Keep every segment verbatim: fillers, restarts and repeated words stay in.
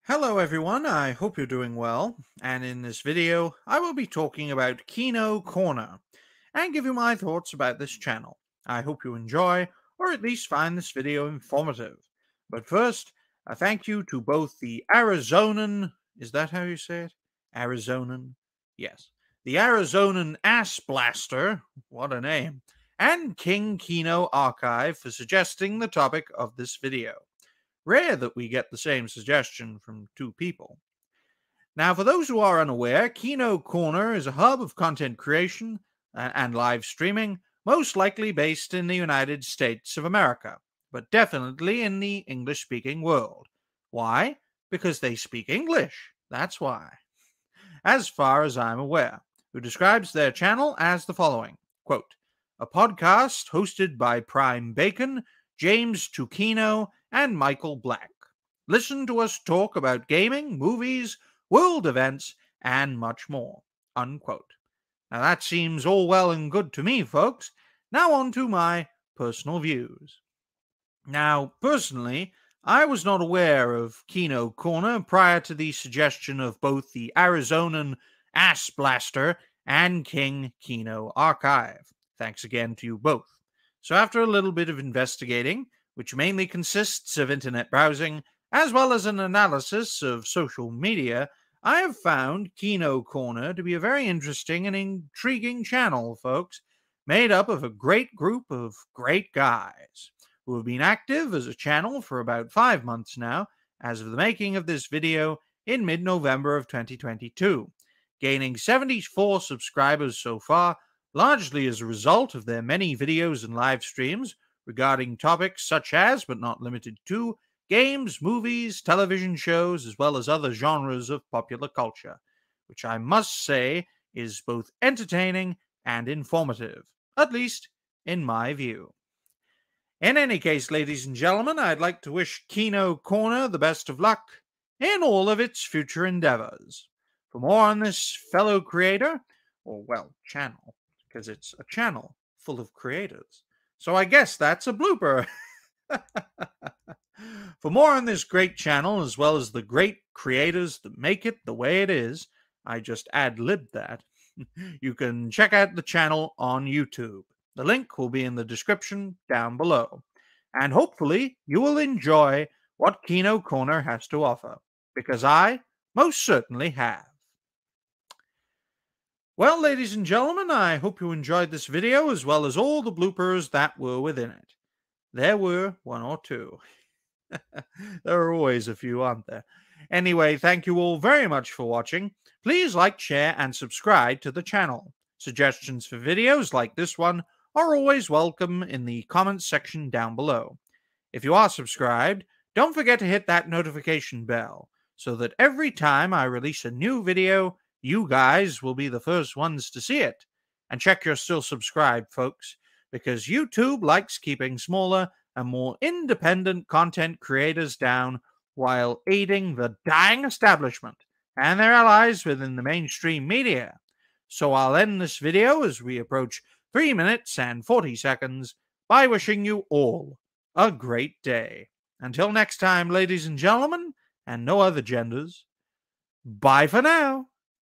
Hello everyone, I hope you're doing well, and in this video I will be talking about Kino Corner and give you my thoughts about this channel. I hope you enjoy, or at least find this video informative. But first, a thank you to both the Arizonan, is that how you say it? Arizonan? Yes. The Arizonan Ass Blaster, what a name, and King Kino Archive for suggesting the topic of this video. Rare that we get the same suggestion from two people. Now, for those who are unaware, Kino Corner is a hub of content creation and live streaming, most likely based in the United States of America, but definitely in the English-speaking world. Why? Because they speak English. That's why. As far as I'm aware, who describes their channel as the following, quote, a podcast hosted by Prime Bacon, James Tukino, and Michael Black. Listen to us talk about gaming, movies, world events, and much more. Unquote. Now that seems all well and good to me, folks. Now on to my personal views. Now, personally, I was not aware of Kino Corner prior to the suggestion of both the Arizonan Ass Blaster and King Kino Archive. Thanks again to you both. So after a little bit of investigating, which mainly consists of internet browsing, as well as an analysis of social media, I have found Kino Corner to be a very interesting and intriguing channel, folks, made up of a great group of great guys who have been active as a channel for about five months now, as of the making of this video in mid-November of twenty twenty-two, gaining seventy-four subscribers so far, largely as a result of their many videos and live streams regarding topics such as, but not limited to, games, movies, television shows, as well as other genres of popular culture, which I must say is both entertaining and informative, at least in my view. In any case, ladies and gentlemen, I'd like to wish Kino Corner the best of luck in all of its future endeavors. For more on this fellow creator, or well, channel, because it's a channel full of creators, so I guess that's a blooper. For more on this great channel, as well as the great creators that make it the way it is, I just ad-libbed that, you can check out the channel on YouTube. The link will be in the description down below. And hopefully you will enjoy what Kino Corner has to offer, because I most certainly have. Well, ladies and gentlemen, I hope you enjoyed this video as well as all the bloopers that were within it. There were one or two. There are always a few, aren't there? Anyway, thank you all very much for watching. Please like, share, and subscribe to the channel. Suggestions for videos like this one are always welcome in the comments section down below. If you are subscribed, don't forget to hit that notification bell so that every time I release a new video, you guys will be the first ones to see it. And check you're still subscribed, folks, because YouTube likes keeping smaller and more independent content creators down while aiding the dying establishment and their allies within the mainstream media. So I'll end this video as we approach three minutes and forty seconds by wishing you all a great day. Until next time, ladies and gentlemen, and no other genders, bye for now.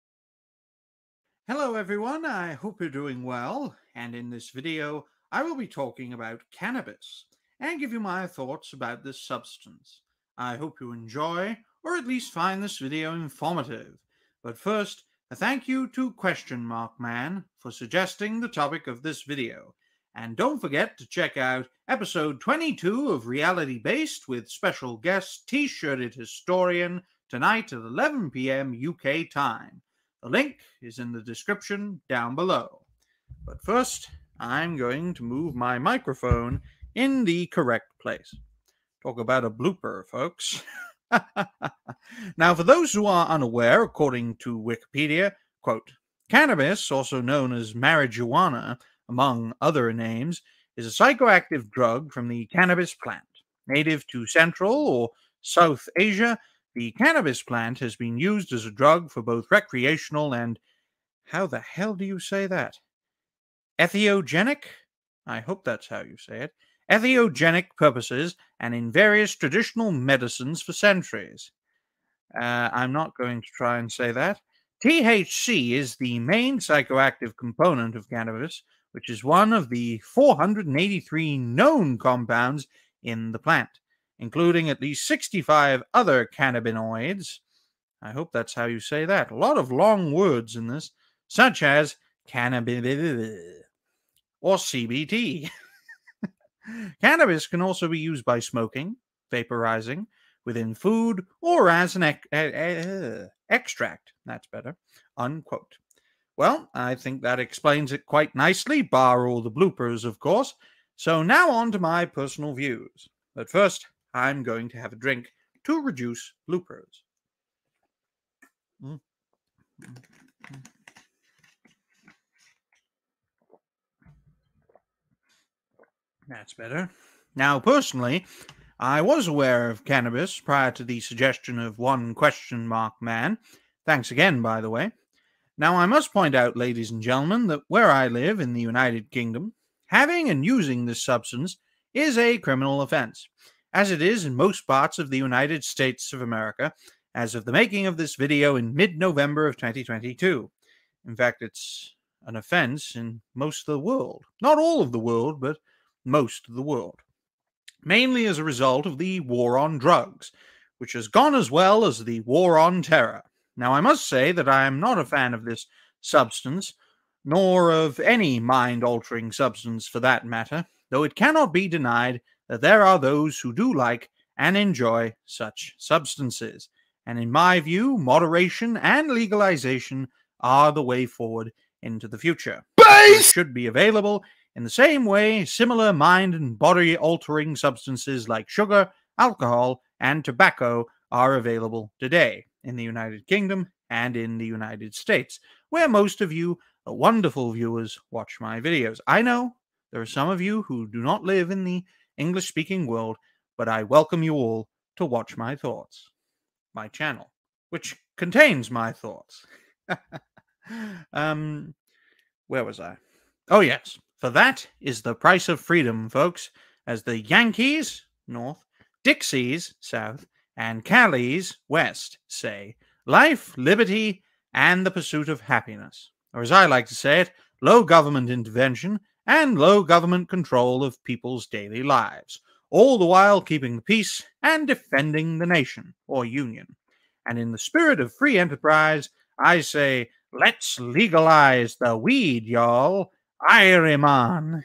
Hello everyone, I hope you're doing well, and in this video I will be talking about cannabis and give you my thoughts about this substance. I hope you enjoy, or at least find this video informative. But first, a thank you to Question Mark Man for suggesting the topic of this video. And don't forget to check out episode twenty-two of Reality Based with special guest T-shirted historian tonight at eleven p m U K time. The link is in the description down below. But first, I'm going to move my microphone in the correct place. Talk about a blooper, folks. Now, for those who are unaware, according to Wikipedia, quote, cannabis, also known as marijuana, among other names, is a psychoactive drug from the cannabis plant. Native to Central or South Asia, the cannabis plant has been used as a drug for both recreational and, how the hell do you say that? Entheogenic? I hope that's how you say it. Entheogenic purposes and in various traditional medicines for centuries. Uh, I'm not going to try and say that. T H C is the main psychoactive component of cannabis, which is one of the four hundred eighty-three known compounds in the plant, including at least sixty-five other cannabinoids. I hope that's how you say that. A lot of long words in this, such as cannabis or C B D. Cannabis can also be used by smoking, vaporizing, within food, or as an ec- uh, extract. That's better. Unquote. Well, I think that explains it quite nicely, bar all the bloopers, of course. So now on to my personal views. But first, I'm going to have a drink to reduce bloopers. Mm. That's better. Now, personally, I was aware of cannabis prior to the suggestion of one question mark man. Thanks again, by the way. Now, I must point out, ladies and gentlemen, that where I live in the United Kingdom, having and using this substance is a criminal offense, as it is in most parts of the United States of America, as of the making of this video in mid-November of twenty twenty-two. In fact, it's an offense in most of the world. Not all of the world, but most of the world. Mainly as a result of the war on drugs, which has gone as well as the war on terror. Now, I must say that I am not a fan of this substance, nor of any mind-altering substance for that matter, though it cannot be denied that there are those who do like and enjoy such substances. And in my view, moderation and legalization are the way forward into the future. It should be available in the same way similar mind and body-altering substances like sugar, alcohol, and tobacco are available today in the United Kingdom and in the United States, where most of you wonderful viewers watch my videos. I know there are some of you who do not live in the English-speaking world, but I welcome you all to watch my thoughts, my channel, which contains my thoughts. um, where was I? Oh, yes. For that is the price of freedom, folks, as the Yankees, north, Dixies, south, and Callies, west, say, life, liberty, and the pursuit of happiness. Or as I like to say it, low government intervention and low government control of people's daily lives, all the while keeping the peace and defending the nation, or union. And in the spirit of free enterprise, I say, let's legalize the weed, y'all. Iron.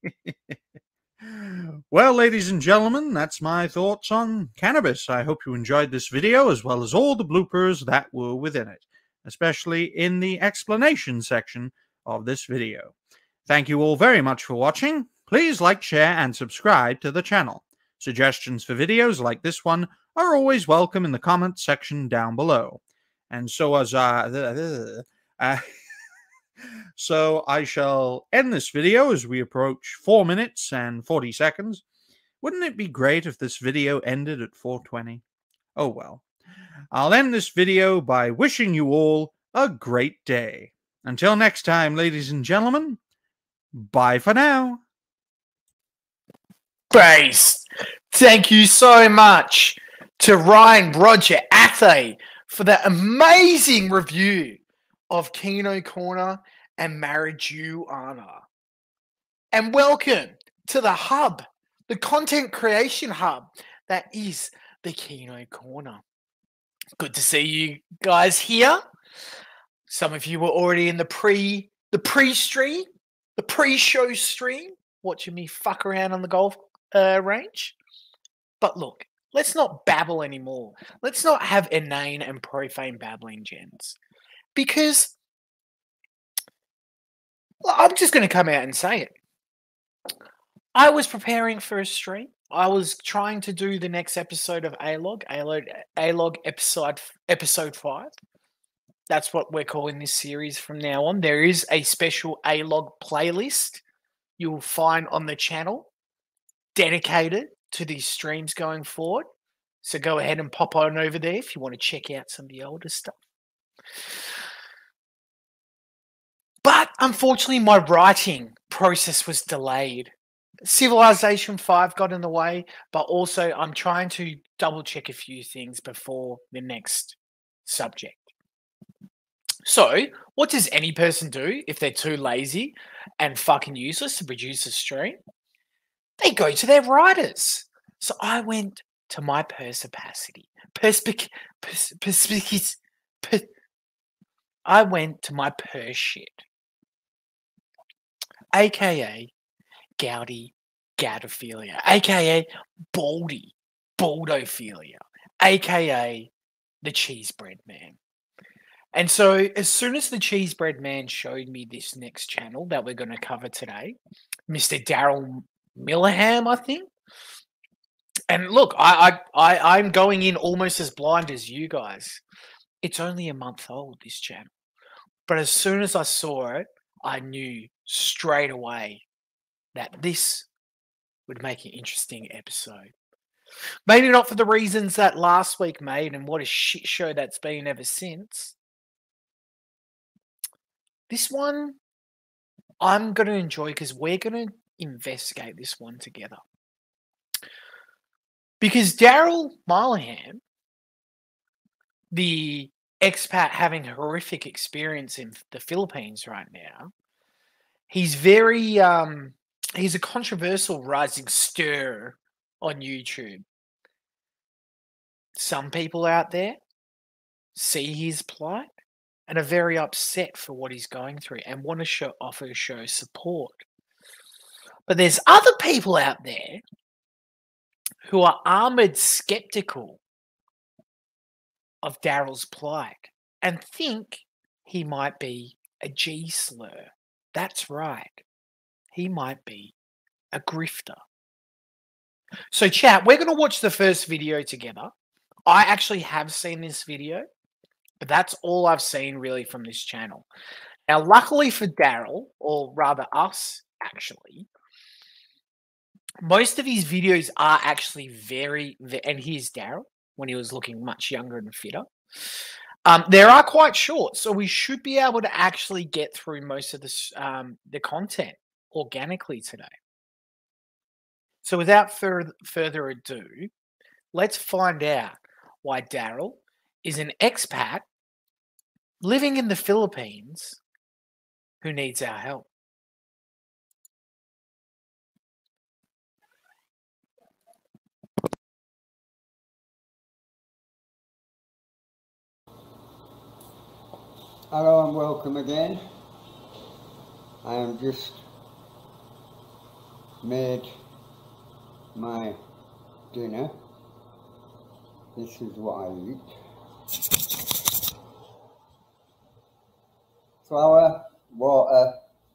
Well, ladies and gentlemen, that's my thoughts on cannabis. I hope you enjoyed this video as well as all the bloopers that were within it, especially in the explanation section of this video. Thank you all very much for watching. Please like, share, and subscribe to the channel. Suggestions for videos like this one are always welcome in the comments section down below. And so as uh, uh So I shall end this video as we approach four minutes and forty seconds. Wouldn't it be great if this video ended at four twenty? Oh well. I'll end this video by wishing you all a great day. Until next time, ladies and gentlemen, bye for now. Grace, thank you so much to Ryan Roger Athay for that amazing review of Kino Corner and Marijuana. And welcome to the hub, the content creation hub that is the Kino Corner. Good to see you guys here. Some of you were already in the pre the pre-stream, the pre-show stream, watching me fuck around on the golf uh, range. But look, let's not babble anymore. Let's not have inane and profane babbling, gents. Because well, I'm just going to come out and say it. I was preparing for a stream. I was trying to do the next episode of A-Log, A-Log, A-Log episode, episode five. That's what we're calling this series from now on. There is a special A-Log playlist you'll find on the channel dedicated to these streams going forward. So go ahead and pop on over there if you want to check out some of the older stuff. But unfortunately, my writing process was delayed Civilization five got in the way, but also I'm trying to double check a few things before the next subject. So, what does any person do if they're too lazy and fucking useless to produce a stream? They go to their writers. So I went to my persipacity. Perspic pers perspic per I went to my purse shit. A K A Goudy Gadophilia. A K A Baldy Baldophilia. A K A the Cheese Bread Man. And so as soon as the Cheese Bread Man showed me this next channel that we're going to cover today, Mister Daryl Millham, I think. And look, I, I, I, I'm going in almost as blind as you guys. It's only a month old, this channel. But as soon as I saw it, I knew straight away that this would make an interesting episode. Maybe not for the reasons that last week made and what a shit show that's been ever since. This one, I'm going to enjoy because we're going to investigate this one together. Because Daryl Millham, the expat having a horrific experience in the Philippines right now, he's very, um, he's a controversial rising stir on YouTube. Some people out there see his plight and are very upset for what he's going through and want to show, offer show support. But there's other people out there who are armored skeptical of Daryl's plight and think he might be a G slur. That's right. He might be a grifter. So chat, we're going to watch the first video together. I actually have seen this video, but that's all I've seen really from this channel. Now, luckily for Daryl, or rather us, actually, most of his videos are actually very, and here's Daryl when he was looking much younger and fitter. Um, they are quite short, so we should be able to actually get through most of this, um, the content organically today. So without further, further ado, let's find out why Daryl is an expat living in the Philippines who needs our help. Hello and welcome again. I am just made my dinner. This is what I eat. Flour, water,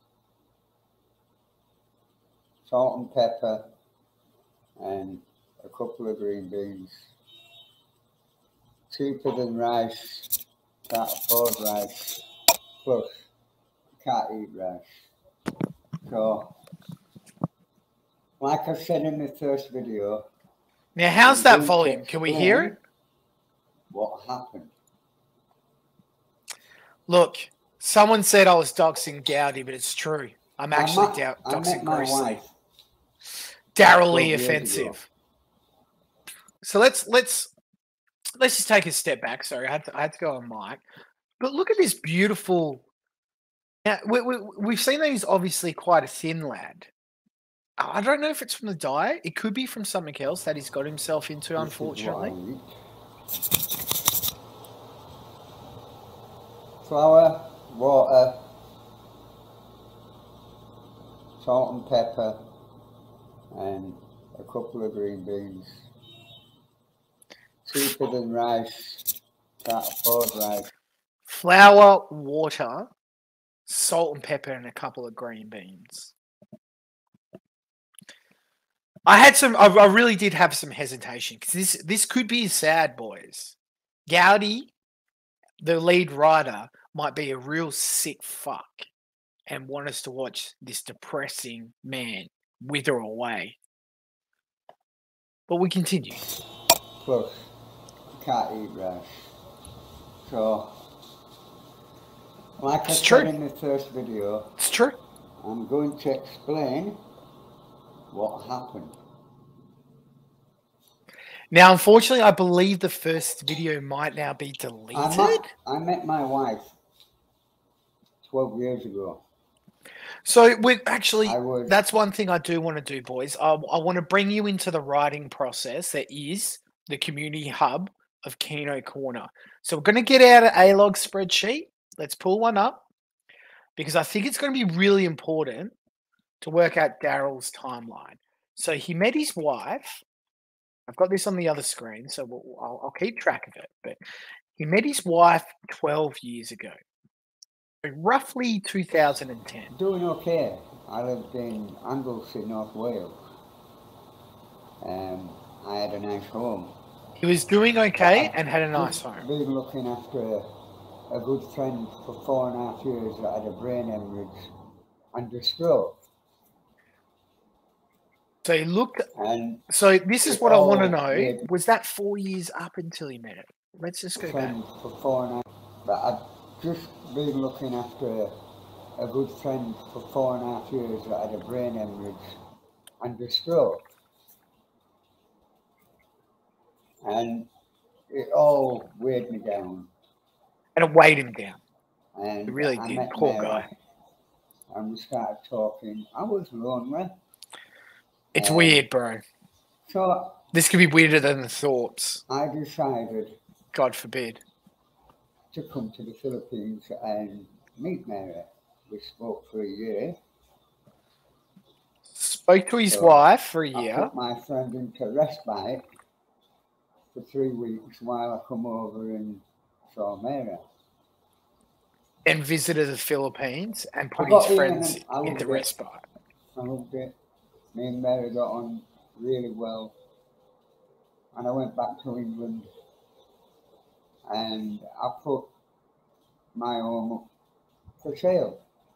salt and pepper, and a couple of green beans. Cheaper than rice. Can't afford rice. Plus, I can't eat rice. So, like I said in the first video. Now, how's that volume? Can we hear it? What happened? Look, someone said I was doxing Goudy, but it's true. I'm actually I met, doxing my Grizzly. wife. Daryl Lee offensive. So let's let's let's just take a step back. Sorry, I had to, I had to go on mic. But look at this beautiful. Now, we, we, we've seen that he's obviously quite a thin lad. I don't know if it's from the diet. It could be from something else that he's got himself into, this unfortunately. Flour, water, salt and pepper, and a couple of green beans. Cheaper than rice. Can't afford rice. Flour, water, salt and pepper, and a couple of green beans. I had some. I, I really did have some hesitation because this this could be sad, boys. Goudy, the lead writer, might be a real sick fuck and want us to watch this depressing man wither away. But we continue. Plus, I can't eat rice. So, like it's I true. said in the first video, it's true. I'm going to explain what happened. Now, unfortunately, I believe the first video might now be deleted. I met, I met my wife twelve years ago. So we actually, I was, that's one thing I do want to do, boys. I, I want to bring you into the writing process that is the community hub of Keno Corner. So we're going to get out an A-log spreadsheet. Let's pull one up because I think it's going to be really important to work out Daryl's timeline. So he met his wife. I've got this on the other screen, so we'll, I'll, I'll keep track of it. But he met his wife twelve years ago, so roughly two thousand ten. doing okay. I lived in Anglesey, North Wales. Um, I had a nice home. He was doing okay and had a nice Just home. been looking after a, a good friend for four and a half years that had a brain hemorrhage and a stroke. So he looked. And So this is it what I want to all know. made Was that four years up until he met it? Let's just go back. friend for four and a half. But I'd just been looking after a, a good friend for four and a half years that had a brain hemorrhage and a stroke. And it all weighed me down. And it weighed him down. And It really I did. met Poor Mary, guy. and we started talking. I was lonely. It's Um, weird, bro. So This could be weirder than the thoughts. I decided God forbid. to come to the Philippines and meet Mary. We spoke for a year. Spoke to his So, wife for a I year. put my friend into respite for three weeks while I come over and saw Mary. And visited the Philippines and put I got his in friends and I loved into it. respite. I loved it. Me and Mary got on really well. And I went back to England and I put my home up for sale.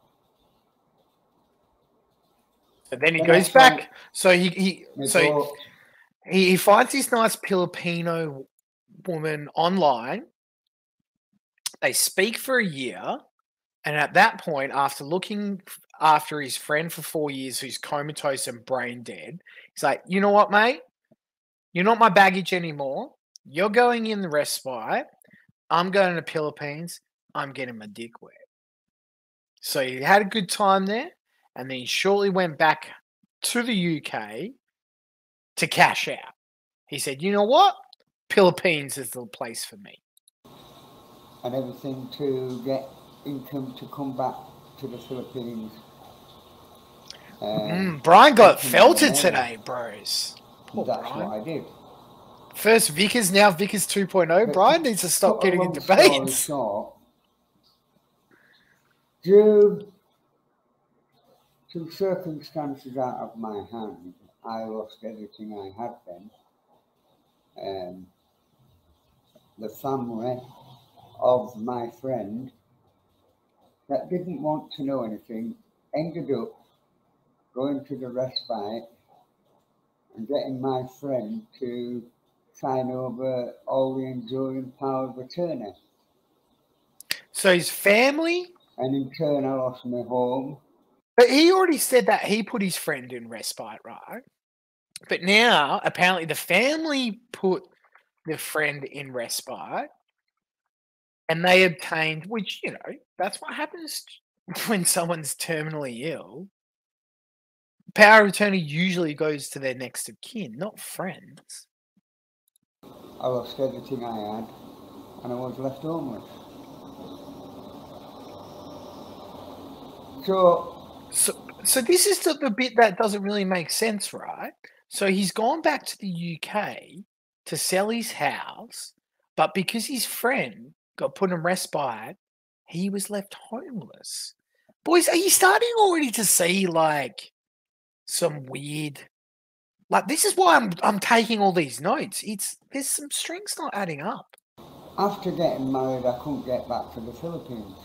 So then he Then I goes saw back. So he, he my so daughter- he, he finds this nice Filipino woman online. They speak for a year. And at that point, after looking after his friend for four years who's comatose and brain dead, he's like, you know what, mate? You're not my baggage anymore. You're going in the respite. I'm going to the Philippines. I'm getting my dick wet. So he had a good time there. And then he shortly went back to the U K to cash out. He said, you know what? Philippines is the place for me. and everything to get income to come back to the Philippines. Um, Mm, Brian got something felted like that. today, bros. Poor That's Brian. what I did. First Vickers, now Vickers two point oh. But Brian to needs to stop cut a getting long in story debates. short, due to circumstances out of my hand, I lost everything I had then. Um, the family of my friend that didn't want to know anything ended up going to the respite and getting my friend to sign over all the enduring power of attorney. So his family, And in turn, I lost my home. but he already said that he put his friend in respite, right? But now, apparently, the family put the friend in respite and they obtained, which, you know, that's what happens when someone's terminally ill. Power of attorney usually goes to their next of kin, not friends. I lost everything I had, and I was left homeless. So, So, so this is the, the bit that doesn't really make sense, right? So he's gone back to the U K to sell his house, but because his friend got put in respite, he was left homeless. Boys, are you starting already to see like some weird? Like this is why I'm I'm taking all these notes. It's there's some strings not adding up. after getting married, I couldn't get back to the Philippines.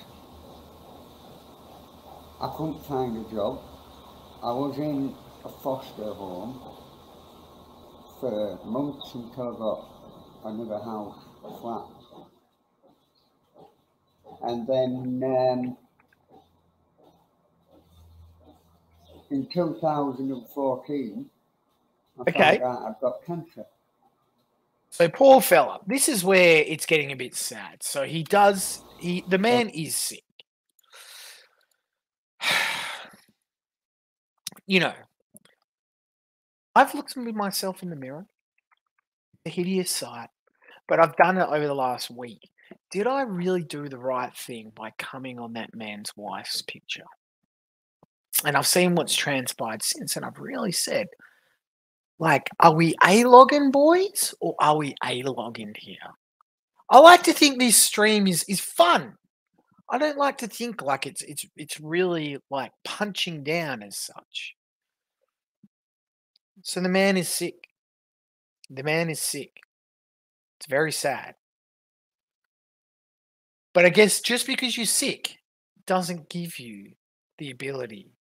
I couldn't find a job. I was in a foster home for months until I got another house, a flat. And then um, in two thousand fourteen, I Okay. found out I've got cancer. So poor fella. This is where it's getting a bit sad. So he does. He the man is sick. You know, I've looked at myself in the mirror. A hideous sight, but I've done it over the last week. Did I really do the right thing by coming on that man's wife's picture? And I've seen what's transpired since, and I've really said, like, are we A-logging, boys, or are we A-logging here? I like to think this stream is is fun. I don't like to think like it's it's it's really like punching down as such. So the man is sick. The man is sick. It's very sad. But I guess just because you're sick doesn't give you the ability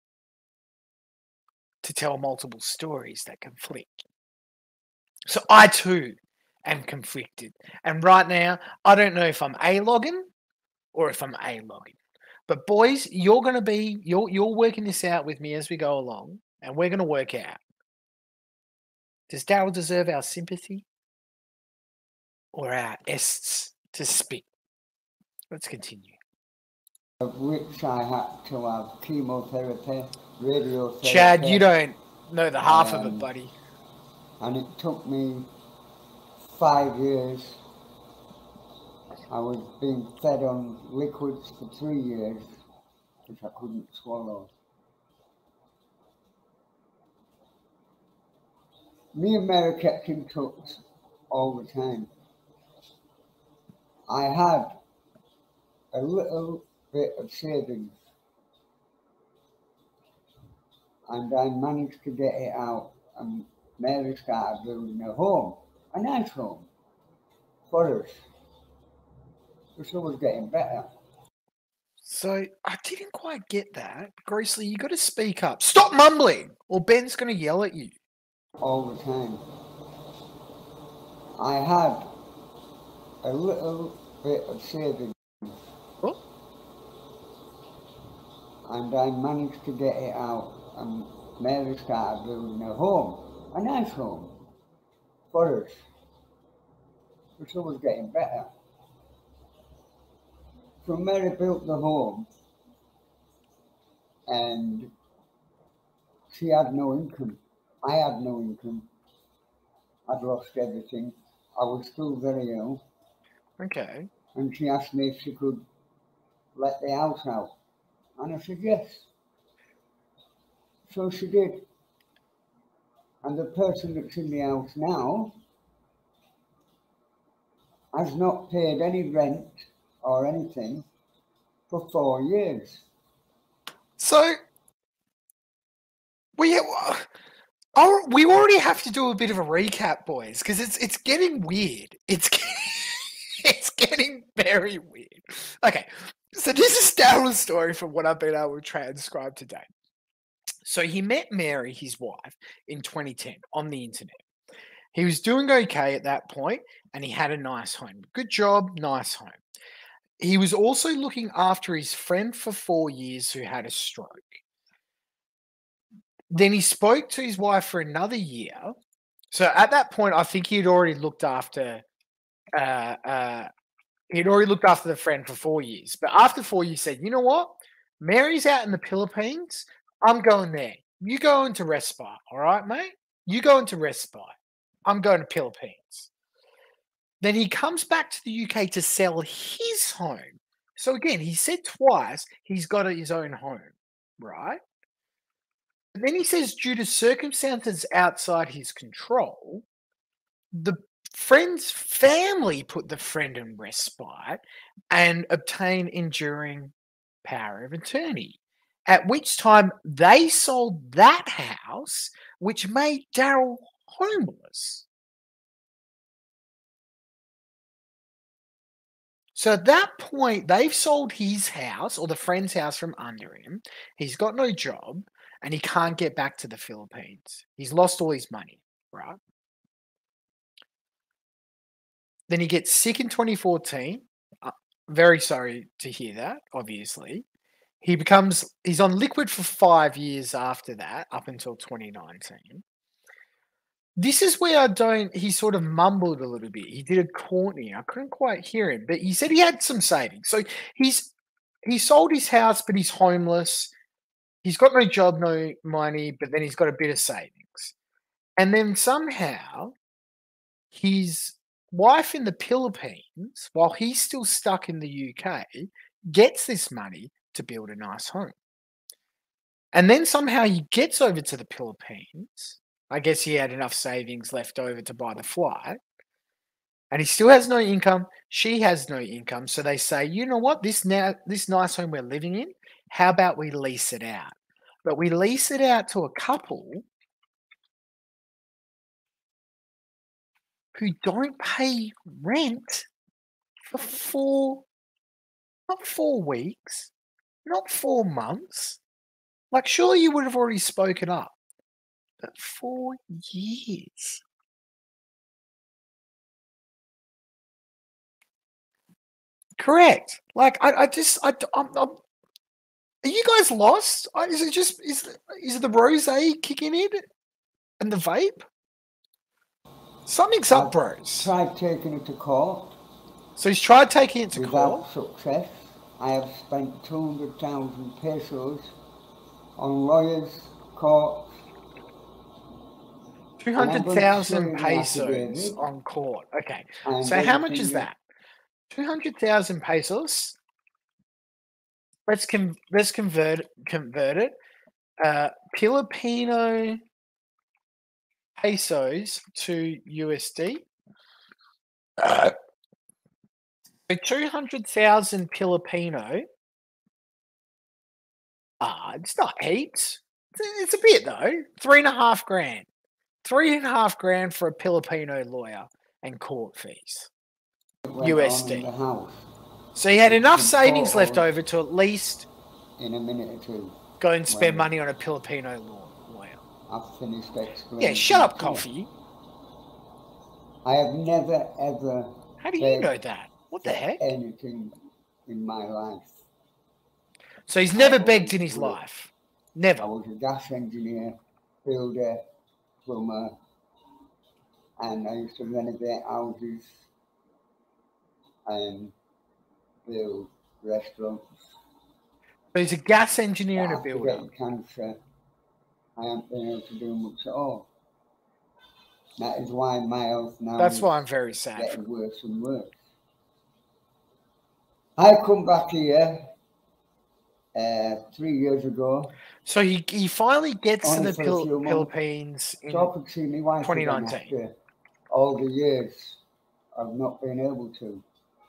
to tell multiple stories that conflict. So I too am conflicted. And right now, I don't know if I'm A-logging or if I'm A-logging. But boys, you're going to be, you're, you're working this out with me as we go along, and we're going to work out. Does Daryl deserve our sympathy or our ests to spit? Let's continue. Of which I had to have chemotherapy, radiotherapy. Chad, you don't know the half um, of it, buddy. And it took me five years. I was being fed on liquids for three years, which I couldn't swallow. Me and Mary kept in touch all the time. I had a little bit of savings, and I managed to get it out, and Mary started building a home, a nice home for us. So it was getting better. So I didn't quite get that. Gracely, you got to speak up. Stop mumbling, or Ben's going to yell at you. All the time. I had a little bit of savings. What? And I managed to get it out, and Mary started building a home, a nice home for us. So it was getting better. So Mary built the home, and she had no income. I had no income. I'd lost everything. I was still very ill. Okay. And she asked me if she could let the house out. And I said yes. So she did. And the person that's in the house now has not paid any rent or anything for four years. So we oh, we already have to do a bit of a recap, boys, because it's it's getting weird. It's it's getting very weird. Okay, so this is Daryl's story from what I've been able to transcribe today. So he met Mary, his wife, in twenty ten on the internet. He was doing okay at that point, and he had a nice home. Good job, nice home. He was also looking after his friend for four years who had a stroke. Then he spoke to his wife for another year. So at that point, I think he had already looked after uh, uh, he'd already looked after the friend for four years. But after four years, said, you know what? Mary's out in the Philippines. I'm going there. You go into respite, all right, mate? You go into respite. I'm going to Philippines. Then he comes back to the U K to sell his home. So again, he said twice he's got his own home, right? But then he says due to circumstances outside his control, the friend's family put the friend in respite and obtain enduring power of attorney, at which time they sold that house, which made Daryl homeless. So at that point, they've sold his house or the friend's house from under him. He's got no job and he can't get back to the Philippines. He's lost all his money, right? Then he gets sick in twenty fourteen. Uh, very sorry to hear that, obviously. He becomes he's on liquid for five years after that, up until twenty nineteen. This is where I don't. He sort of mumbled a little bit. He did a Courtney. I couldn't quite hear him, but he said he had some savings. So he's he sold his house, but he's homeless. He's got no job, no money, but then he's got a bit of savings. And then somehow his wife in the Philippines, while he's still stuck in the U K, gets this money to build a nice home. And then somehow he gets over to the Philippines. I guess he had enough savings left over to buy the flight. And he still has no income. She has no income. So they say, you know what? This now this nice home we're living in, how about we lease it out? But we lease it out to a couple who don't pay rent for four, not four weeks, not four months. Like, surely you would have already spoken up. But four years. Correct. Like, I, I just, I, I'm, I'm, are you guys lost? Is it just, is, is the rosé kicking in and the vape? Something's up, I've bros. tried taking it to court So he's tried taking it to without court. success. I have spent two hundred thousand pesos on lawyers, courts. two hundred thousand And I'm going to pesos sue the affidavit. on court. Okay. And So how much is everything that? two hundred thousand pesos. Let's con- let's convert convert it. Uh, Filipino pesos to U S D. Uh, so two hundred thousand Filipino. Ah, it's not heaps. It's, it's a bit though. Three and a half grand. Three and a half grand for a Filipino lawyer and court fees. went U S on D. in the house So he had It's enough been savings left photos. over to at least in a minute or two. go and spend Well- money on a Filipino law- lawyer. I've finished explaining. Yeah, shut up, to you. Coffee. I have never ever How do you Beg know that? What the heck? anything in my life. So he's never I begged in his always life. I Never. was a gas engineer, builder, plumber, and I used to renovate houses and build restaurants. So he's a gas engineer and a After builder. getting cancer, I haven't been able to do much at all. That is why my health now That's is why I'm very sad. for getting worse and worse. I come back here uh, three years ago, So he he finally gets to Only the for a Phil- few months. Philippines in so I could see my wife twenty again nineteen. after all the years of not being able to.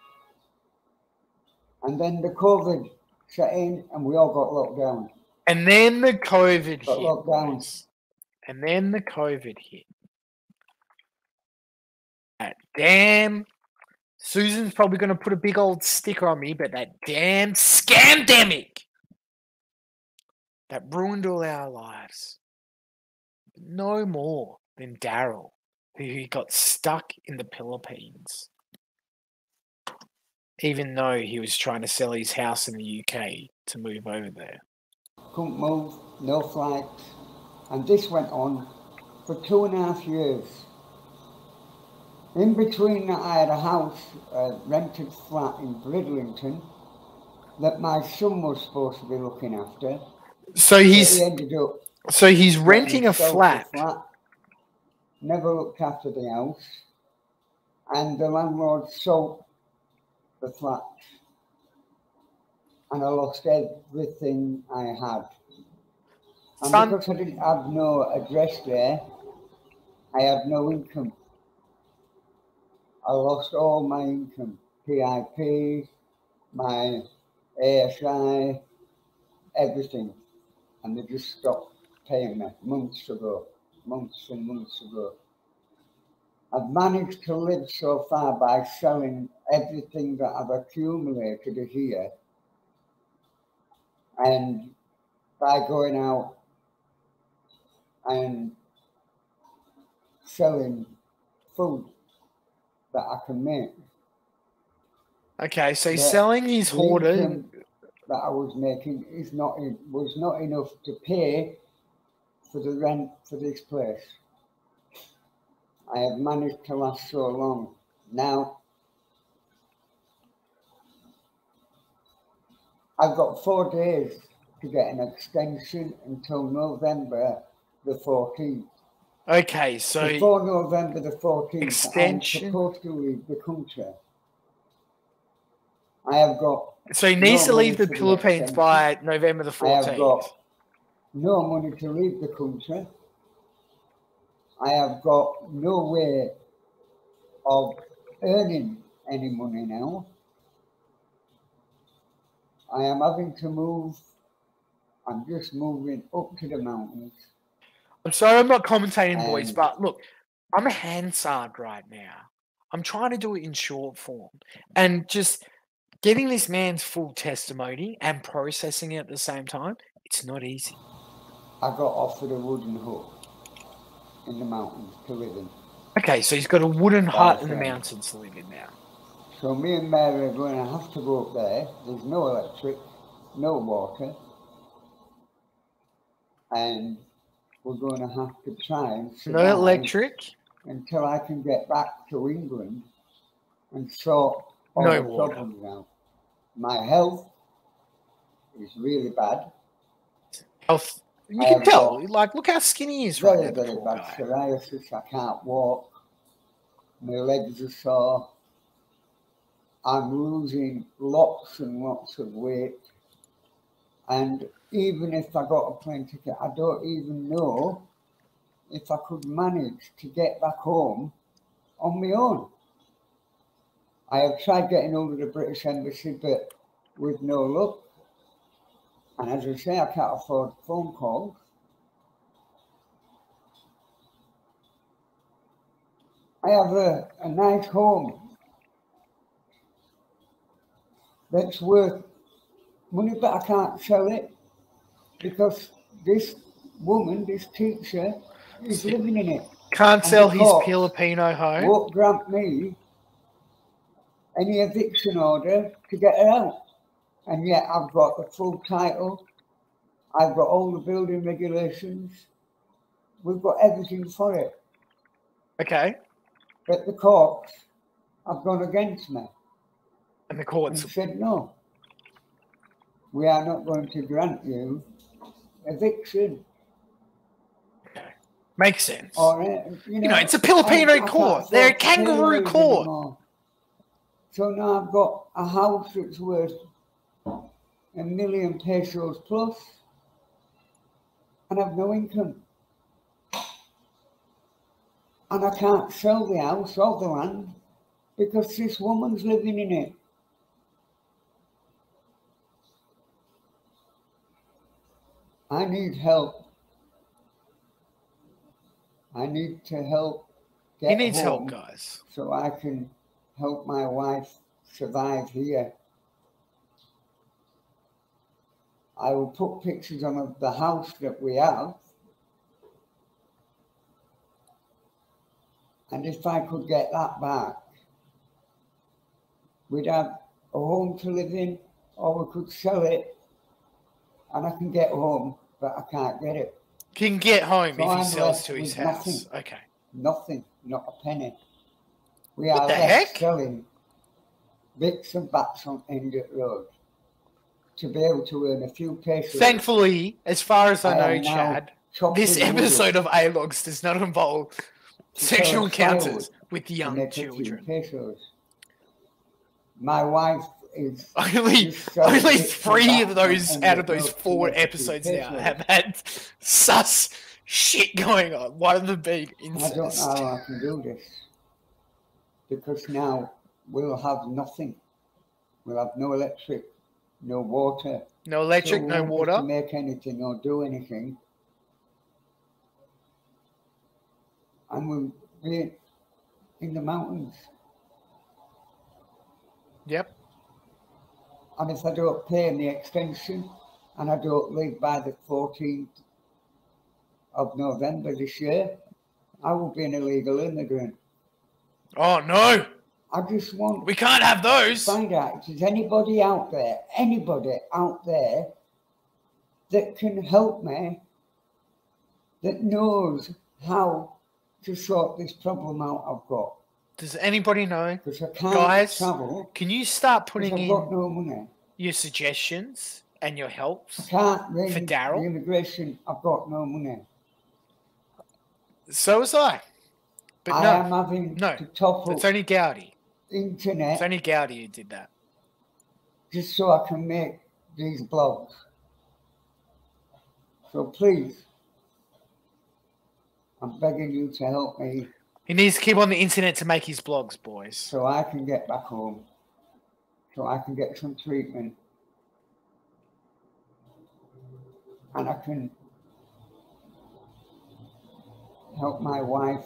And then the COVID set in and we all got locked down. And then the COVID Got hit. locked down. boys. And then the COVID hit. That damn. Susan's probably going to put a big old sticker on me, but that damn scamdemic that ruined all our lives. No more than Daryl, who got stuck in the Philippines. Even though he was trying to sell his house in the U K to move over there. Couldn't move, no flights. And this went on for two and a half years. In between that, I had a house, a rented flat in Bridlington that my son was supposed to be looking after. So But he's he ended up so he's getting renting a himself flat. Never looked after the house. And the landlord sold the flat. And I lost everything I had. And Son- because I didn't have no address there, I had no income. I lost all my income, P I P, my A S I, everything. And they just stopped paying me months ago, months and months ago. I've managed to live so far by selling everything that I've accumulated here and by going out and selling food that I can make. Okay, so he's The- selling his the hoarder. income and- that I was making is not was not enough to pay for the rent for this place. I have managed to last so long. Now, I've got four days to get an extension until November the fourteenth. Okay, so before November the fourteenth, extension. I'm supposed to leave the country. I have got So he needs no to leave the money for Philippines extension. by November the I have fourteenth. got no money to leave the country. I have got no way of earning any money now. I am having to move. I'm just moving up to the mountains. I'm sorry I'm not commentating, boys, Um, but look, I'm a Hansard right now. I'm trying to do it in short form. And just getting this man's full testimony and processing it at the same time, it's not easy. I got offered a wooden hut in the mountains to live in. Okay, so he's got a wooden hut That's in the right. mountains to live in now. So me and Mary are going to have to go up there. There's no electric, no water. And we're going to have to try and survive No electric, until I can get back to England and sort all No the water. problems out. My health is really bad. health. You I can have tell. got Like, look how skinny he is right Very, now, the very poor bad guy. psoriasis. I can't walk. My legs are sore. I'm losing lots and lots of weight. And even if I got a plane ticket, I don't even know if I could manage to get back home on my own. I have tried getting hold of the British Embassy, but with no luck. And as I say, I can't afford phone calls. I have a, a nice home that's worth money, but I can't sell it because this woman, this teacher, is living in it. Can't And sell the his cops Filipino home. Won't grant me any eviction order to get her out. And yet I've got the full title. I've got all the building regulations. We've got everything for it. Okay. But the courts have gone against me And the and courts. said, no, we are not going to grant you eviction. Makes sense. Or, uh, you, know, You know, it's a Filipino I- I can't court. They're a afford to pay kangaroo lawyers court. anymore. So now I've got a house that's worth a million pesos plus, and I've no income. And I can't sell the house or the land because this woman's living in it. I need help. I need to help get He needs home help, guys. so I can help my wife survive here. I will put pictures on of the house that we have. And if I could get that back, we'd have a home to live in, or we could sell it and I can get home, but I can't get it. Can get home So if he I'm sells left to his with house. nothing. Okay. Nothing, not a penny. We What are the left heck? selling bits and bats on Endert Road to be able to earn a few pesos. Thankfully, as far as I, I know, am now Chad, chopping this wood up episode of A-Logs does not involve to sexual sell encounters firewood with to young make a few children. pesos. My wife is Only, just selling only bits and three of bats on those out of Endert those Road to four make a few episodes now pesos. have had sus shit going on. One of them being I don't know incest. how I can do this because now we'll have nothing. We'll have no electric, no water. No electric, so we no won't have water. to make anything or do anything. And we'll be in the mountains. Yep. And if I don't pay in the extension and I don't leave by the fourteenth of November this year, I will be an illegal immigrant. Oh no! I just want We can't have those. to find out if there's anybody out there, anybody out there that can help me, that knows how to sort this problem out I've got. Does anybody know? Because I can't Guys, travel. Can you start Because putting I've in got no money. your suggestions and your I helps? can't raise For the Daryl? immigration. I've got no money. So was I. But I no, am having no, to top up it's only Gowdy. internet It's only Gowdy who did that. just so I can make these blogs. So please, I'm begging you to help me He needs to keep on the internet to make his blogs, boys. so I can get back home, so I can get some treatment, and I can help my wife,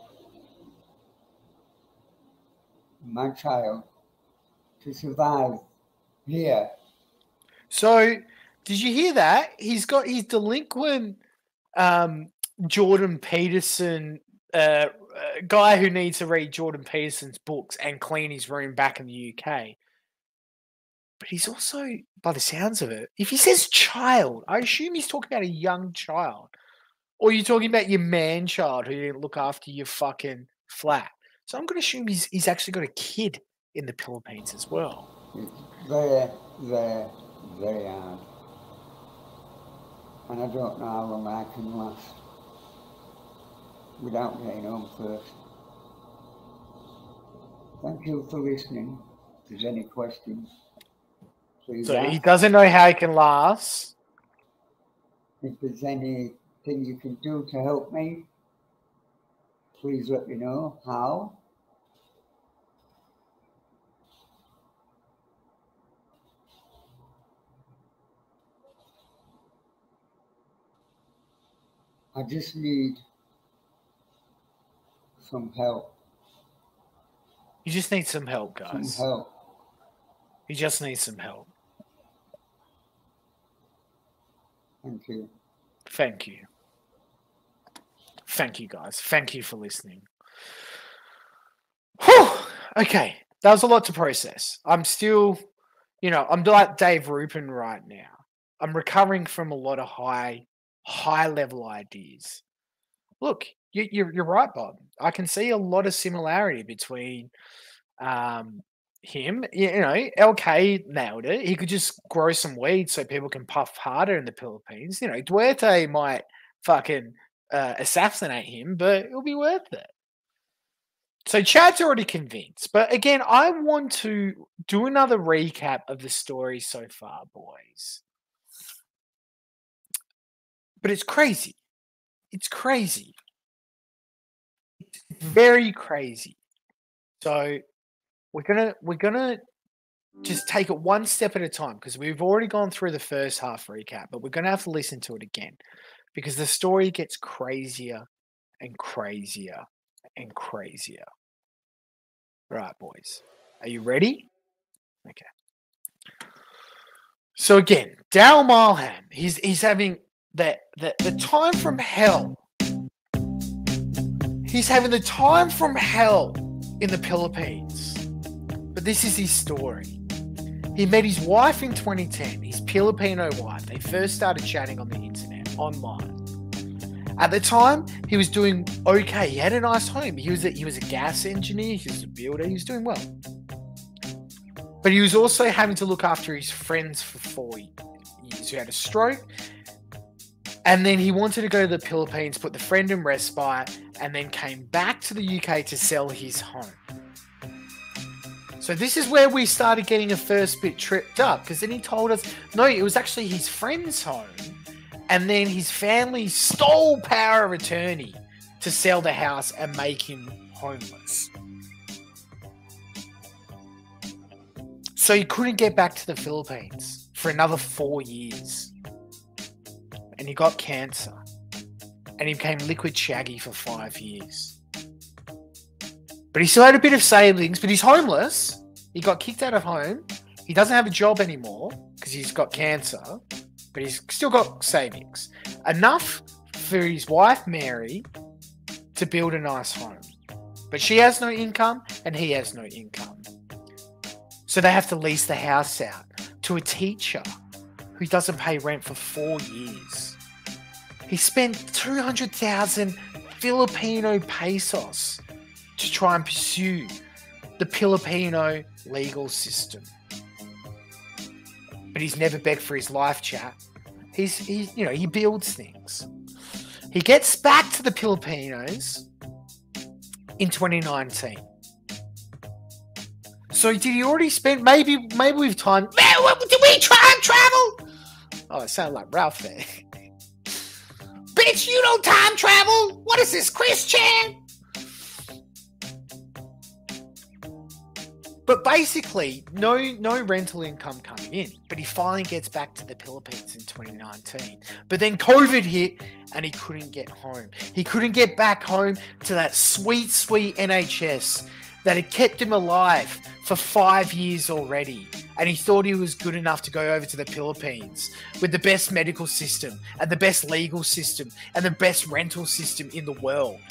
my child, to survive here. So, did you hear that? He's got his delinquent um, Jordan Peterson uh, uh, guy who needs to read Jordan Peterson's books and clean his room back in the U K. But he's also, by the sounds of it, if he says child, I assume he's talking about a young child. Or you're talking about your man child who didn't look after your fucking flat. So I'm going to assume he's, he's actually got a kid in the Philippines as well. It's very, very, very hard. And I don't know how long I can last without getting home first. Thank you for listening. If there's any questions, please So he ask. doesn't know how he can last. If there's anything you can do to help me, please let me know how. I just need some help. You just need some help, Some guys. help. You just need some help. Thank you. Thank you. Thank you, guys. Thank you for listening. Whew. Okay, that was a lot to process. I'm still, you know, I'm like Dave Rupin right now. I'm recovering from a lot of high, high level ideas. Look, you, you're you're right, Bob. I can see a lot of similarity between um, him. You you know, L K nailed it. He could just grow some weed so people can puff harder in the Philippines. You know, Duarte might fucking uh, assassinate him, but it'll be worth it. So Chad's already convinced. But again, I want to do another recap of the story so far, boys. But it's crazy. It's crazy. It's very crazy. So we're gonna we're gonna just take it one step at a time because we've already gone through the first half recap, but we're gonna have to listen to it again because the story gets crazier and crazier and crazier. Right, boys. Are you ready? Okay. So again, Daryl Milham, he's he's having the, the the time from hell. He's having the time from hell in the Philippines. But this is his story. He met his wife in twenty ten, his Filipino wife. They first started chatting on the internet, online. At the time, he was doing okay. He had a nice home. He was a, he was a gas engineer. He was a builder. He was doing well. But he was also having to look after his friends for four years who had a stroke. And then he wanted to go to the Philippines, put the friend in respite, and then came back to the U K to sell his home. So this is where we started getting a first bit tripped up, because then he told us, no, it was actually his friend's home. And then his family stole power of attorney to sell the house and make him homeless. So he couldn't get back to the Philippines for another four years. And he got cancer. And he became liquid shaggy for five years. But he still had a bit of savings, but he's homeless. He got kicked out of home. He doesn't have a job anymore because he's got cancer. But he's still got savings. Enough for his wife, Mary, to build a nice home. But she has no income and he has no income. So they have to lease the house out to a teacher who doesn't pay rent for four years. He spent two hundred thousand Filipino pesos to try and pursue the Filipino legal system. But he's never begged for his life, chat. He's, he's, you know, he builds things. He gets back to the Filipinos in twenty nineteen. So did he already spend, maybe, maybe we've time, did we try and travel? Oh, it sounded like Ralph there. Bitch, you don't time travel. What is this, Christian? But basically, no no rental income coming in. But he finally gets back to the Philippines in twenty nineteen. But then COVID hit and he couldn't get home. He couldn't get back home to that sweet, sweet N H S that had kept him alive for five years already. And he thought he was good enough to go over to the Philippines with the best medical system and the best legal system and the best rental system in the world.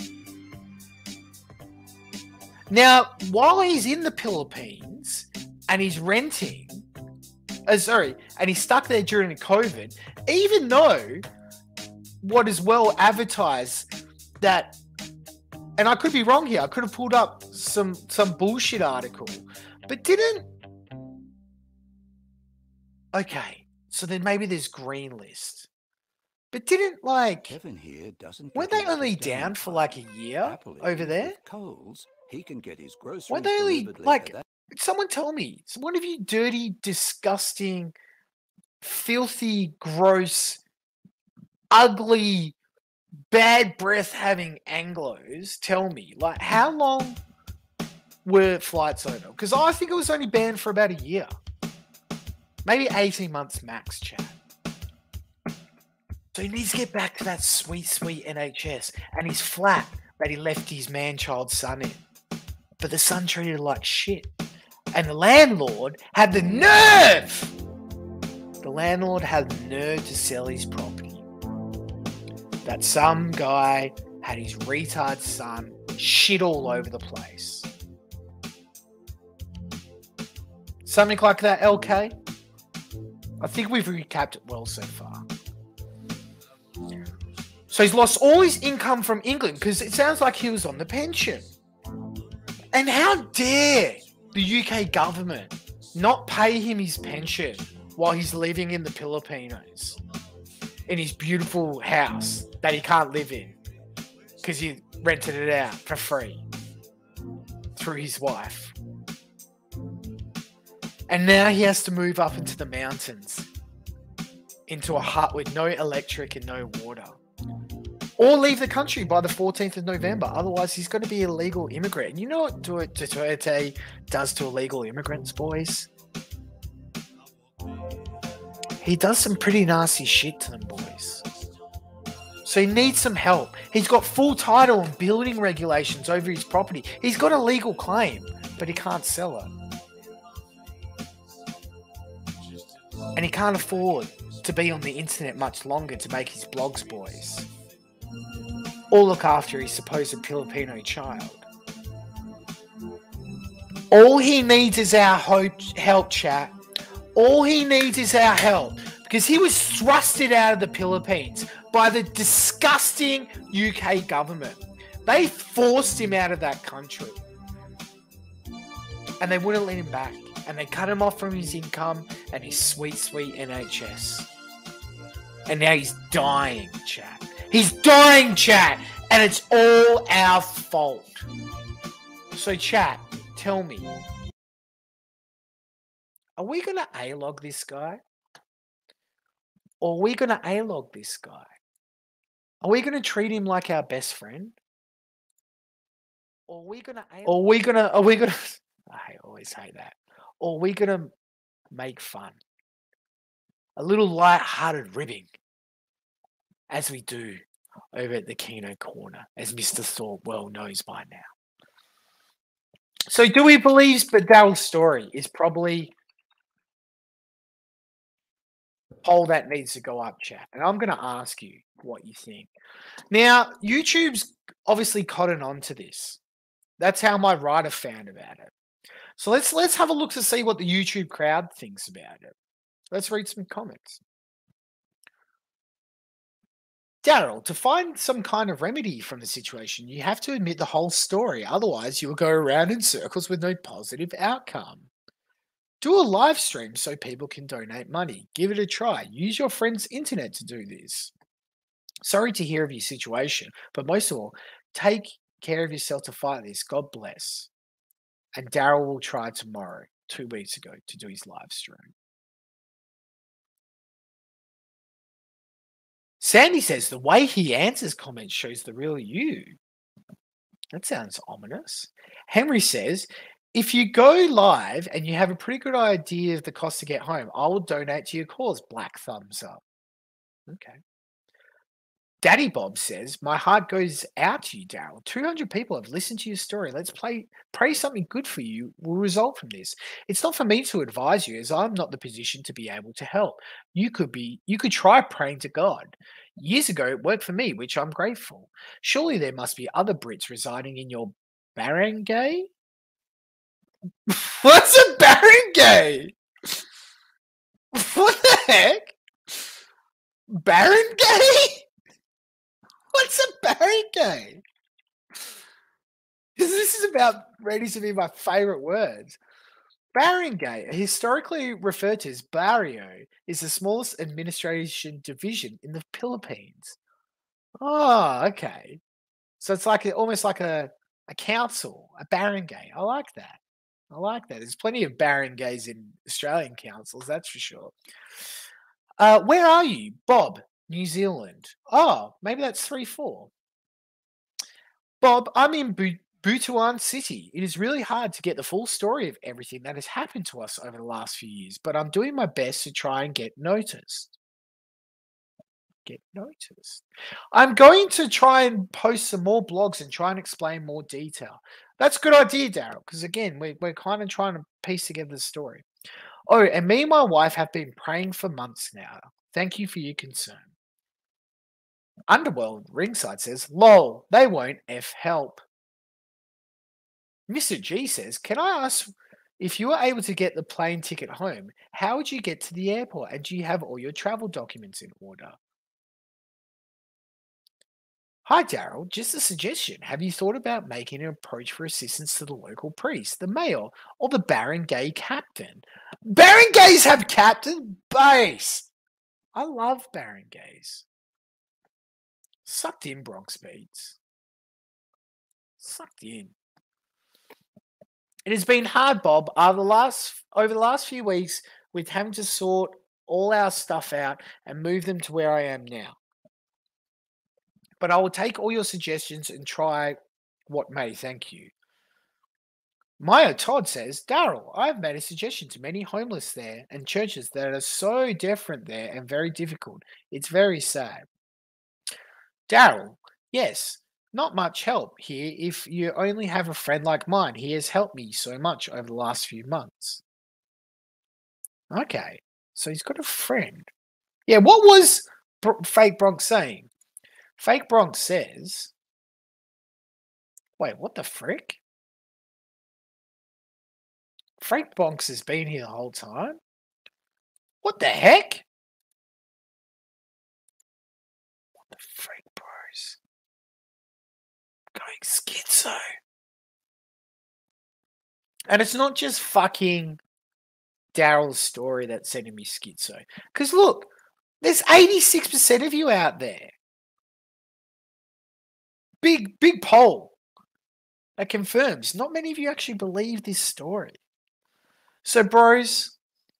Now, while he's in the Philippines and he's renting, uh, sorry, and he's stuck there during the COVID, even though what is well advertised that, and I could be wrong here, I could have pulled up some, some bullshit article, but didn't, okay, so then maybe there's green list. But didn't, like, Kevin here doesn't weren't they only down for like a year Happily, over there? with Coles, he can get his groceries Weren't they only, delivered like, later someone tell me, so one of you dirty, disgusting, filthy, gross, ugly, bad breath having Anglos, tell me, like, how long were flights over? Because I think it was only banned for about a year. Maybe eighteen months max, chat. So he needs to get back to that sweet, sweet N H S and his flat that he left his man-child son in. But the son treated it like shit. And the landlord had the nerve! The landlord had the nerve to sell his property. That some guy had his retard son shit all over the place. Something like that, L K? I think we've recapped it well so far. So he's lost all his income from England because it sounds like he was on the pension. And how dare the U K government not pay him his pension while he's living in the Filipinos in his beautiful house that he can't live in because he rented it out for free through his wife. And now he has to move up into the mountains, into a hut with no electric and no water. Or leave the country by the fourteenth of November. Otherwise, he's going to be a legal immigrant. And you know what Duterte does to illegal immigrants, boys? He does some pretty nasty shit to them, boys. So he needs some help. He's got full title and building regulations over his property. He's got a legal claim, but he can't sell it. And he can't afford to be on the internet much longer to make his blogs, boys. Or look after his supposed Filipino child. All he needs is our hope, help, chat. All he needs is our help. Because he was thrusted out of the Philippines by the disgusting U K government. They forced him out of that country. And they wouldn't let him back. And they cut him off from his income and his sweet, sweet N H S. And now he's dying, chat. He's dying, chat. And it's all our fault. So, chat, tell me. Are we going to A-log this guy? Or are we going to A-log this guy? Are we going to treat him like our best friend? Or are we going to A-log? Or are we going to... Are we going to... I always hate that. Or are we going to make fun? A little light-hearted ribbing. As we do over at the Kino Corner, as Mister Thorpe well knows by now. So do we believe Daryl's story is probably the poll that needs to go up, chat? And I'm going to ask you what you think. Now, YouTube's obviously cotton on to this. That's how my writer found about it. So let's let's have a look to see what the YouTube crowd thinks about it. Let's read some comments. Daryl, to find some kind of remedy from the situation, you have to admit the whole story. Otherwise, you will go around in circles with no positive outcome. Do a live stream so people can donate money. Give it a try. Use your friend's internet to do this. Sorry to hear of your situation, but most of all, take care of yourself to fight this. God bless. And Daryl will try tomorrow, two weeks ago, to do his live stream. Sandy says the way he answers comments shows the real you. That sounds ominous. Henry says, if you go live and you have a pretty good idea of the cost to get home, I will donate to your cause. Black thumbs up. Okay. Daddy Bob says, my heart goes out to you, Daryl. two hundred people have listened to your story. Let's play, pray something good for you will result from this. It's not for me to advise you, as I'm not the position to be able to help. You could be, you could try praying to God. Years ago, it worked for me, which I'm grateful. Surely there must be other Brits residing in your barangay? What's a barangay? What the heck? Barangay? What's a barangay? This is about ready to be my favorite words. Barangay, historically referred to as barrio, is the smallest administration division in the Philippines. Oh, okay. So it's like a, almost like a, a council, a barangay. I like that. I like that. There's plenty of barangays in Australian councils, that's for sure. Uh, where are you, Bob? New Zealand. Oh, maybe that's three four. Bob, I'm in Bu- Butuan City. It is really hard to get the full story of everything that has happened to us over the last few years, but I'm doing my best to try and get noticed. Get noticed. I'm going to try and post some more blogs and try and explain more detail. That's a good idea, Daryl, because again, we're, we're kind of trying to piece together the story. Oh, and me and my wife have been praying for months now. Thank you for your concern. Underworld Ringside says, lol, they won't F help. Mister G says, can I ask, if you were able to get the plane ticket home, how would you get to the airport, and do you have all your travel documents in order? Hi, Daryl. Just a suggestion. Have you thought about making an approach for assistance to the local priest, the mayor, or the barangay captain? Barangays have captain base. I love barangays. Sucked in, Bronx Beats. Sucked in. It has been hard, Bob, over the last over the last few weeks with having to sort all our stuff out and move them to where I am now. But I will take all your suggestions and try what may. Thank you. Maya Todd says, Daryl, I've made a suggestion to many homeless there and churches that are so different there and very difficult. It's very sad. Daryl, yes, not much help here if you only have a friend like mine. He has helped me so much over the last few months. Okay, so he's got a friend. Yeah, what was Bro- Fake Bronx saying? Fake Bronx says, wait, what the frick? Fake Bronx has been here the whole time? What the heck? What the frick, bros? Going schizo. And it's not just fucking Daryl's story that's sending me schizo. Because look, there's eighty-six percent of you out there. Big, big poll that confirms not many of you actually believe this story. So, bros,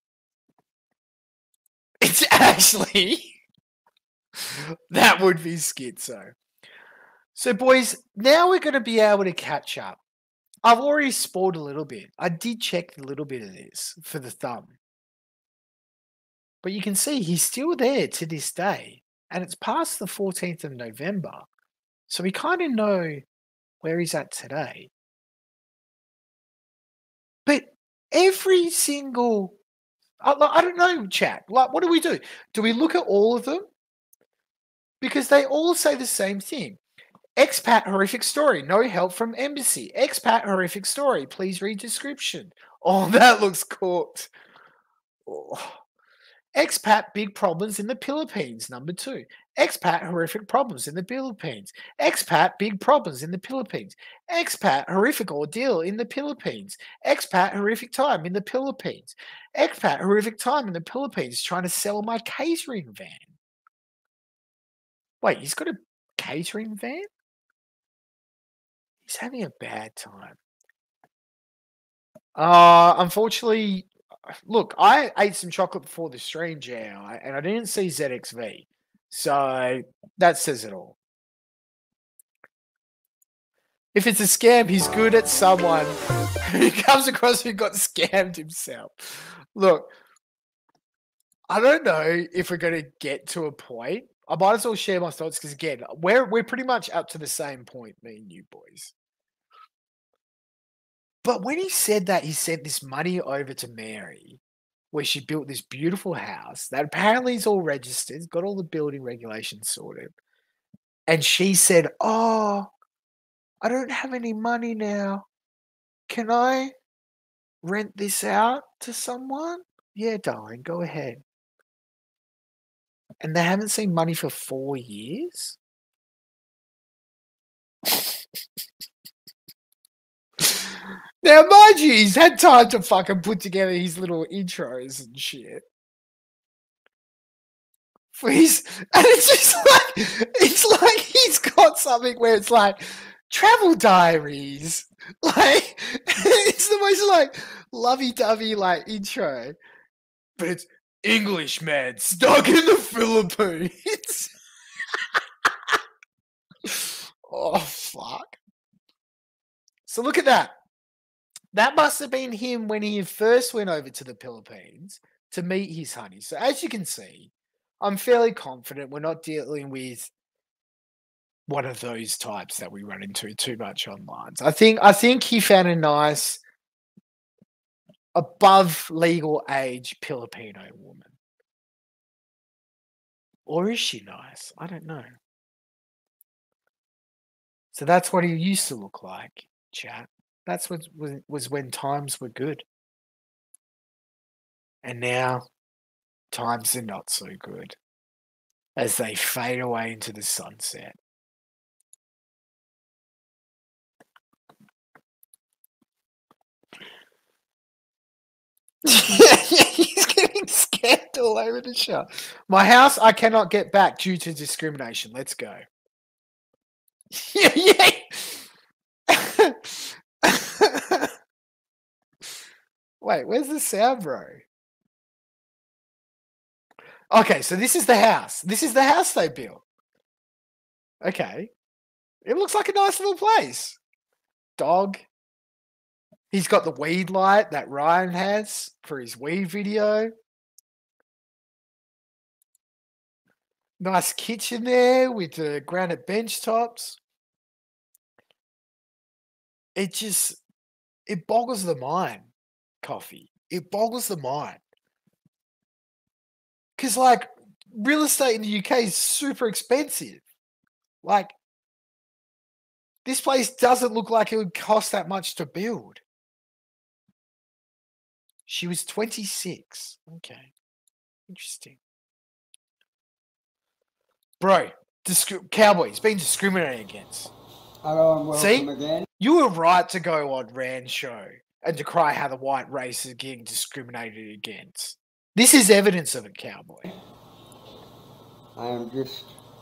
it's actually, that would be schizo. So, boys, now we're going to be able to catch up. I've already spoiled a little bit. I did check a little bit of this for the thumb. But you can see he's still there to this day. And it's past the fourteenth of November. So we kind of know where he's at today. But every single, I, I don't know, chat. Like, what do we do? Do we look at all of them? Because they all say the same thing. Expat horrific story. No help from embassy. Expat horrific story. Please read description. Oh, that looks cooked. Oh. Expat big problems in the Philippines. Number two. Expat horrific problems in the Philippines. Expat big problems in the Philippines. Expat horrific ordeal in the Philippines. Expat horrific time in the Philippines. Expat horrific time in the Philippines trying to sell my catering van. Wait, he's got a catering van? He's having a bad time. Uh, unfortunately, look, I ate some chocolate before the stream, J I, and I didn't see Z X V. So that says it all. If it's a scam, he's good at someone who comes across who got scammed himself. Look, I don't know if we're going to get to a point. I might as well share my thoughts because, again, we're, we're pretty much up to the same point, me and you boys. But when he said that he sent this money over to Mary, where she built this beautiful house that apparently is all registered, got all the building regulations sorted, and she said, oh, I don't have any money now. Can I rent this out to someone? Yeah, darling, go ahead. And they haven't seen money for four years? Now, mind you, he's had time to fucking put together his little intros and shit. For his, and it's just like, it's like he's got something where it's like, travel diaries. Like, it's the most like lovey-dovey like intro. But it's English man stuck in the Philippines. Oh, fuck. So look at that. That must have been him when he first went over to the Philippines to meet his honey. So as you can see, I'm fairly confident we're not dealing with one of those types that we run into too much online. So I think I think he found a nice above legal age Filipino woman. Or is she nice? I don't know. So that's what he used to look like, chat. That's what was, was when times were good. And now times are not so good as they fade away into the sunset. He's getting scammed all over the show. My house I cannot get back due to discrimination. Let's go. Yeah, yeah. Wait, where's the sound, bro? Okay, so this is the house. This is the house they built. Okay. It looks like a nice little place. Dog. He's got the weed light that Ryan has for his weed video. Nice kitchen there with the granite bench tops. It just, it boggles the mind, Coffee. It boggles the mind. Because, like, real estate in the U K is super expensive. Like, this place doesn't look like it would cost that much to build. She was twenty-six. Okay. Interesting. Bro, disc- Cowboys being discriminated against. Hello and welcome See? again. You were right to go on Rand's show and decry how the white race is getting discriminated against. This is evidence of it, Cowboy. I am just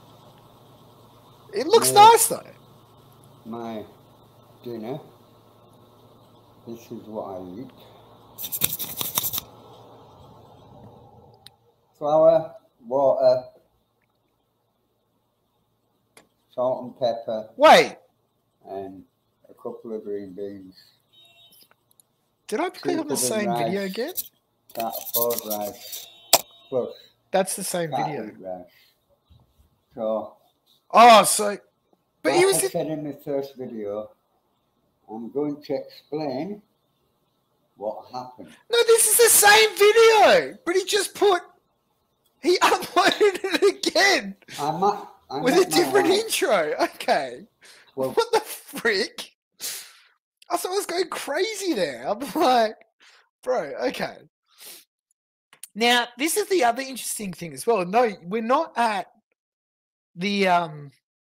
It looks Yeah. nice, though. my dinner. This is what I eat. Flour, water, salt and pepper, Wait, and a couple of green beans. did I click on the Chicken same rice. video again? That fried rice plus That's the same video. that rice. So, Oh, so, but like he was I in, said in the first video, I'm going to explain what happened. no, this is the same video, but he just put, he uploaded it again. I might, I with a met my different wife intro. Okay. Well, What the frick? I thought I was going crazy there. I'm like, bro, okay. Now, this is the other interesting thing as well. No, we're not at the um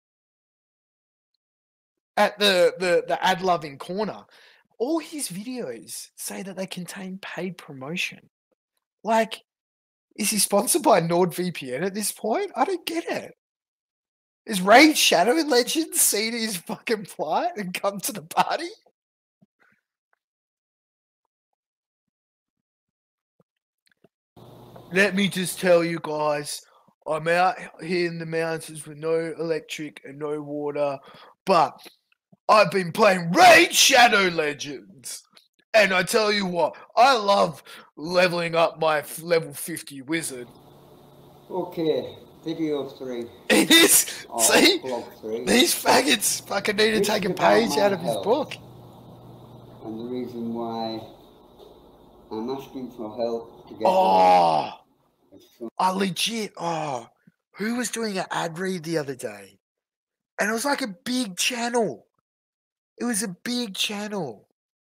at the the the ad loving corner. All his videos say that they contain paid promotion. Like, is he sponsored by NordVPN at this point? I don't get it. Is Raid Shadow Legends seen his fucking flight and come to the party? Let me just tell you guys, I'm out here in the mountains with no electric and no water, but I've been playing Raid Shadow Legends. And I tell you what, I love leveling up my f- level fifty wizard. okay, video three. It is. Or See? vlog three. These faggots fucking need to This take is a about page my out of his health. book. And the reason why I'm asking for help to get Oh, rid of some- I legit. Oh, who was doing an ad read the other day? And it was like a big channel. It was a big channel.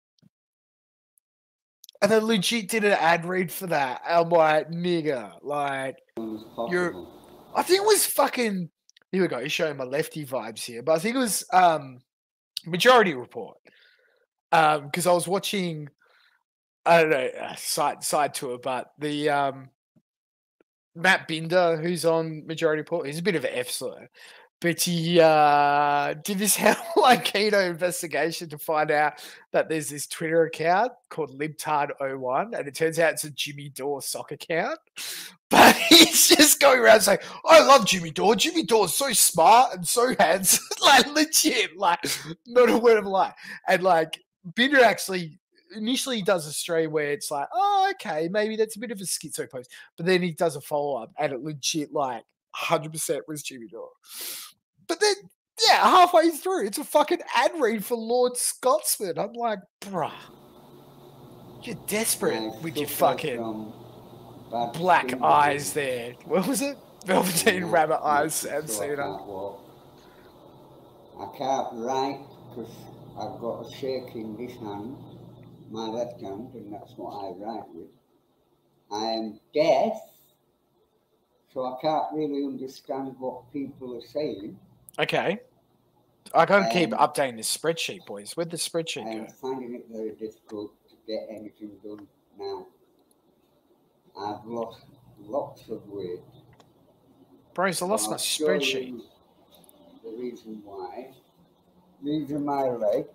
And they legit did an ad read for that. I'm like, nigga, like, as you're. possible. I think it was fucking. Here we go. You're showing my lefty vibes here, but I think it was um, Majority Report. Um, because I was watching. I don't know, uh, side side tour, but the um, Matt Binder, who's on Majority Report, he's a bit of an F slur, but he uh, did this hell like Keno investigation to find out that there's this Twitter account called libtard oh one, and it turns out it's a Jimmy Dore sock account. But he's just going around saying, I love Jimmy Dore. Jimmy Dore's so smart and so handsome. Like, legit, like, not a word of a lie. And, like, Binder actually initially does a stream where it's like, oh, okay, maybe that's a bit of a schizo post. But then he does a follow-up, and it legit, like, one hundred percent was Jimmy Dore. But then, yeah, halfway through, it's a fucking ad read for Lord Scotsman. I'm like, bruh, you're desperate I with your suffer fucking from bad black skin eyes disease, there. What was it? Velveteen and rabbit that eyes, makes Sam it so I Cena. can't walk. I can't write because I've got a shake in this hand, my left hand, and that's what I write with. I am deaf, so I can't really understand what people are saying. Okay. I gotta keep Um, updating this spreadsheet, boys. Where'd the spreadsheet I am go? finding it very difficult to get anything done now. I've lost lots of weight. Bros, I lost So my I'll show spreadsheet. you the reason why. These are my legs.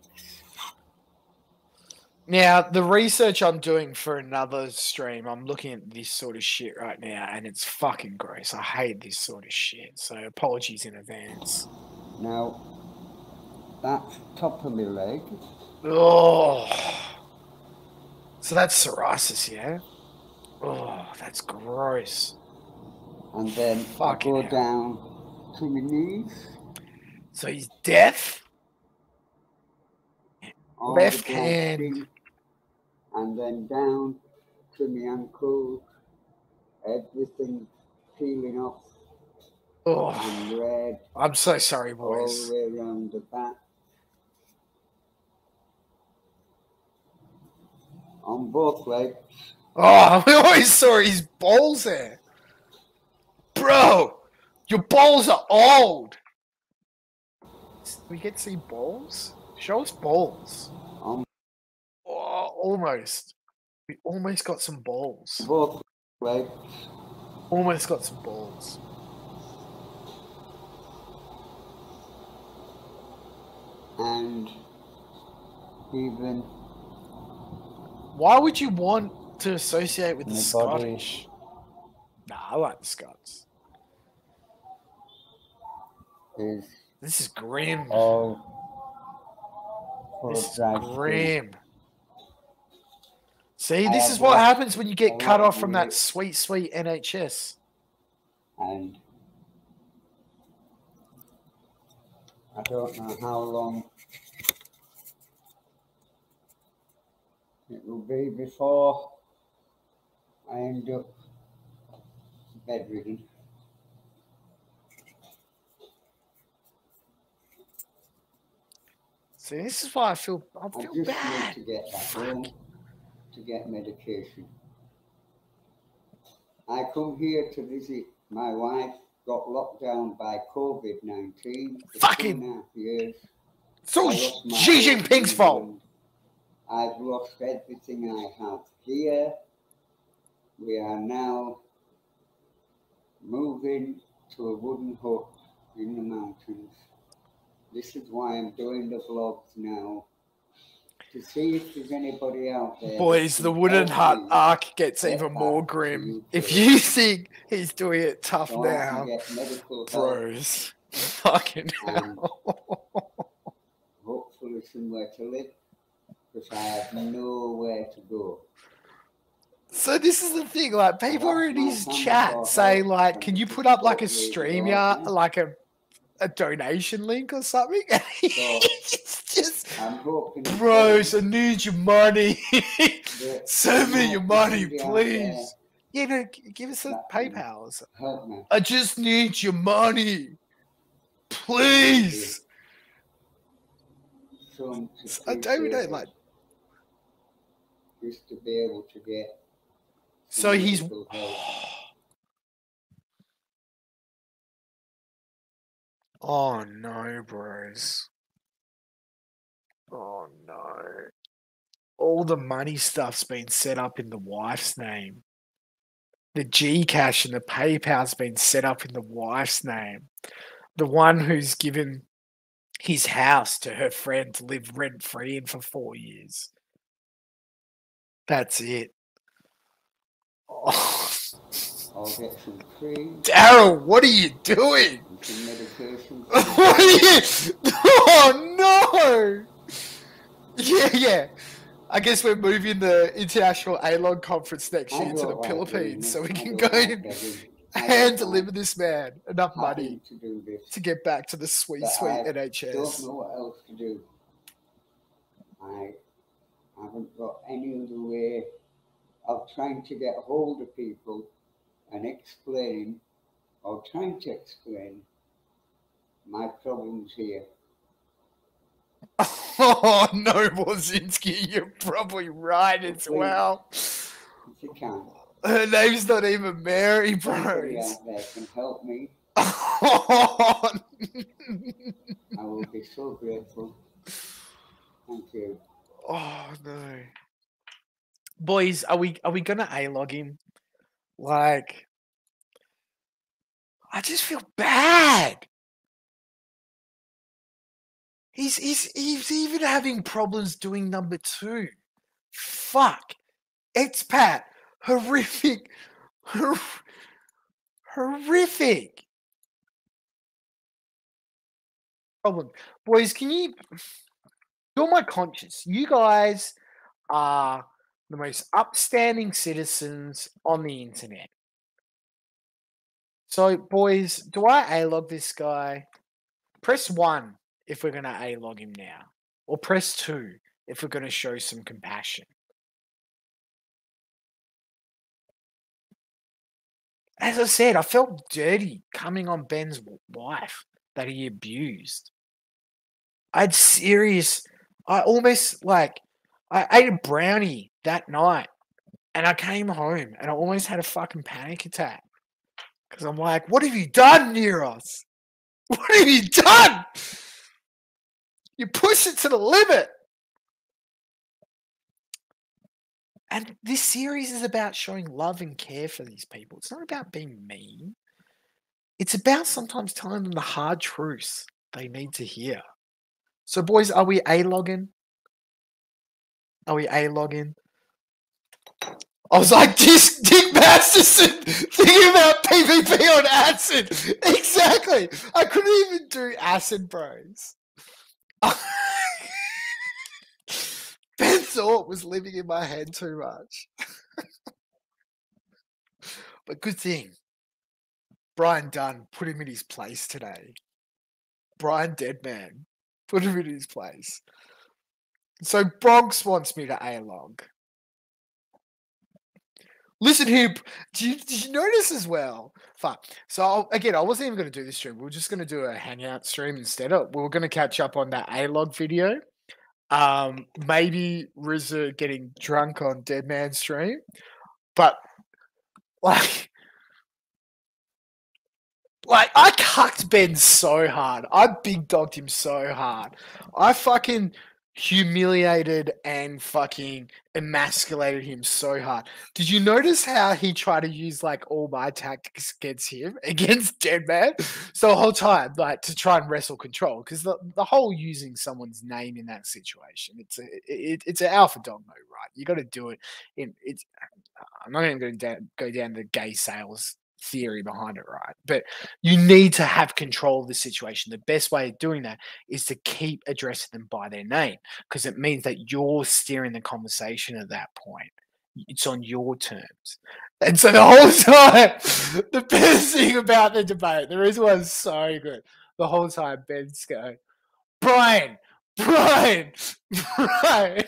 Now, the research I'm doing for another stream, I'm looking at this sort of shit right now, and it's fucking gross. I hate this sort of shit. So apologies in advance. Now, that's top of my leg. Oh. So that's psoriasis, yeah? Oh, that's gross. And then Fucking I go hell. down to my knees. So he's deaf? all Left the black hand. skin, and then down to my ankles. Everything peeling off Oh, and red I'm so sorry, all the boys. way around the back. On both legs. Oh, we always saw his balls there. Bro, your balls are old. We get to see balls? Show us balls. On Oh, almost. We almost got some balls. both legs. Almost got some balls. And even Why would you want to associate with the My body. Scottish? Nah, I like the Scots. is This is grim. all full This of is dry skin. grim. See, I this have is what lost happens when you a get cut lot off of from that weight. sweet, sweet N H S. And I don't know how long it will be before I end up bedridden. See, this is why I feel I I feel just bad. need to get back Fuck. home to get medication. I come here to visit my wife, got locked down by COVID nineteen for Fucking- two and a half years. It's all I lost my Xi home in Jinping's fault. England. I've lost everything I have here. We are now moving to a wooden hut in the mountains. This is why I'm doing the vlogs now, to see if there's anybody out there. that Boys, can the wooden help hut me arc gets get even back more to grim. U K. If you think he's doing it tough so I now, can get medical help bros, fucking and hell. hopefully somewhere to live, because I have nowhere to go. So this is the thing, like people are in his chat saying like, can you put up like a StreamYard, like a a donation link or something? It's just, I'm hoping, bros, I need your money. that Send me there your might money, be somebody out there please. Yeah, no, g- give us a that can PayPal. or something. help me. I just need your money, please. Some I don't even know, appreciate like. it, just to be able to get So some he's. medical help. Oh no, bros. Oh no. All the money stuff's been set up in the wife's name. The Gcash and the PayPal's been set up in the wife's name. The one who's given his house to her friend to live rent free in for four years. That's it. Oh. I'll get some cream Daryl, what are you doing? and some medication. What are you? Oh no! Yeah, yeah. I guess we're moving the International A L O G conference next I year to the don't like doing Philippines this. so we I can don't go like in begging. I and don't deliver like this man enough money having to do this. to get back to the sweet, But sweet I N H don't S. know what else to do. I haven't got any other way of trying to get hold of people and explain, or trying to explain, my problems here. Oh no, Wozinski, you're probably right as Please. well. If you can, Her name's not even Mary, somebody bros. out there can help me, Oh, I will be so grateful. Thank you. oh no. Boys, are we are we gonna A-log him? Like, I just feel bad. He's he's he's even having problems doing number two. Fuck. Expat. Horrific. Hor- horrific. Problem. Boys, can you you're my conscience. You guys are the most upstanding citizens on the internet. So, boys, do I A-log this guy? Press one if we're going to A-log him now. Or press two if we're going to show some compassion. As I said, I felt dirty coming on Ben's w- wife that he abused. I had serious... I almost, like... I ate a brownie that night. And I came home and I almost had a fucking panic attack. Because I'm like, what have you done, Neros? What have you done? You push it to the limit. And this series is about showing love and care for these people. It's not about being mean. It's about sometimes telling them the hard truths they need to hear. So, boys, are we A-logging? Are we A-logging? I was like, Dick, Dick Masterson thinking about P V P on acid. Exactly. I couldn't even do acid, bros. Ben Thorpe was living in my head too much. But good thing, Brian Dunn put him in his place today. Brian Deadman put him in his place. So Bronx wants me to A-log. Listen here, did you, did you notice as well? Fuck. So I'll, again, I wasn't even going to do this stream. We were just going to do a hangout stream instead. Of, we were going to catch up on that A-log video. Um, maybe R Z A getting drunk on Dead Man Stream, but like, like I cucked Ben so hard. I big dogged him so hard. I fucking humiliated and fucking emasculated him so hard. Did you notice how he tried to use like all my tactics against him, against Dead Man? So the whole time, like to try and wrestle control, because the, the whole using someone's name in that situation, it's a it, it's an alpha dog mode, right? You got to do it in it's. I'm not even going to go down the gay sales theory behind it, right? But you need to have control of the situation. The best way of doing that is to keep addressing them by their name, because it means that you're steering the conversation at that point. It's on your terms. And so the whole time, the best thing about the debate, the reason why it's so good, the whole time Ben's going, Brian, Brian, Brian.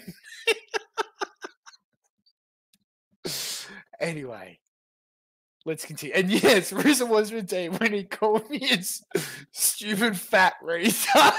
Anyway, let's continue. And yes, R Z A was redeemed when he called me his stupid fat retard.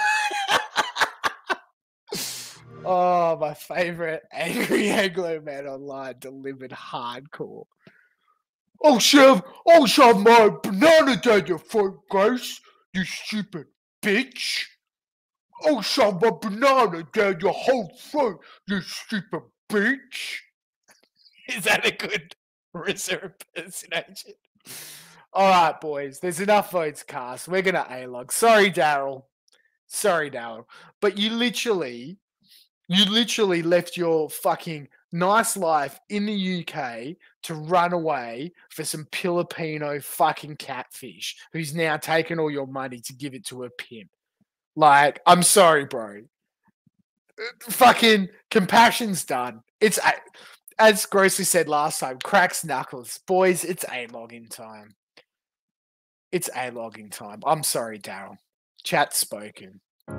Oh, my favorite angry Anglo man online delivered hardcore. I'll shove, I'll shove my banana down your throat, Grace, you stupid bitch. I'll shove my banana down your whole throat, you stupid bitch. Is that a good R Z A impersonation? All right, boys. There's enough votes cast. We're going to A-log. Sorry, Daryl. Sorry, Daryl. But you literally, you literally left your fucking nice life in the U K to run away for some Filipino fucking catfish who's now taken all your money to give it to a pimp. Like, I'm sorry, bro. Fucking compassion's done. It's... As Grossly said last time, cracks knuckles. Boys, it's A-logging time. It's A-logging time. I'm sorry, Daryl. Chat spoken.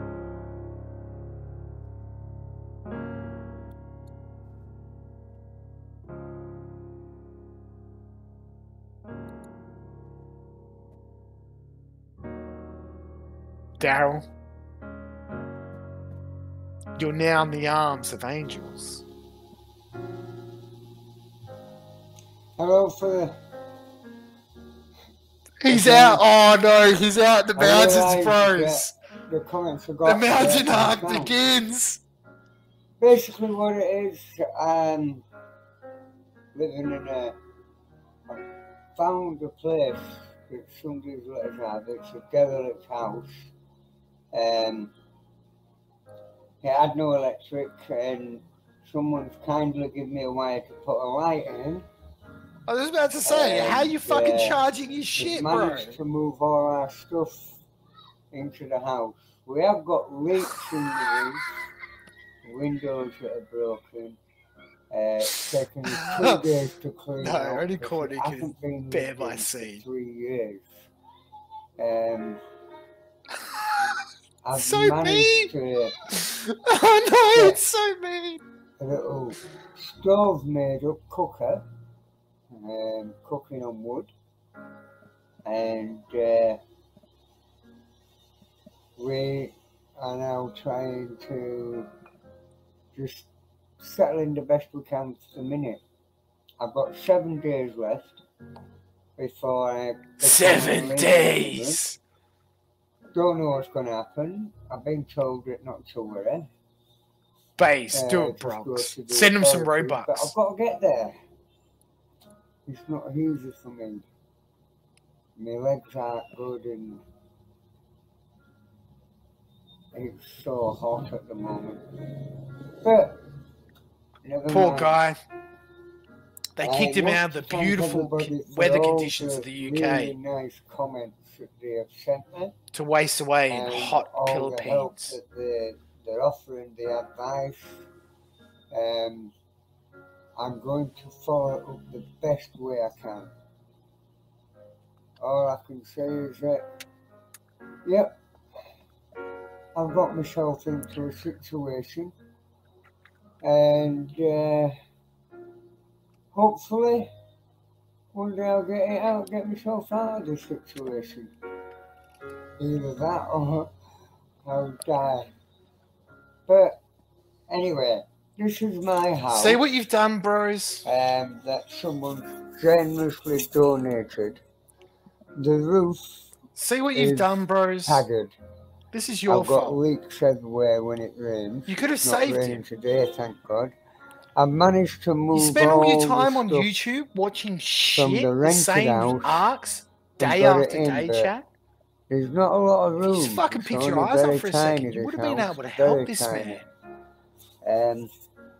Daryl, you're now in the arms of angels. Hello for He's out. Oh no, he's out. The mountains froze. The comments The mountain arc begins. Basically, what it is, um, living in a, I found a place that somebody's let us have. It's a derelict house. Um, it had no electric, and someone's kindly given me a wire to put a light in. I was about to say, um, how are you fucking yeah, charging his shit, bro? Managed to move all our stuff into the house. We have got leaks in the roof, windows that are broken. Uh, it's taken two days to clean No, out. only Courtney can been bear my lived in seed. for Three years. Um, I've So managed mean. to Oh no, get it's so mean. a little stove made up cooker, um, cooking on wood, and uh, we are now trying to just settle in the best we can for the minute. I've got seven days left before I... Seven days. Don't know what's going to happen. I've been told it not to worry. Base, Uh, do it, just go Bronx. to the Send him some authorities, Robux. But I've got to get there. It's not easy for me. My legs aren't good and it's so hot at the moment. But never Poor mind. guy. They I kicked him want out of the to thank beautiful everybody co- for weather all conditions the of the U Really K nice comments that they have sent me. to waste away in and hot all the help Philippines. that they, they're offering, the advice. Um, I'm going to follow it up the best way I can. All I can say is that, yep, I've got myself into a situation, and uh, hopefully one day I'll get it out, get myself out of this situation. Either that or I'll die. But Anyway, this is my house. See what you've done, bros? Um, that someone generously donated. The roof See what you've is done, bros? haggard. This is your I've got fault. leaks everywhere when it rains. You could have It's not saved raining him. today, thank God. I managed to move You spend all your the time on stuff YouTube watching from shit, the the rented same house arcs, and day got it after in, day, but chat. There's not a lot of If you room. just fucking It's picked your only eyes very up for a tiny, second, you this would have been house. able to Very help this tiny. man. Um,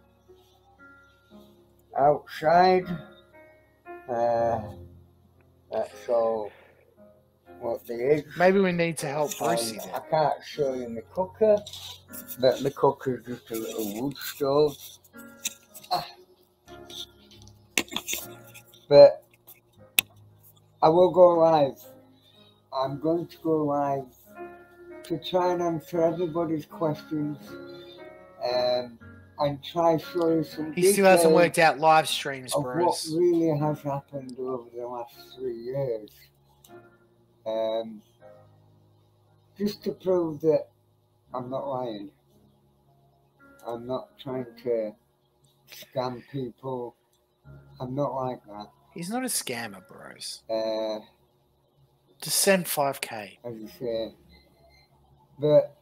outside, uh, that's all what there is. Maybe we need to help Um, Brucey I then. can't show you my cooker, but my cooker's just a little wood stove. Ah. But I will go live. I'm going to go live to try and answer everybody's questions um, and try show you some He still hasn't details worked out live streams, of what bros. really has happened over the last three years. Um, just to prove that I'm not lying. I'm not trying to scam people. I'm not like that. He's not a scammer, bros. Uh, Just send five K. as you say. But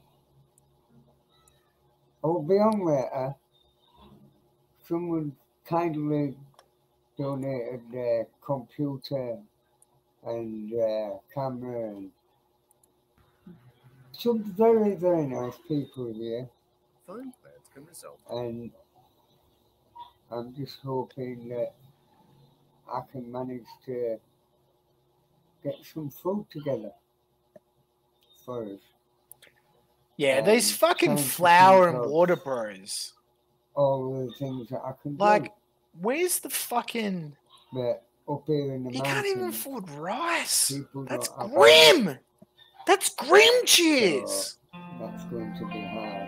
I will be on later. Someone kindly donated their computer and uh, camera and some very, very nice people here. Phone plans can result. And I'm just hoping that I can manage to get some food together for us. Yeah, Um, these fucking trying to flour think and of water bros. all the things that I can Like, do. where's the fucking... But up here in the You mountains, can't even afford rice. people That's don't have grim. That's grim, cheers. that's going to be hard.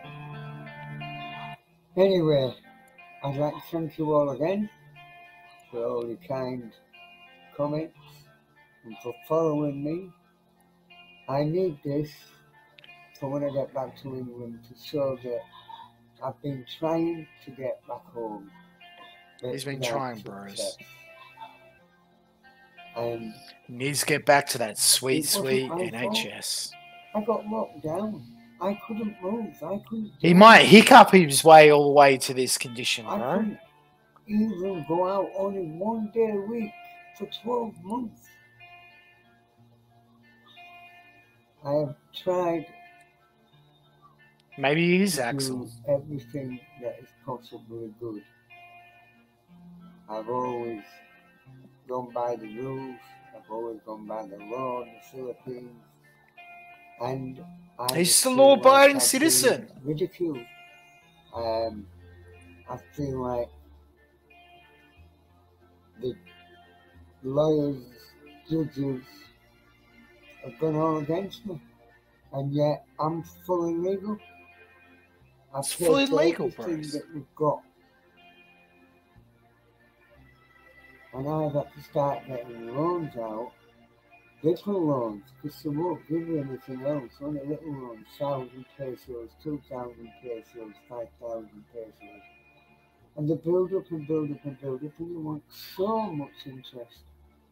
Anyway, I'd like to thank you all again for all your kind comments and for following me. I need this for when I get back to England to show that I've been trying to get back home. but He's been without trying, success. bros. And He needs to get back to that sweet, It wasn't sweet my N H S. I got locked down. I couldn't move. I couldn't. He do might anything. hiccup his way all the way to this condition, I bro. couldn't even go out only one day a week for twelve months. I have tried Maybe it is to Axel. do everything that is possibly good. I've always gone by the rules. I've always gone by the law in the Philippines. And I He's just the feel law-abiding like I've been citizen. ridiculed. Um, I feel like the lawyers, judges have gone all against me, and yet I'm fully legal. I've It's paid fully for legal, everything bros. that we've got, and I've had to start getting loans out, little loans, because they won't give you anything else. Only little loans, thousand pesos, two thousand pesos, five thousand pesos. And they build up and build up and build up, and you want so much interest.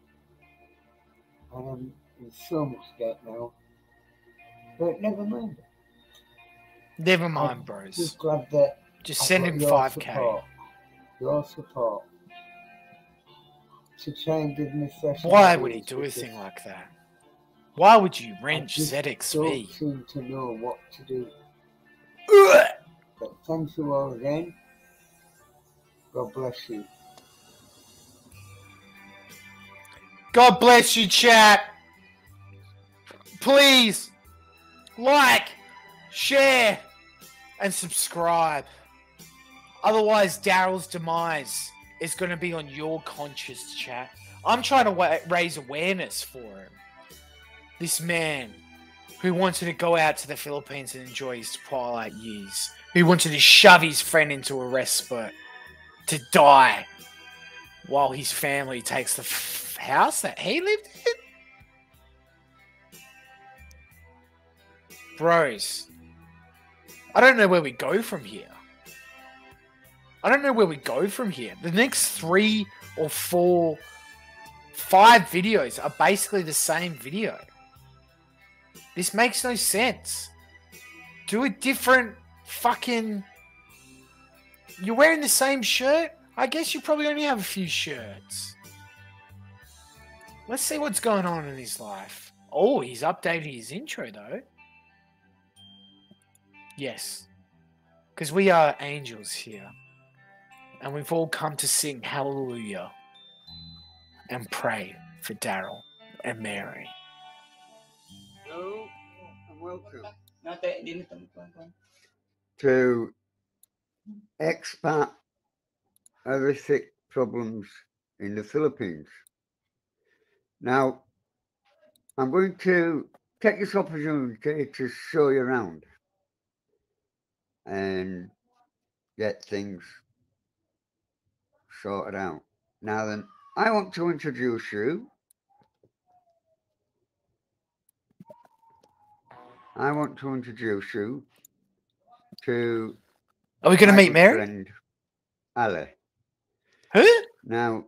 And I'm in so much debt now. But never mind. Never I'm mind, bros. just glad that Just I've send got him your five K. support, your support to try and give me fresh Why would he ideas, do a because thing like that? Why would you I wrench just Z X don't V? seem to know what to do. Ugh! But thank you all again. God bless you. God bless you, chat. Please like, share, and subscribe. Otherwise, Daryl's demise is going to be on your conscious, chat. I'm trying to wa- raise awareness for him. This man who wanted to go out to the Philippines and enjoy his twilight years, who wanted to shove his friend into a respite to die while his family takes the f- house that he lived in. Bros, I don't know where we go from here. I don't know where we go from here. The next three or four, five videos are basically the same video. This makes no sense. Do a different fucking... You're wearing the same shirt? I guess you probably only have a few shirts. Let's see what's going on in his life. Oh, he's updated his intro, though. Yes. Because we are angels here. And we've all come to sing hallelujah and pray for Daryl and Mary. Hello and welcome No te, dime tú, tú, tú. to expat horrific problems in the Philippines. Now, I'm going to take this opportunity to show you around and get things sorted out. Now then, I want to introduce you. I want to introduce you to Are we going to my meet good Mary? friend Ali. Who? Now,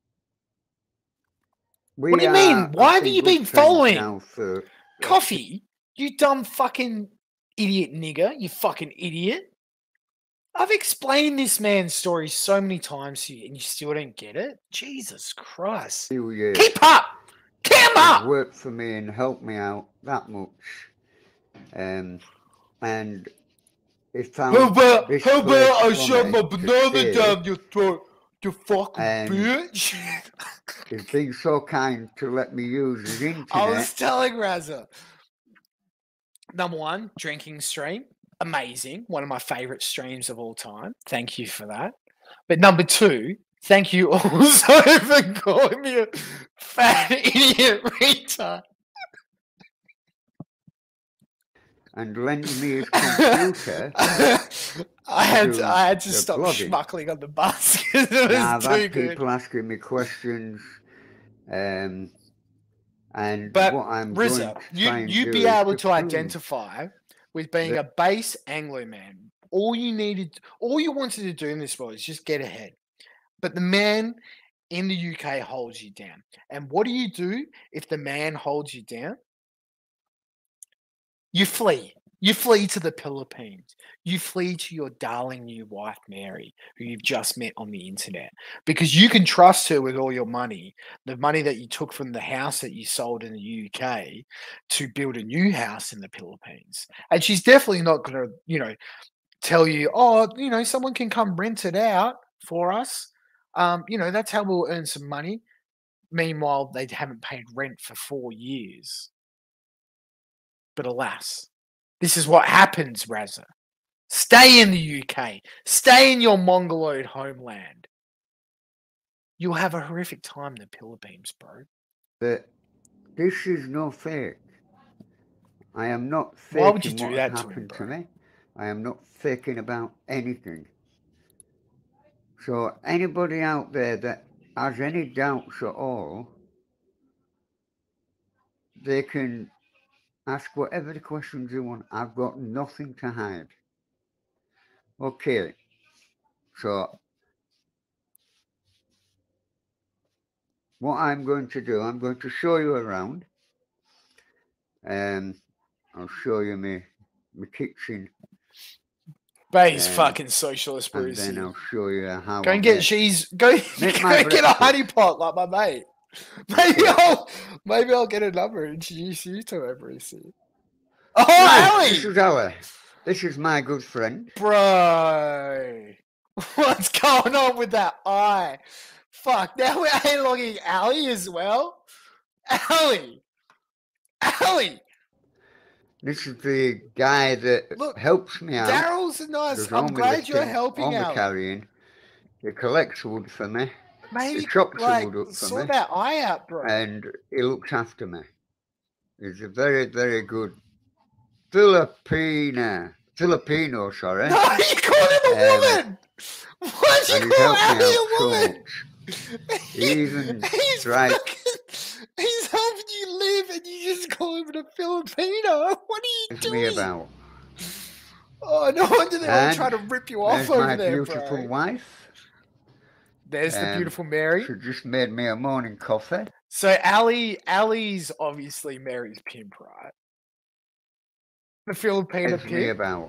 we What do you are- mean? have Why have been you good been friends following? now for Coffee? You dumb fucking idiot nigger. You fucking idiot. I've explained this man's story so many times to you and you still don't get it? Jesus Christ. few years. Keep up! Keep He's up! worked for me and helped me out that much. Um, and he found How about, this how about I place shove for my me to banana stay. down your throat, you fucking And bitch? He's been so kind to let me use his internet. I was telling Razza. Number one, drinking stream. Amazing. One of my favorite streams of all time. Thank you for that. But number two, thank you also for calling me a fat idiot retard. and lending me his computer. I had do to, I had to the stop blogging. schmuckling on the bus because it was Now I've too had good. people asking me questions, um, and But what I'm Rizza, going to you try and you'd do be is able to to prove identify with being that- a base Anglo man. All you needed, all you wanted to do in this world is just get ahead. But the man in the U K holds you down. And what do you do if the man holds you down? You flee. You flee to the Philippines. You flee to your darling new wife, Mary, who you've just met on the internet, because you can trust her with all your money, the money that you took from the house that you sold in the U K to build a new house in the Philippines. And she's definitely not going to, you know, tell you, oh, you know, someone can come rent it out for us. Um, you know, that's how we'll earn some money. Meanwhile, they haven't paid rent for four years. But alas, this is what happens, Razza. Stay in the U K. Stay in your Mongoloid homeland. You'll have a horrific time in the Philippines, bro. that this is no fake. I am not faking Why would you do what that to him, happened to bro? me. I am not faking about anything. So anybody out there that has any doubts at all, they can ask whatever the questions they want. I've got nothing to hide. Okay, so what I'm going to do, I'm going to show you around. Um, I'll show you my, my kitchen, But he's Um, fucking socialist, and Bruce. then I'll show you how Go I and get make- cheese. Go, Make go my and get a breakfast. honey pot like my mate. Maybe I'll maybe I'll get a number and introduce you to her, Brucey. Oh, Right, this Ali! is Ali. This is my good friend. Bro, what's going on with that eye? Fuck, now we're A-logging Ali as well? Ali! Ali! This is the guy that Look, helps me out. Daryl's nice. does I'm all my glad you're lifting, all helping my out. carrying. He collects wood for me, Maybe, chops the like, wood up for sort me. that eye out, bro. and he looks after me. He's a very, very good Filipina. Filipino, sorry. No, you called him a Um, woman! Why'd and you he's call helped me Ali out a so woman? much. He even he's tried- fucking, he's helping you live and you just call him a Filipino. What are you It's me doing? about. Oh, Oh, no wonder they're all And trying to rip you off There's over my there, beautiful bro. wife. There's the Um, beautiful Mary. She just made me a morning coffee. So Ali, Ali's obviously Mary's pimp, right? The Filipino Tells me pimp. about.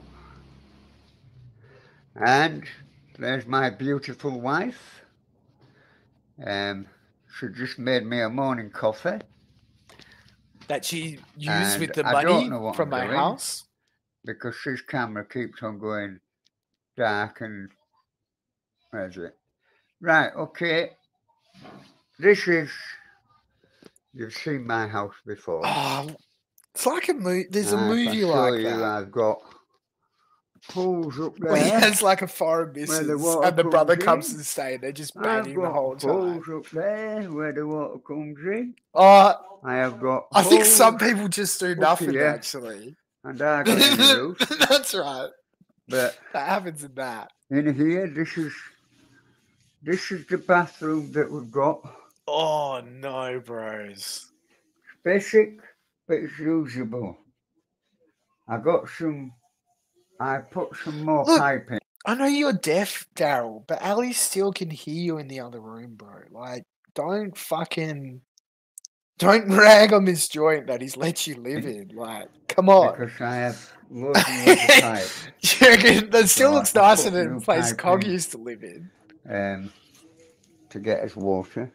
And there's my beautiful wife. Um, she just made me a morning coffee. That she used And with the I don't money know what from I'm my doing. house. Because his camera keeps on going dark and where's it? Right, okay. This is you've seen my house before. Oh, it's like a movie. There's a Ah, if I movie show like you, that. I've got pools up Where he there. has like a foreign Where missus, the water and the brother comes comes in. to stay, and they're just I've banging the got whole time. pools up there where the water comes in. Oh, I have got I think some pools people just do up nothing here, actually. and I got in the roof. That's right. But That happens in that. in here, this is this is the bathroom that we've got. Oh no, bros. Basic, but it's usable. I got some. I put some more Look. pipe in. I know you're deaf, Daryl, but Ali still can hear you in the other room, bro. Like, don't fucking don't rag on this joint that he's let you live in. Like, come on. Because I have loads and loads of pipe. You reckon that still So I looks can nicer put than new the place pipe Cog in. used to live in. Um, to get us water.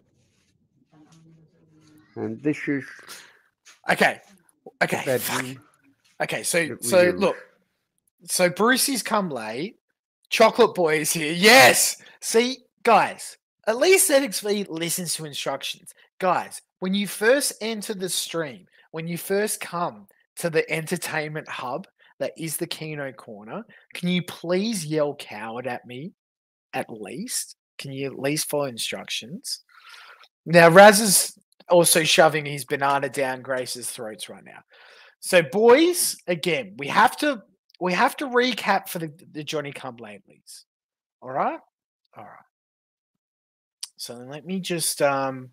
And this is Okay. the Okay. Fuck. bedroom. Okay, so that we so use. look. So Brucey's come late. Chocolate Boy is here. Yes. See, guys, at least Z X V listens to instructions. Guys, when you first enter the stream, when you first come to the entertainment hub that is the Kino Corner, can you please yell coward at me? At least? Can you at least follow instructions? Now, Raz is also shoving his banana down Grace's throats right now. So, boys, again, we have to we have to recap for the, the Johnny Come Latelys. All right? All right. So let me just um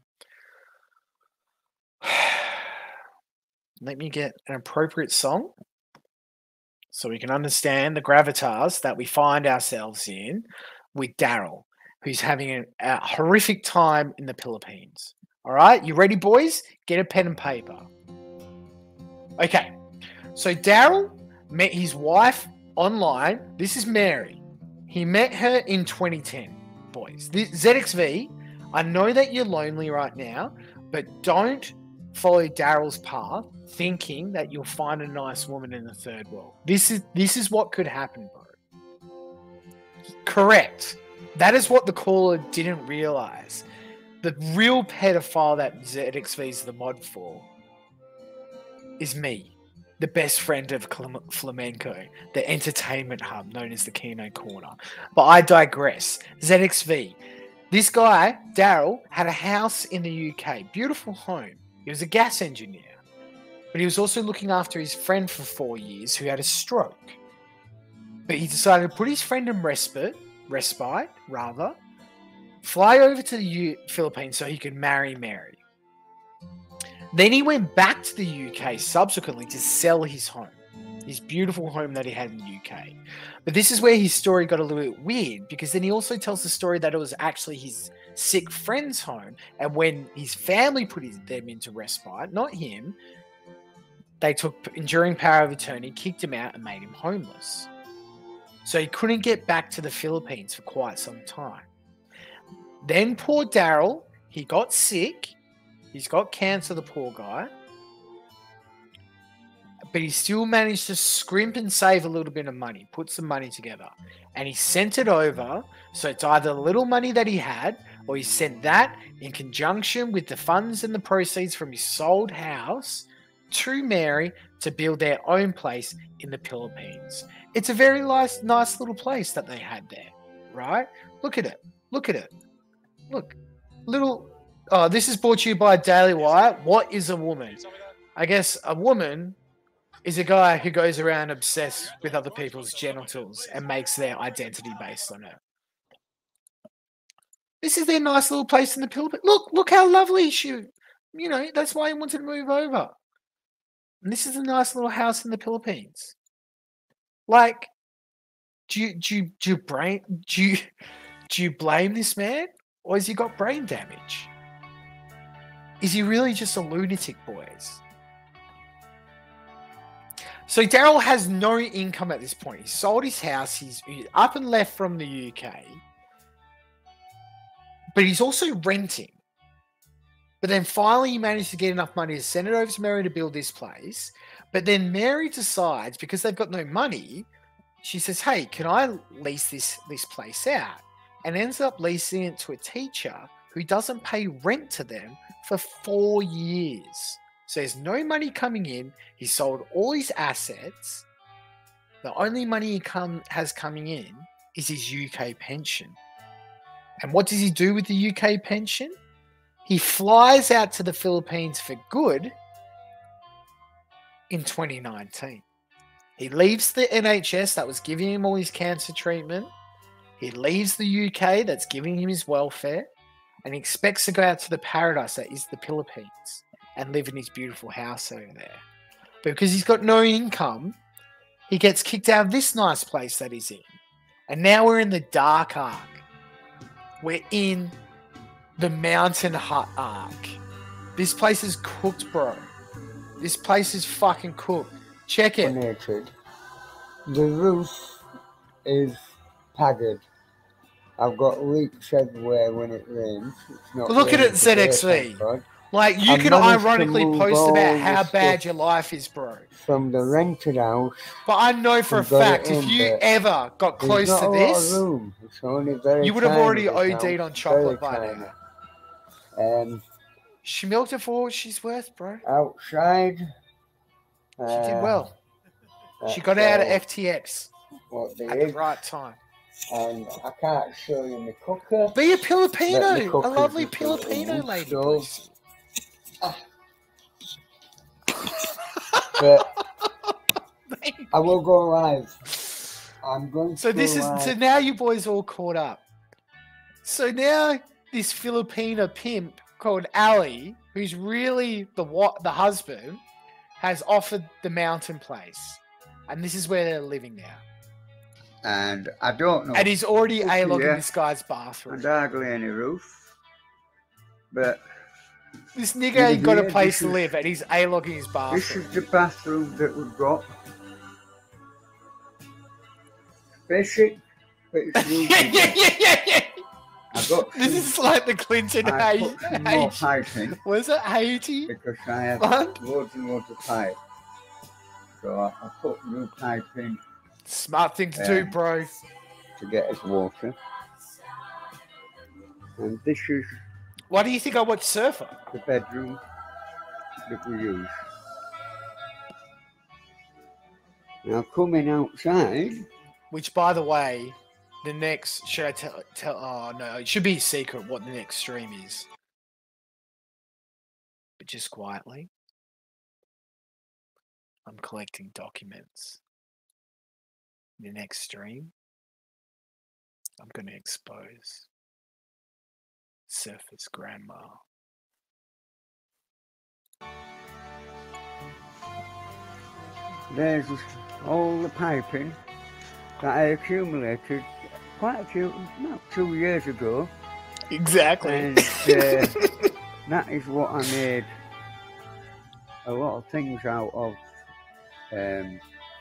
let me get an appropriate song so we can understand the gravitas that we find ourselves in with Daryl, who's having a, a horrific time in the Philippines. All right, you ready, boys? Get a pen and paper. Okay, so Daryl met his wife online. This is Mary. He met her in twenty ten, boys. This, Z X V, I know that you're lonely right now, but don't follow Daryl's path thinking that you'll find a nice woman in the third world. This is this is what could happen, bro. Correct. That is what the caller didn't realize. The real pedophile that Z X V is the mod for is me, the best friend of Flamenco, the entertainment hub known as the Kino Corner. But I digress. Z X V. This guy, Daryl, had a house in the U K. Beautiful home. He was a gas engineer. But he was also looking after his friend for four years who had a stroke. But he decided to put his friend in respite, respite, rather, fly over to the U- Philippines so he could marry Mary. Then he went back to the U K subsequently to sell his home, his beautiful home that he had in the U K. But this is where his story got a little bit weird, because then he also tells the story that it was actually his sick friend's home, and when his family put his, them into respite, not him, they took enduring power of attorney, kicked him out, and made him homeless. So he couldn't get back to the Philippines for quite some time. Then poor Daryl, he got sick. He's got cancer, the poor guy. But he still managed to scrimp and save a little bit of money, put some money together. And he sent it over. So it's either the little money that he had, or he sent that in conjunction with the funds and the proceeds from his sold house to Mary to build their own place in the Philippines. It's a very nice, nice little place that they had there, right? Look at it. Look at it. Look. Little... Oh, this is brought to you by Daily Wire. What is a woman? I guess a woman is a guy who goes around obsessed with other people's genitals and makes their identity based on it. This is their nice little place in the Philippines. Look, look how lovely she... You know, that's why he wanted to move over. And this is a nice little house in the Philippines. Like, Do you do you, do you brain do you do you blame this man, or has he got brain damage? Is he really just a lunatic, boys? So Daryl has no income at this point. He sold his house. He's, he's up and left from the U K. But he's also renting. But then finally he managed to get enough money to send it over to Mary to build this place. But then Mary decides, because they've got no money, she says, hey, can I lease this, this place out? And ends up leasing it to a teacher who doesn't pay rent to them for four years. So there's no money coming in. He sold all his assets. The only money he come, has coming in is his U K pension. And what does he do with the U K pension? He flies out to the Philippines for good in twenty nineteen. He leaves the N H S that was giving him all his cancer treatment. He leaves the U K that's giving him his welfare. And he expects to go out to the paradise that is the Philippines and live in his beautiful house over there. But because he's got no income, he gets kicked out of this nice place that he's in. And now we're in the dark arc. We're in the mountain hut arc. This place is cooked, bro. This place is fucking cooked. Check it. Natured. The roof is padded. I've got leaks everywhere when it rains. It's not Look at raining it, Z X V. today, thank God. Like, you I've can managed to ironically move post all about the how bad stuff your life is, bro. From the rented house, But I know for a I've got it fact, if in, you but ever got there's close not to a lot this, of room. It's only very you would have tiny, already this OD'd house. on chocolate Very by tiny. now. Um, She milked it for what she's worth, bro. outside. She uh, did well. She that's got out of all F T X What there at the is. right time. And I can't show you my cooker. Be a But the Filipino, a cooker's lovely just a little Filipino wood lady. stove. Please. But I will go live. I'm going So to this go is live. so now you boys all caught up. So now this Filipina pimp called Ali, who's really the what the husband, has offered the mountain place, and this is where they're living now. And I don't know. And he's already Okay, A-logging yeah. this guy's bathroom. And hardly any roof. But This nigga Yeah, ain't got a yeah, place this to is- live, and he's A-logging his this bathroom. is the bathroom that we've got. Basic, but it's yeah, yeah, roomy. yeah, yeah, yeah. I've got This some, is like the Clinton I hate. put some more hate. pipe in Was it Haiti? because I have What? loads and loads of pipe. So I, I put new pipe in Smart thing to do, Um, bro. to get us water. And this is Why do you think I watch Surfer? the bedroom that we use. Now coming outside, Which, by the way, the next should I tell? Tell? Oh no, it should be a secret what the next stream is. But just quietly, I'm collecting documents. The next stream, I'm going to expose Surfer's grandma. there's all the piping that I accumulated quite a few, not two years ago. Exactly. And uh, that is what I made a lot of things out of. Um,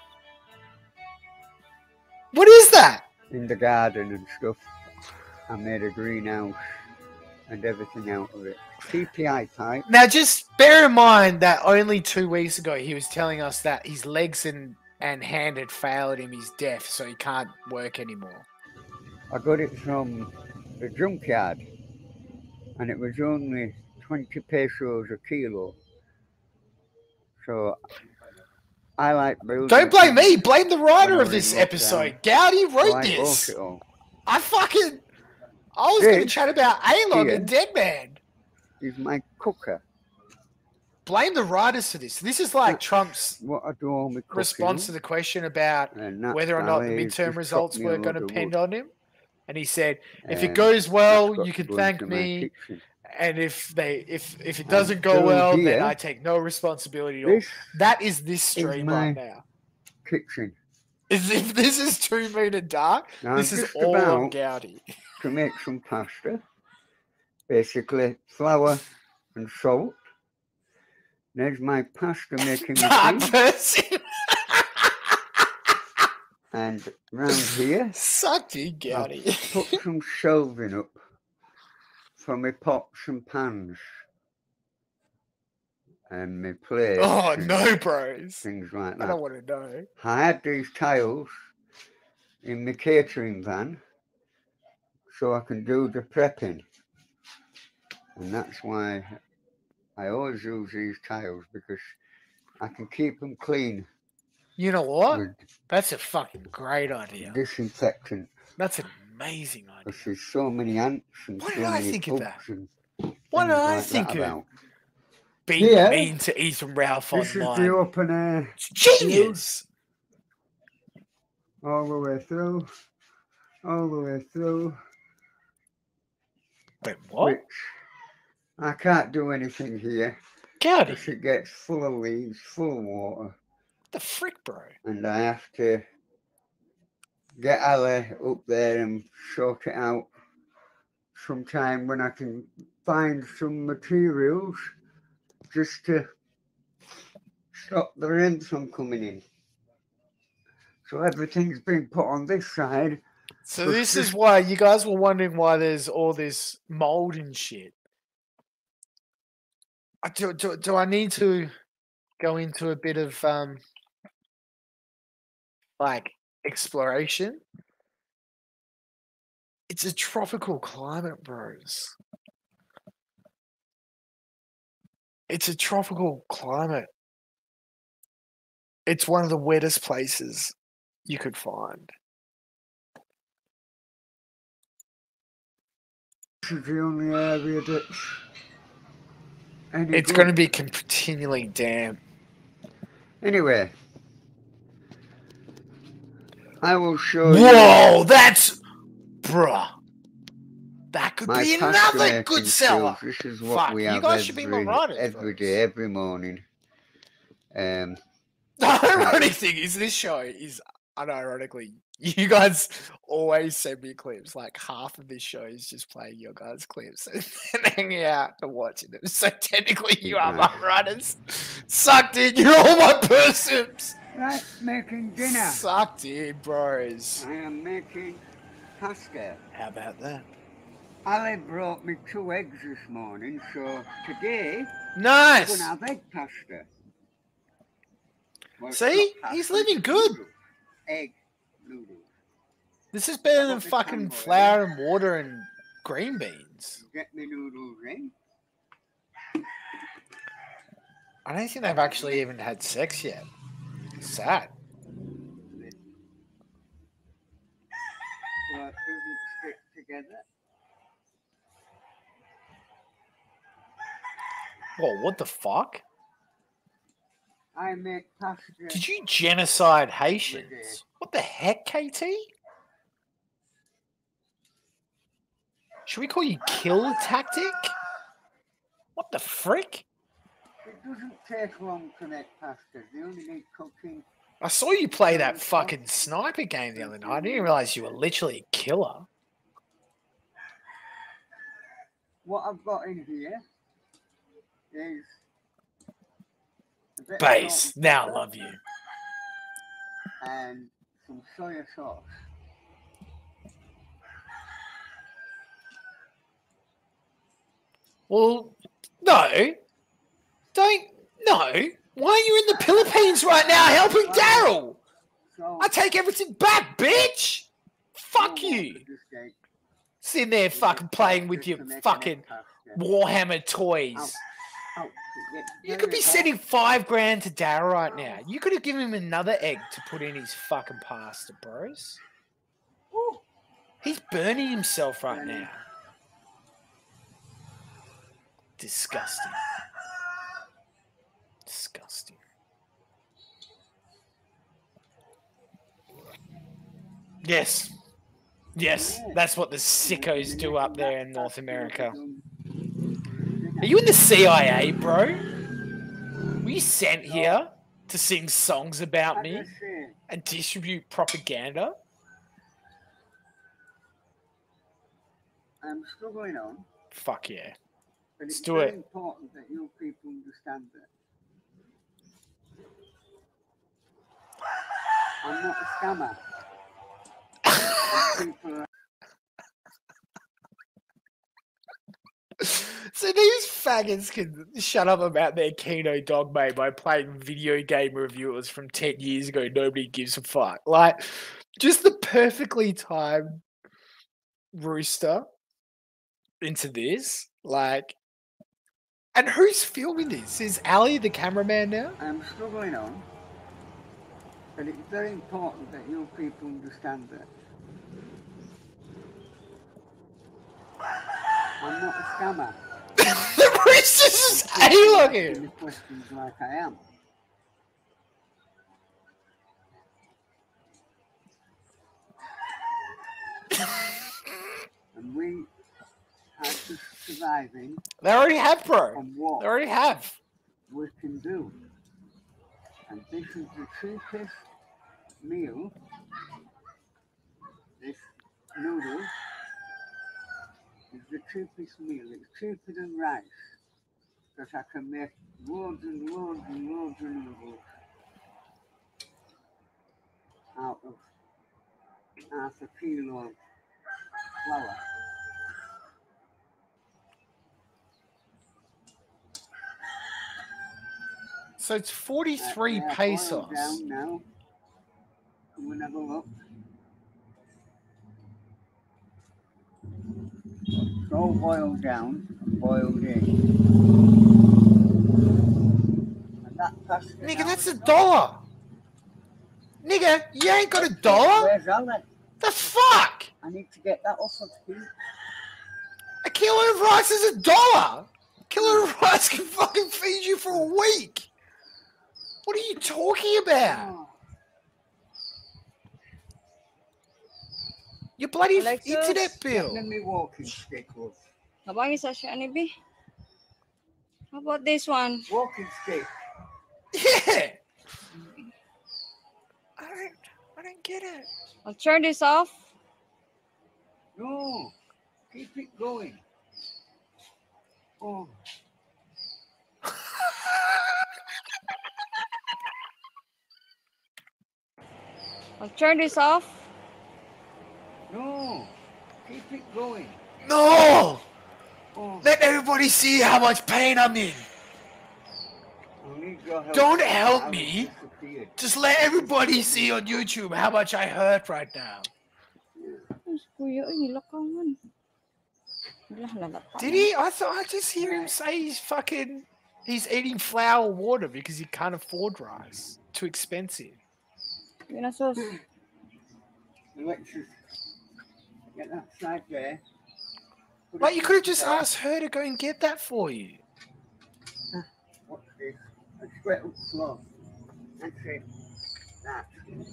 What is that? in the garden and stuff. I made a greenhouse and everything out of it. T P I pipe. Now, just bear in mind that only two weeks ago he was telling us that his legs and, and hand had failed him. He's deaf, so he can't work anymore. I got it from the junkyard and it was only twenty pesos a kilo. So I like building. Don't blame me. things. Blame the writer When I of this was in episode. Gowdy So wrote I this. bought it all. I fucking. I was going to This chat about A-Log here and Dead Man. is my cooker. Blame the writers for this. This is like That's Trump's What I do all my cooking. response to the question about and that's whether or not the how they just midterm chop results me a were load going to of depend wood. on him. And he said, if it And goes well, that's got you to can go thank into my me. kitchen. And if they, if if it And doesn't go through well, then here I take no responsibility at all. This That is this stream my- right now. kitchen. As if this is two meter dark. Now, This is just all on about Gowdy. to make some pasta. Basically, flour and salt. There's my pasta making Dark machine. person. And round here, Sucked in, I've Gowdy. put some shelving up for my pots and pans. And my plates. Oh and no, bros. Things like I that. don't want to know. I had these tiles in my catering van so I can do the prepping. And that's why I always use these tiles, because I can keep them clean You know what? with That's a fucking great idea. disinfectant. That's an amazing idea. Because there's so many ants and Why so did I many think of bugs that? and What did things I like think that of? about. Being Yeah. mean to Ethan Ralph This is online. the open air It's genius. all the way through, all the way through, Wait, what? which I can't do anything here Gowdy. because it gets full of leaves, full of water, What the frick, bro? and I have to get Ali up there and sort it out sometime when I can find some materials just to stop the rain from coming in. So everything's been put on this side. So But this is this- why you guys were wondering why there's all this mold and shit. I Do, do, do I need to go into a bit of um like exploration? It's a tropical climate, bros. It's a tropical climate. It's one of the wettest places you could find. This is the only area that's any It's good. going to be continually damp. Anyway, I will show you Whoa, that's bruh. That could my be pasta another making good seller. skills. This is what Fuck, we you have guys should be my every, writers, every folks. day, every morning. Um, The ironic thing is, this show is unironically, you guys always send me clips. Like half of this show is just playing your guys' clips and then hanging out and watching them. So technically, you are my writers. Sucked in, you're all my persons. right, making dinner. Sucked in, bros. I am making pasta. How about that? Ali brought me two eggs this morning, so today we're Nice. going to have egg pasta. Well, it's See? not He's pasta, living it's good. noodles. Egg noodles. This is better than Put the fucking combo in. flour and water and green beans. Get me noodles in. I don't think they've actually even had sex yet. Sad. So it doesn't stick together. Whoa, what the fuck? I make pasta. Did you genocide Haitians? What the heck, K T? Should we call you kill tactic? What the frick? It doesn't take long to make pasta. You only need cooking. I saw you play that fucking sniper game the other night. I didn't realize you were literally a killer. What I've got in here is a bit of Base, salt and now I pepper love you. and some soya sauce. Well, no. Don't, no. Why are you in the Philippines right now helping Daryl? So I take everything back, bitch. Fuck no water, you. just egg. Sitting there fucking playing with Just your to make an fucking egg pasta. Warhammer Ow, toys. ow, get You very could be hot. sending five grand to Daryl right now. You could have given him another egg to put in his fucking pasta, bros. Ooh, He's burning himself right Burning. now. Disgusting. Disgusting. Yes. Yes, that's what the sickos do up there in North America. Are you in the C I A, bro? Were you sent here to sing songs about I me? just say, and distribute propaganda? I'm still going on, Fuck yeah. but Let's it's do very it. important that you people understand that I'm not a scammer. And people are So these faggots can shut up about their Kino dogma by playing video game reviewers from ten years ago. Nobody gives a fuck. Like, just the perfectly timed rooster into this. Like, and who's filming this? Is Ali the cameraman now? I'm still going on, but it's very important that you people understand that I'm not a scammer. The rooster's just And people are A-logging. asking me questions like I am. And we are just surviving They already have, bro. on They what already have. we can do. And this is the cheapest meal. This noodle is the cheapest meal. It's cheaper than rice. Because I can make loads and loads and loads of noodles out of half a kilo of flour. So it's forty-three Uh, they're pesos. boiled down now. Come and have a look. It's all boiled down and boiled in. And that pasta Nigga, now that's a is gone. dollar. Nigga, you ain't got a dollar? Where's Alan? The fuck? I need to get that off of him. A kilo of rice is a dollar. A kilo of rice can fucking feed you for a week. What are you talking about? Oh, Your bloody Alexis? internet bill. let me walking stick, love. Abang isa siya ni B. How about this one? Walking stick. Yeah. I don't, I don't get it. I'll turn this off. No, keep it going. Oh, I'll turn this off. no, keep it going. No. Oh, Let everybody see how much pain I'm in. I need your help. Don't help Alan me. disappeared. Just let everybody see on YouTube how much I hurt right now. Kuya, ay, nilakangan. Wala, halata. Did he? I thought I just hear him say he's fucking he's eating flour water because he can't afford rice. Too expensive. Yun na, sus. Alexis, get that side there. Put Like it you could have just there. asked her to go and get that for you. What's this? A straight up cloth. That's it. That.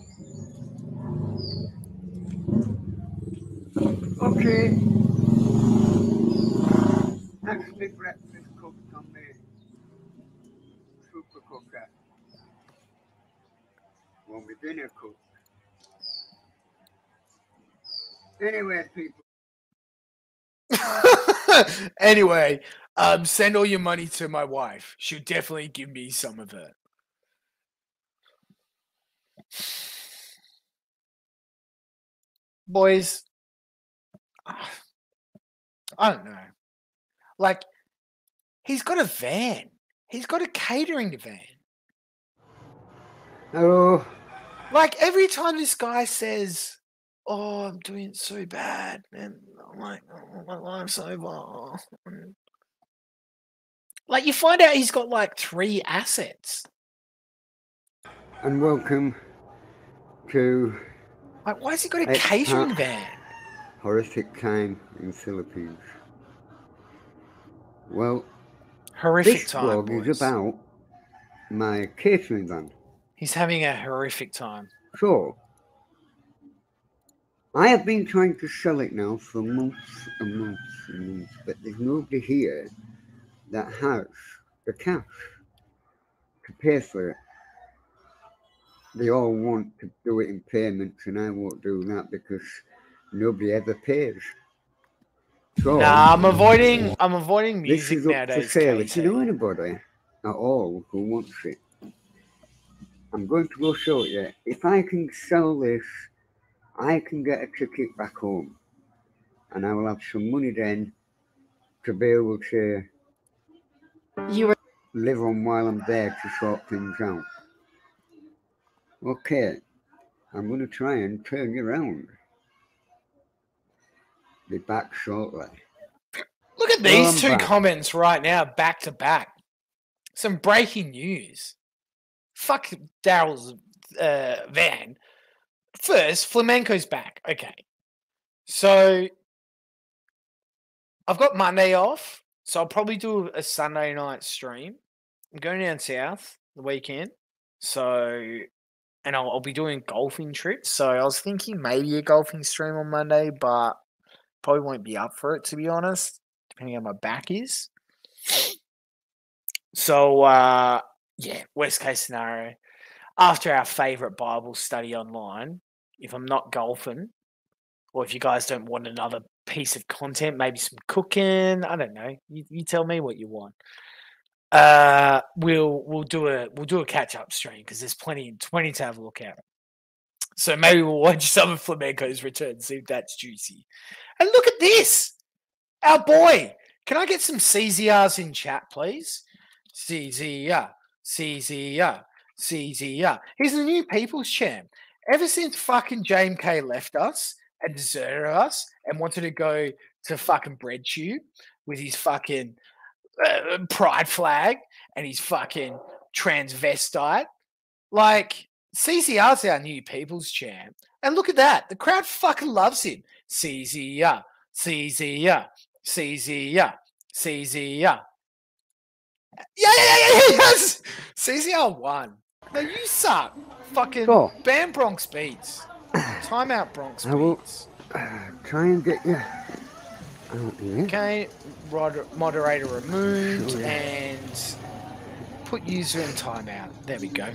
Okay. That's my breakfast cooked on the super cooker. Well, my dinner cooked. Anyway, people. Anyway, um, send all your money to my wife. She'll definitely give me some of it. Boys, I don't know. Like, he's got a van. He's got a catering van. Hello. Like, every time this guy says, oh, I'm doing so bad, and I'm like, oh, my life's over. Like, you find out he's got like three assets. And welcome to Like, why has he got a It's catering not- van? horrific time in Philippines. Well, Horrific this time, vlog boys. is about my catering van. He's having a horrific time. So, I have been trying to sell it now for months and months and months, but there's nobody here that has the cash to pay for it. they all want to do it in payments, and I won't do that because nobody ever pays. So, Nah, I'm avoiding. I'm avoiding this music is up nowadays. for sale. If Katie. you know anybody at all who wants it, I'm going to go show you. If I can sell this, I can get a ticket back home, and I will have some money then to be able to You were live on while I'm there to sort things out. Okay, I'm going to try and turn you around. Be back shortly. Look at Well, these I'm two back. comments right now, back to back. Some breaking news. Fuck Daryl's uh, van. First, Flamenco's back. Okay. So I've got Monday off, so I'll probably do a Sunday night stream. I'm going down south the weekend. So, and I'll, I'll be doing golfing trips. So I was thinking maybe a golfing stream on Monday, but probably won't be up for it, to be honest, depending on how my back is. So, uh, yeah, worst case scenario, after our favorite Bible study online, if I'm not golfing, or if you guys don't want another piece of content, maybe some cooking, I don't know. You, you tell me what you want. Uh, we'll we'll do a we'll do a catch up stream because there's plenty plenty to have a look at. So maybe we'll watch some of Flamenco's return, see if that's juicy. And look at this, our boy. Can I get some C Z Rs in chat, please? C Z R, C Z R, C Z R. He's the new People's Champ. Ever since fucking J M K left us and deserted us and wanted to go to fucking BreadTube with his fucking uh, pride flag and his fucking transvestite, like C Z R's our new People's Champ. And look at that. The crowd fucking loves him. C Z R, C Z R, C Z R, C Z R. Yeah, yeah, yeah, yeah, yes! C Z R won. No, you suck. Fucking Go. ban Bronx Beats. Timeout Bronx I will- Beats. Uh, try and get you out here. Okay, rod- moderator removed Sure. and put user in timeout. There we go.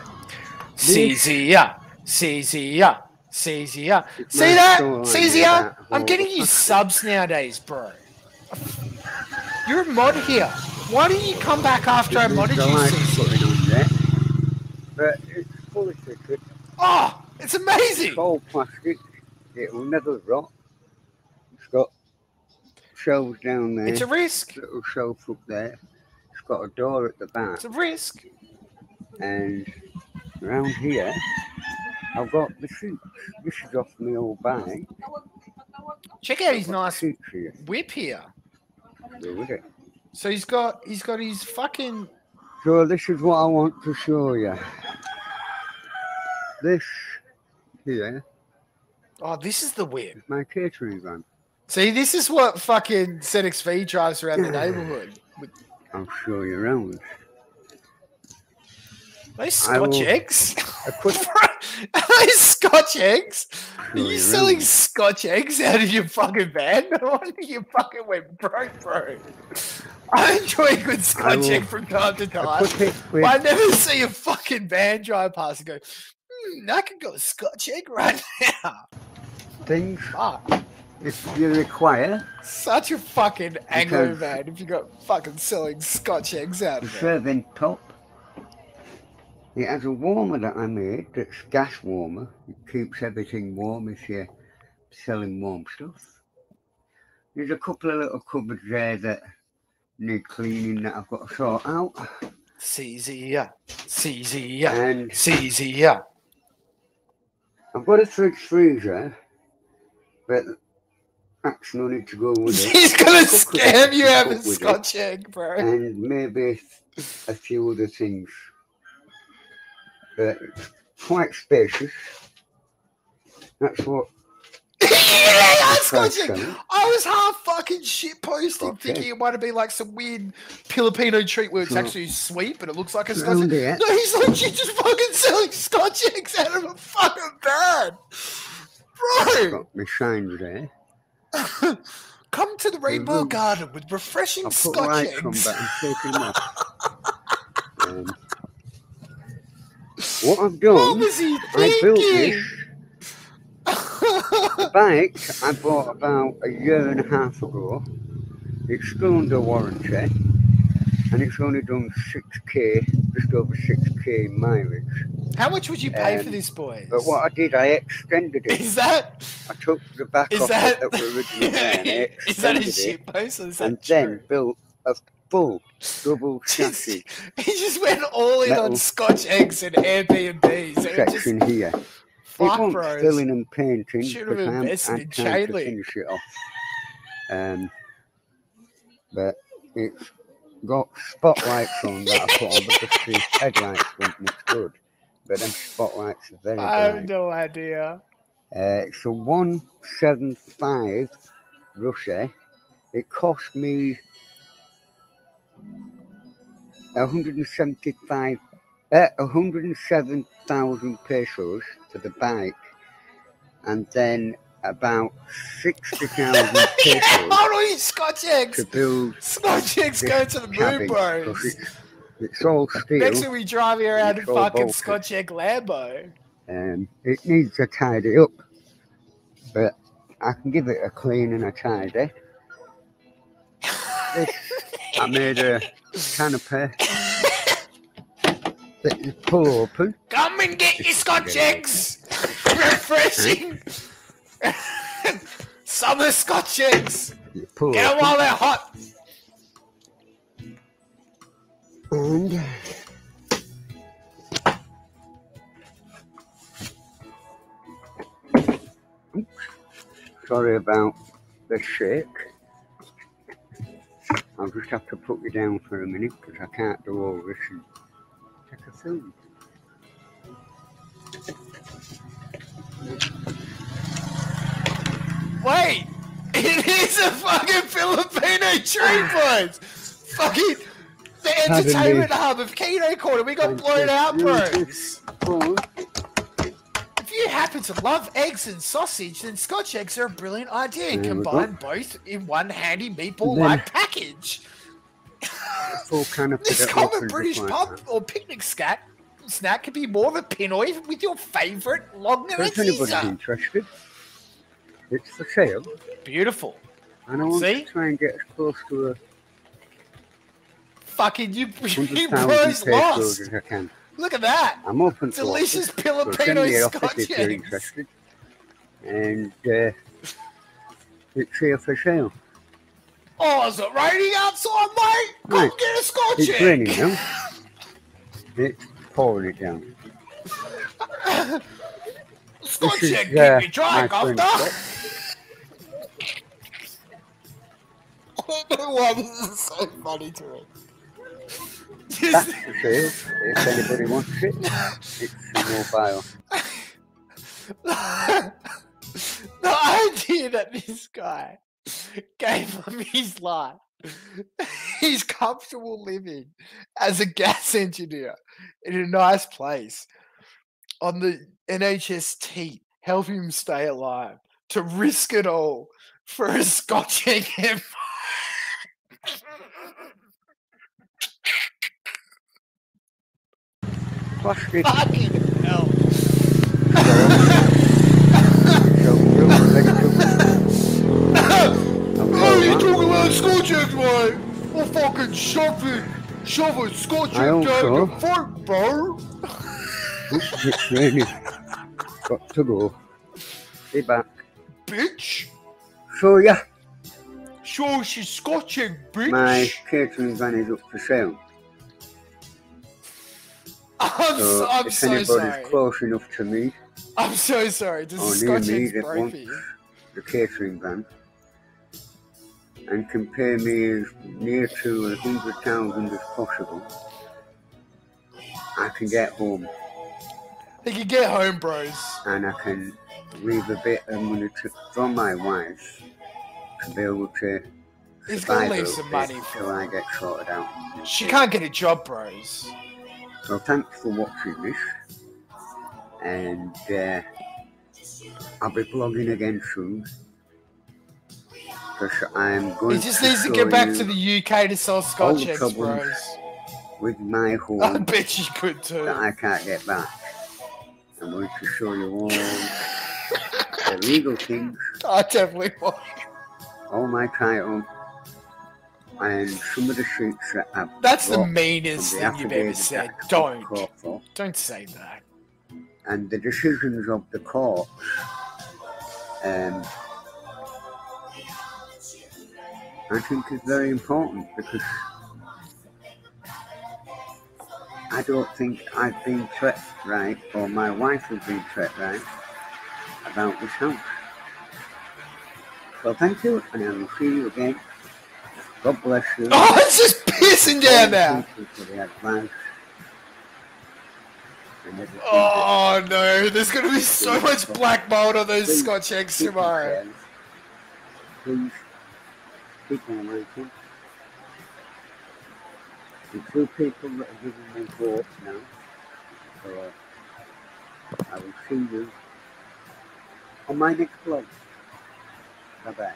C Z R, C Z R, C Z R. It's See my that? storyline C Z R? about I'm how- getting you subs nowadays, bro. You're a mod here. Why don't you come back after I modded The you, lights C Z R? putting on there, but it's fully fitted. Oh, it's amazing. It's all plastic. It will never rot. It's got shelves down there. It's a risk. Little shelf up there. It's got a door at the back, It's a risk. and around here, I've got the seats. This is off my old bag. Check out his nice Seats here. whip here. Go with it. So he's got he's got his fucking So this is what I want to show you. This here oh, this is the whip. is my catering van. See, this is what fucking Z X V drives around the neighborhood. With I'll show you around. those I will- Scotch eggs. I put Are those Scotch eggs? Are show you you selling around. Scotch eggs out of your fucking van? No wonder you fucking went broke, bro. I enjoy a good Scotch will- egg from time to I time. put it But with I never see a fucking van drive past and go, hmm, I could go a Scotch egg right now. things Fuck. if you require. Such a fucking Anglo Because- van if you got fucking selling Scotch eggs out The of it. serving top. It has a warmer that I made that's gas warmer. It keeps everything warm if you're selling warm stuff. There's a couple of little cupboards there that need cleaning that I've got to sort out. C Z R. C Z R. And C Z R. I've got a fridge freezer, but that's no need to go with it. He's gonna Cook with scam it, you out of cook with it. Scotch egg, bro. And maybe a few other things. But it's quite spacious. That's what yeah, the Scotch price egg. selling. I was half fucking shit posting, Scotch thinking egg. it might have been like some weird Filipino treat where it's So- actually sweet, but it looks like a Scotch Round egg. it. No, he's legit just fucking selling Scotch eggs out of a fucking van. Bro, Got my shines there. come to the Rainbow roots. Garden with refreshing I'll put Scotch lights on, eggs. but I'm taking them off. Um, what I've What done, was he I built thinking? this the bike I bought about a year and a half ago. It's still under warranty, and it's only done six k, just over six k mileage. How much would you pay for Um, this, boys? But what I did, I extended it. Is that I took the back is off that it that were originally there, and I is that a extended it, shit post or is that and true? then built a full double Just- chassis he just went all in on Metal. Scotch eggs and Airbnbs. It just section here. It fuck, wants bros. filling and painting Should have because I haven't invested in had time chain to link. finish it off. Um, but it's got spotlights on that I put on because the headlights won't look good. But them spotlights are very I have bright. no idea. Uh, it's a one seventy-five Russia. It cost me one hundred seventy-five, uh, one hundred seven thousand pesos for the bike, and then about sixty thousand Yeah, pesos hold on, you Scotch eggs. to build Scotch eggs this go to the moon, cabin. 'cause bros. It's, it's all steel. Next time we drive you around in It's all fucking bolted. Scotch egg Lambo. Um, it needs a tidy up, but I can give it a clean and a tidy. This, I made a canopy that you pull open. Come and get your Scotch eggs. Refreshing. Summer Scotch eggs. You pull Get them open, while they're hot. and sorry about the shake. I'll just have to put you down for a minute because I can't do all this and take a film. Wait. It is a fucking Filipino treat, boys. Fucking the Pardon me. entertainment hub of Kino Corner. We got I'm blown just out, using bros. phone. If you happen to love eggs and sausage, then Scotch eggs are a brilliant idea. There we Combine go. both in one handy meatball-like package. Full canopy This that common opens British like pub that. or picnic snack snack can be more of a pinoy with your favourite long So if anybody's Caesar. interested, it's for sale. Beautiful. And I want See? to try and get as close to a Fucking you, you hundred bros thousand pesos lost. as I can. Look at that. I'm open to Delicious offers, so send Filipino me an offer Scotch if you're eggs. interested. And uh, it's here for sale. Oh, is it raining outside, mate? Come Right. get a Scotch It's egg. raining now. It's pouring it down. Scotch This is, egg, uh, keep me dry, my friend governor. Scott. I don't know why this is so funny to me. That's Just, for sale. If anybody wants it, it's mobile. the idea that this guy gave up his life, his comfortable living as a gas engineer in a nice place on the N H S T, help him stay alive, to risk it all for a Scotch egg empire. Plastic. Fucking hell. So, real vegetable. Oh, you talking about Scotch eggs, mate? I'll fucking shove it. Shove a Scotch I egg down your also- throat, bro. Oops, it's raining. Got to go. Be back. Bitch. So yeah, Show us your Scotch egg, bitch. my catering van is up for sale. I'm So so, I'm if so anybody's sorry. close enough to me I'm so sorry. Does or the near Scotch me eggs that broke wants for you? the catering van and can pay me as near to a hundred thousand as possible, I can get home They can get home, bros. and I can leave a bit of money to, from my wife to be able to He's gonna survive leave a some bit money for till I get sorted out. She can't get a job, bros. So thanks for watching this, and uh, I'll be vlogging again soon because I'm going He just to needs to show get back you to the U K to sell Scotch the eggs, problems bros. with my I home bet you could too. that I can't get back. I'm going to show you all the legal things, I definitely will. all my title, and some of the sheets that I've That's the brought meanest from the thing you've ever affidavit said. that I took Don't. court for, Don't say that. and the decisions of the courts. Um, I think is very important because I don't think I've been treated right, or my wife has been treated right about this house. So thank you, and I will see you again. God bless you. Oh, it's just pissing down now. Thank you for the advice and everything that Oh no, there's gonna be so Please, much black mold on those please Scotch eggs keep them tomorrow. there. Please keep on waiting. The two people that are giving me votes now. So I will see you on my next vlog. Bye bye.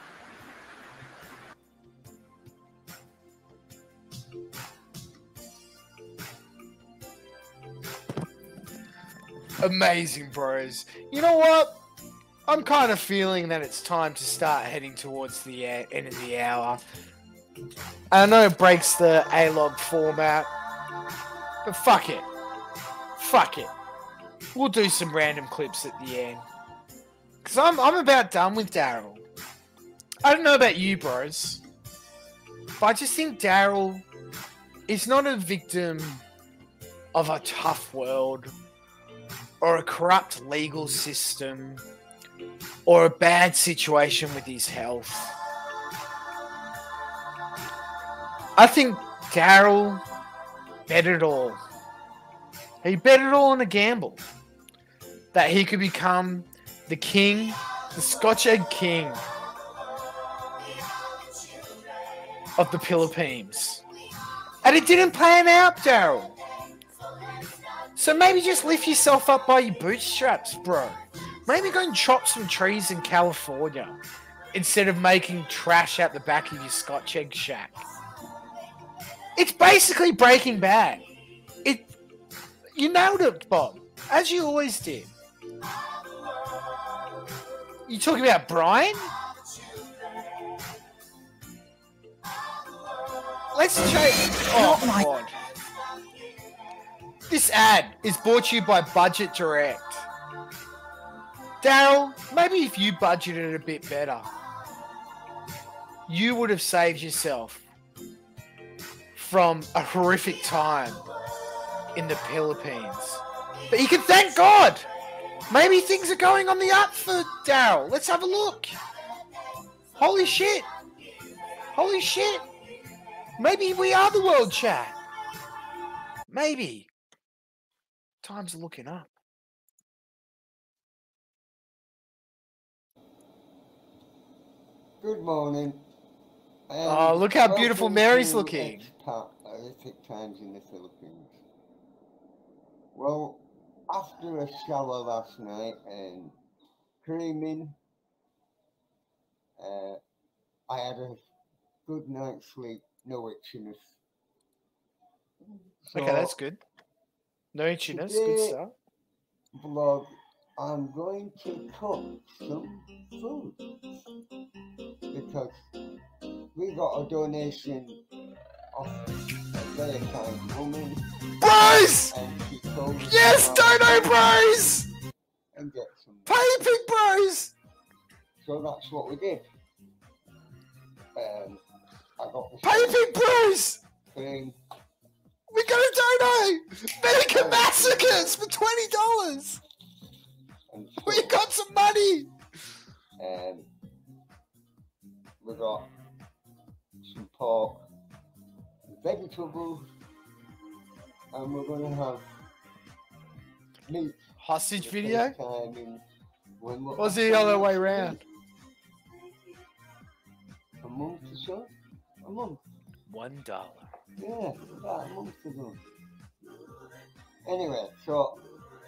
Amazing, bros. You know what? I'm kind of feeling that it's time to start heading towards the uh, end of the hour. I know it breaks the A-log format, but fuck it. Fuck it. We'll do some random clips at the end. Because I'm, I'm about done with Daryl. I don't know about you, bros, but I just think Daryl is not a victim of a tough world, or a corrupt legal system, or a bad situation with his health. I think Daryl bet it all. He bet it all on a gamble. That he could become the king, the Scotch Egg King of the Philippines. And it didn't pan out, Daryl. So maybe just lift yourself up by your bootstraps, bro. Maybe go and chop some trees in California instead of making trash out the back of your Scotch Egg shack. It's basically Breaking Bad. It, you nailed it, Bob, as you always did. You talking about Brian? Let's change. Oh my god. This ad is brought to you by Budget Direct. Daryl, maybe if you budgeted a bit better, you would have saved yourself from a horrific time in the Philippines. But you can thank God. Maybe things are going on the up for Daryl. Let's have a look. Holy shit. Holy shit. Maybe we are the world chat. Maybe. Time's looking up. Good morning. Oh, And look how beautiful welcome Mary's to looking. expat- horrific times in the Philippines. Well, after a shower last night and creaming, uh, I had a good night's sleep, no itchiness. So Okay, that's good. No itchiness. Good today- stuff. vlog, I'm going to cook some food because we got a donation of a very kind woman, Bros! and she told me Yes, to have Dono Bros! and get some. Pay Pig Bros! So that's what we did. Um, I got the Pay Pig Bros! thing. We got a dono! Medica Massacres for twenty dollars! And We so, got some money! um, we got some pork, vegetables, and we're gonna have meat. Hostage for the video? first time in- when we're Or was back it the on other way next round? week. A month or so? A month. One dollar. Yeah, about a month ago. Anyway, so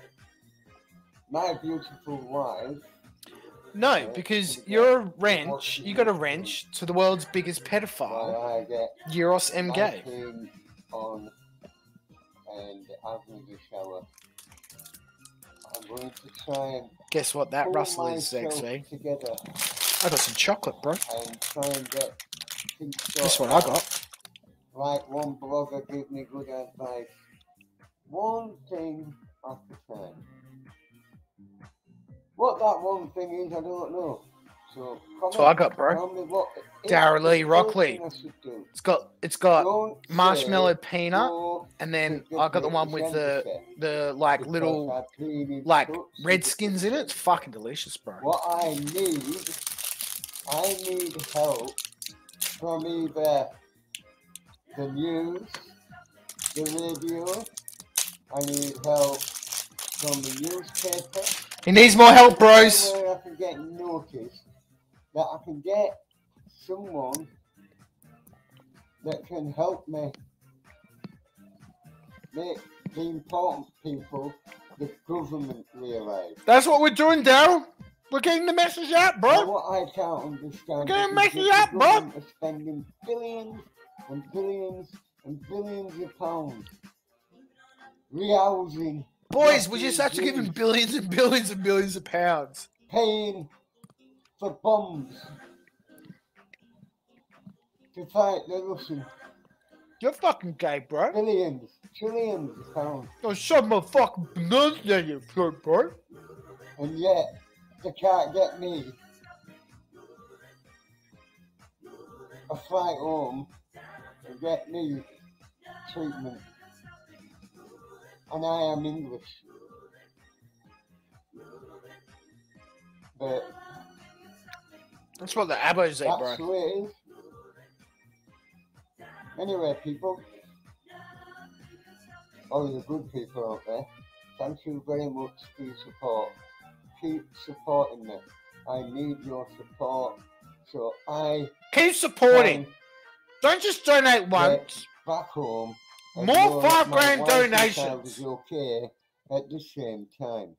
my beautiful wife. No, because you're a wrench. You got a wrench to the world's biggest pedophile, While I get Euros M. my Gay. cream on and having the shower, going to try and Guess what? That pull rustle is myself sexy. together I got some chocolate, bro. and try and get things This sorted what I out. got. Like one blogger gave me good advice. One thing at a time. What that one thing is, I don't know. So, That's what I got, bro. tell me what is Darrell the Lee first Rockley. thing I should do. It's got it's got Don't marshmallow say peanut, go and then to I got the one greatest with the empathy, the like because little I've been in like touch red with the skins in it. It's system. fucking delicious, bro. What I need, I need help from either the news, the radio. I need help from the newspaper. He needs more help, bros. Where I can get noticed, that I can get someone that can help me make the important people, the government, realise. That's what we're doing, Daryl. We're getting the message out, Now, bro. what I can't understand Get a is message that out, the bro. government are spending billions and billions and billions of pounds rehousing Boys, we just have to give him refugees, billions and billions and billions of pounds. paying for bombs to fight the Russians. You're fucking gay, bro. Billions, trillions of pounds. Don't shove my fucking bananas down your throat, bro. And yet, they can't get me a flight home to get me treatment. And I am English. But That's what the abos eat, that's bro. the way it is. Anyway, people, all the good people out there, thank you very much for your support. Keep supporting me. I need your support. So I Keep supporting. can Don't just donate once. back home. and More know that five my grand wife and child donations. is okay at the same time.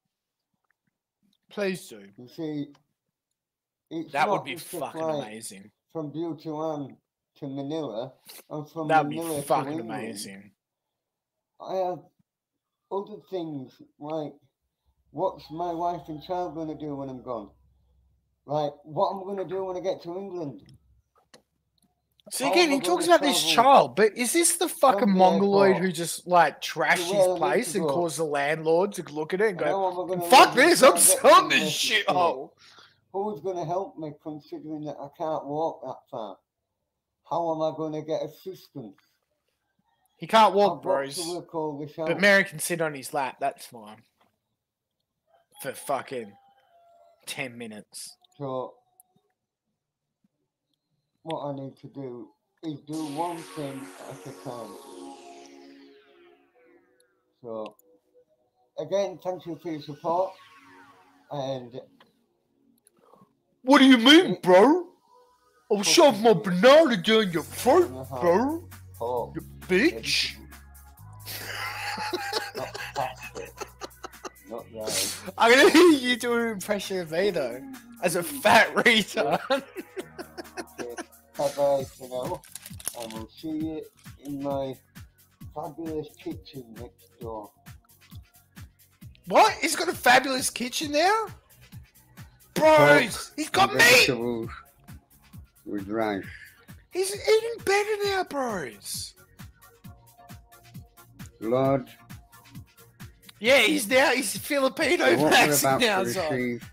Please do. You see, it's That would not be just a fucking flight amazing. from Bhutan to Manila, and from That would be Manila to fucking England. amazing. I have other things like, what's my wife and child going to do when I'm gone? Like, what am I going to do when I get to England? So How again, am he I talks gonna about this travel child, but is this the fucking from the mongoloid airport who just like trashed to where I his need place to and go? caused the landlord to look at it and And go, how am I going to fuck live and this, I'm can't get selling somewhere this to shit stay? hole. Who's going to help me considering that I can't walk that far? How am I going to get assistance? He can't I've walk, got bros. to work all this out. But Mary can sit on his lap, that's fine. For fucking ten minutes. So, what I need to do is do one thing at a time. So, again, thank you for your support. And What do you mean, it bro? I'll Fucking shove my shit. banana down your throat, and a half bro. hope You bitch. not faster, not right. I'm gonna hear you do an impression of me though, as a fat retard. Okay, bye bye for now, and we'll see you in my fabulous kitchen next door. What? He's got a fabulous kitchen now? Bros, he's got And meat! vegetables with rice. He's eating better now, bros. Lord, Yeah, he's now, he's Filipino for what we're maxing about now, to so. receive,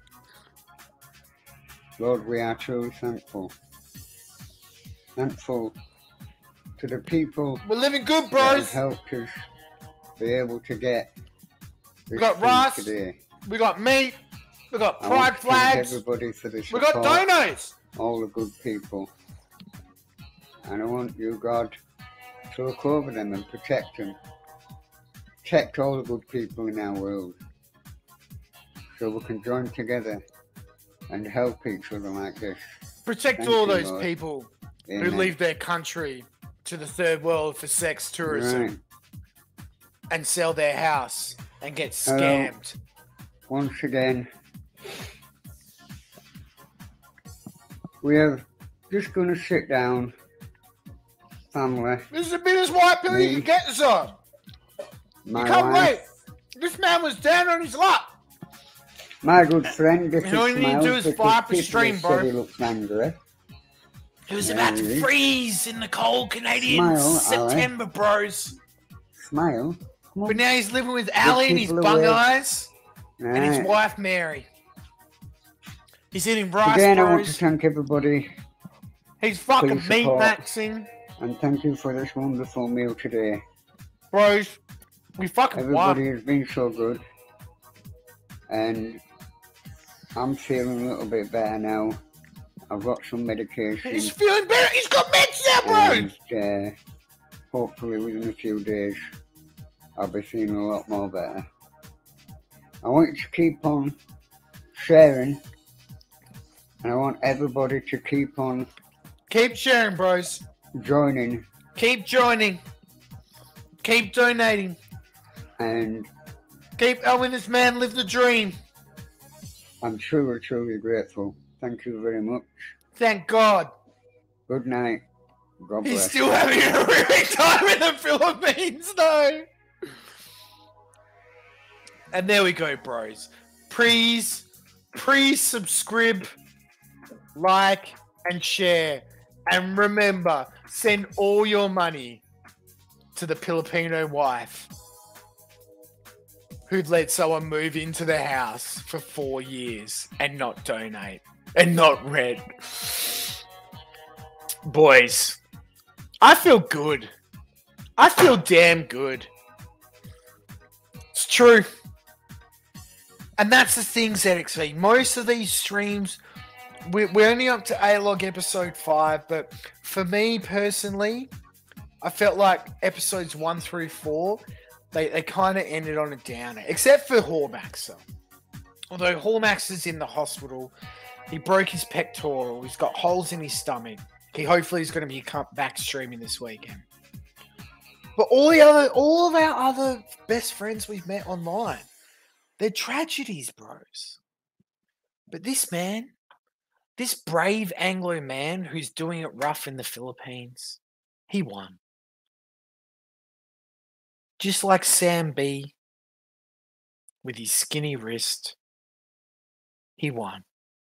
Lord, we are truly thankful. Thankful to the people We're living good, that have bros. helped us be able to get this got food rice, today. We got meat, we got I pride want to thank flags, everybody for the we support, got donuts. all the good people. And I want you, God, to look over them and protect them. Protect all the good people in our world. So we can join together and help each other like this. Protect Thank all you, those Lord. people who Amen. leave their country to the third world for sex tourism Right. and sell their house and get Hello. scammed. Once again, we are just going to sit down, family, This is the biggest white pill you Me. can get this on. my You can't wife, wait. This man was down on his luck. My good friend, this And all is you need to do Smiles, is because fire up a people stream, said bro. he looks angry. It was There about he to is. freeze in the cold Canadian Smile, September, bros. Smile. Come But on. now he's living with Ali and his people bung away. eyes and his Right. wife Mary. He's eating rice, Again, I want to bros. thank everybody He's fucking Please meat support. maxing, and thank you for this wonderful meal today. bros. We fucking Everybody won. has been so good, and I'm feeling a little bit better now. I've got some medication, He's feeling better. He's got meds now, bros. and uh, hopefully within a few days I'll be feeling a lot more better. I want you to keep on sharing, and I want everybody to keep on Keep sharing, bros. joining, Keep joining. Keep donating. and Keep helping this man live the dream. I'm truly, truly grateful. Thank you very much. Thank God. Good night. God He's bless. still having a really time in the Philippines, though. And there we go, bros. Please, please subscribe, like, and share. And remember, send all your money to the Filipino wife who'd let someone move into the house for four years and not donate and not rent. Boys, I feel good. I feel damn good. It's true. And that's the thing, Z X V. Most of these streams, we're, we're only up to A-Log episode five, but for me personally, I felt like episodes one through four, they, they kind of ended on a downer, except for Hormax. though. Although Hormax is in the hospital, he broke his pectoral, he's got holes in his stomach. He hopefully is going to be come back streaming this weekend. But all the other, all of our other best friends we've met online, they're tragedies, bros. But this man, this brave Anglo man who's doing it rough in the Philippines, he won. Just like Sam B with his skinny wrist, he won.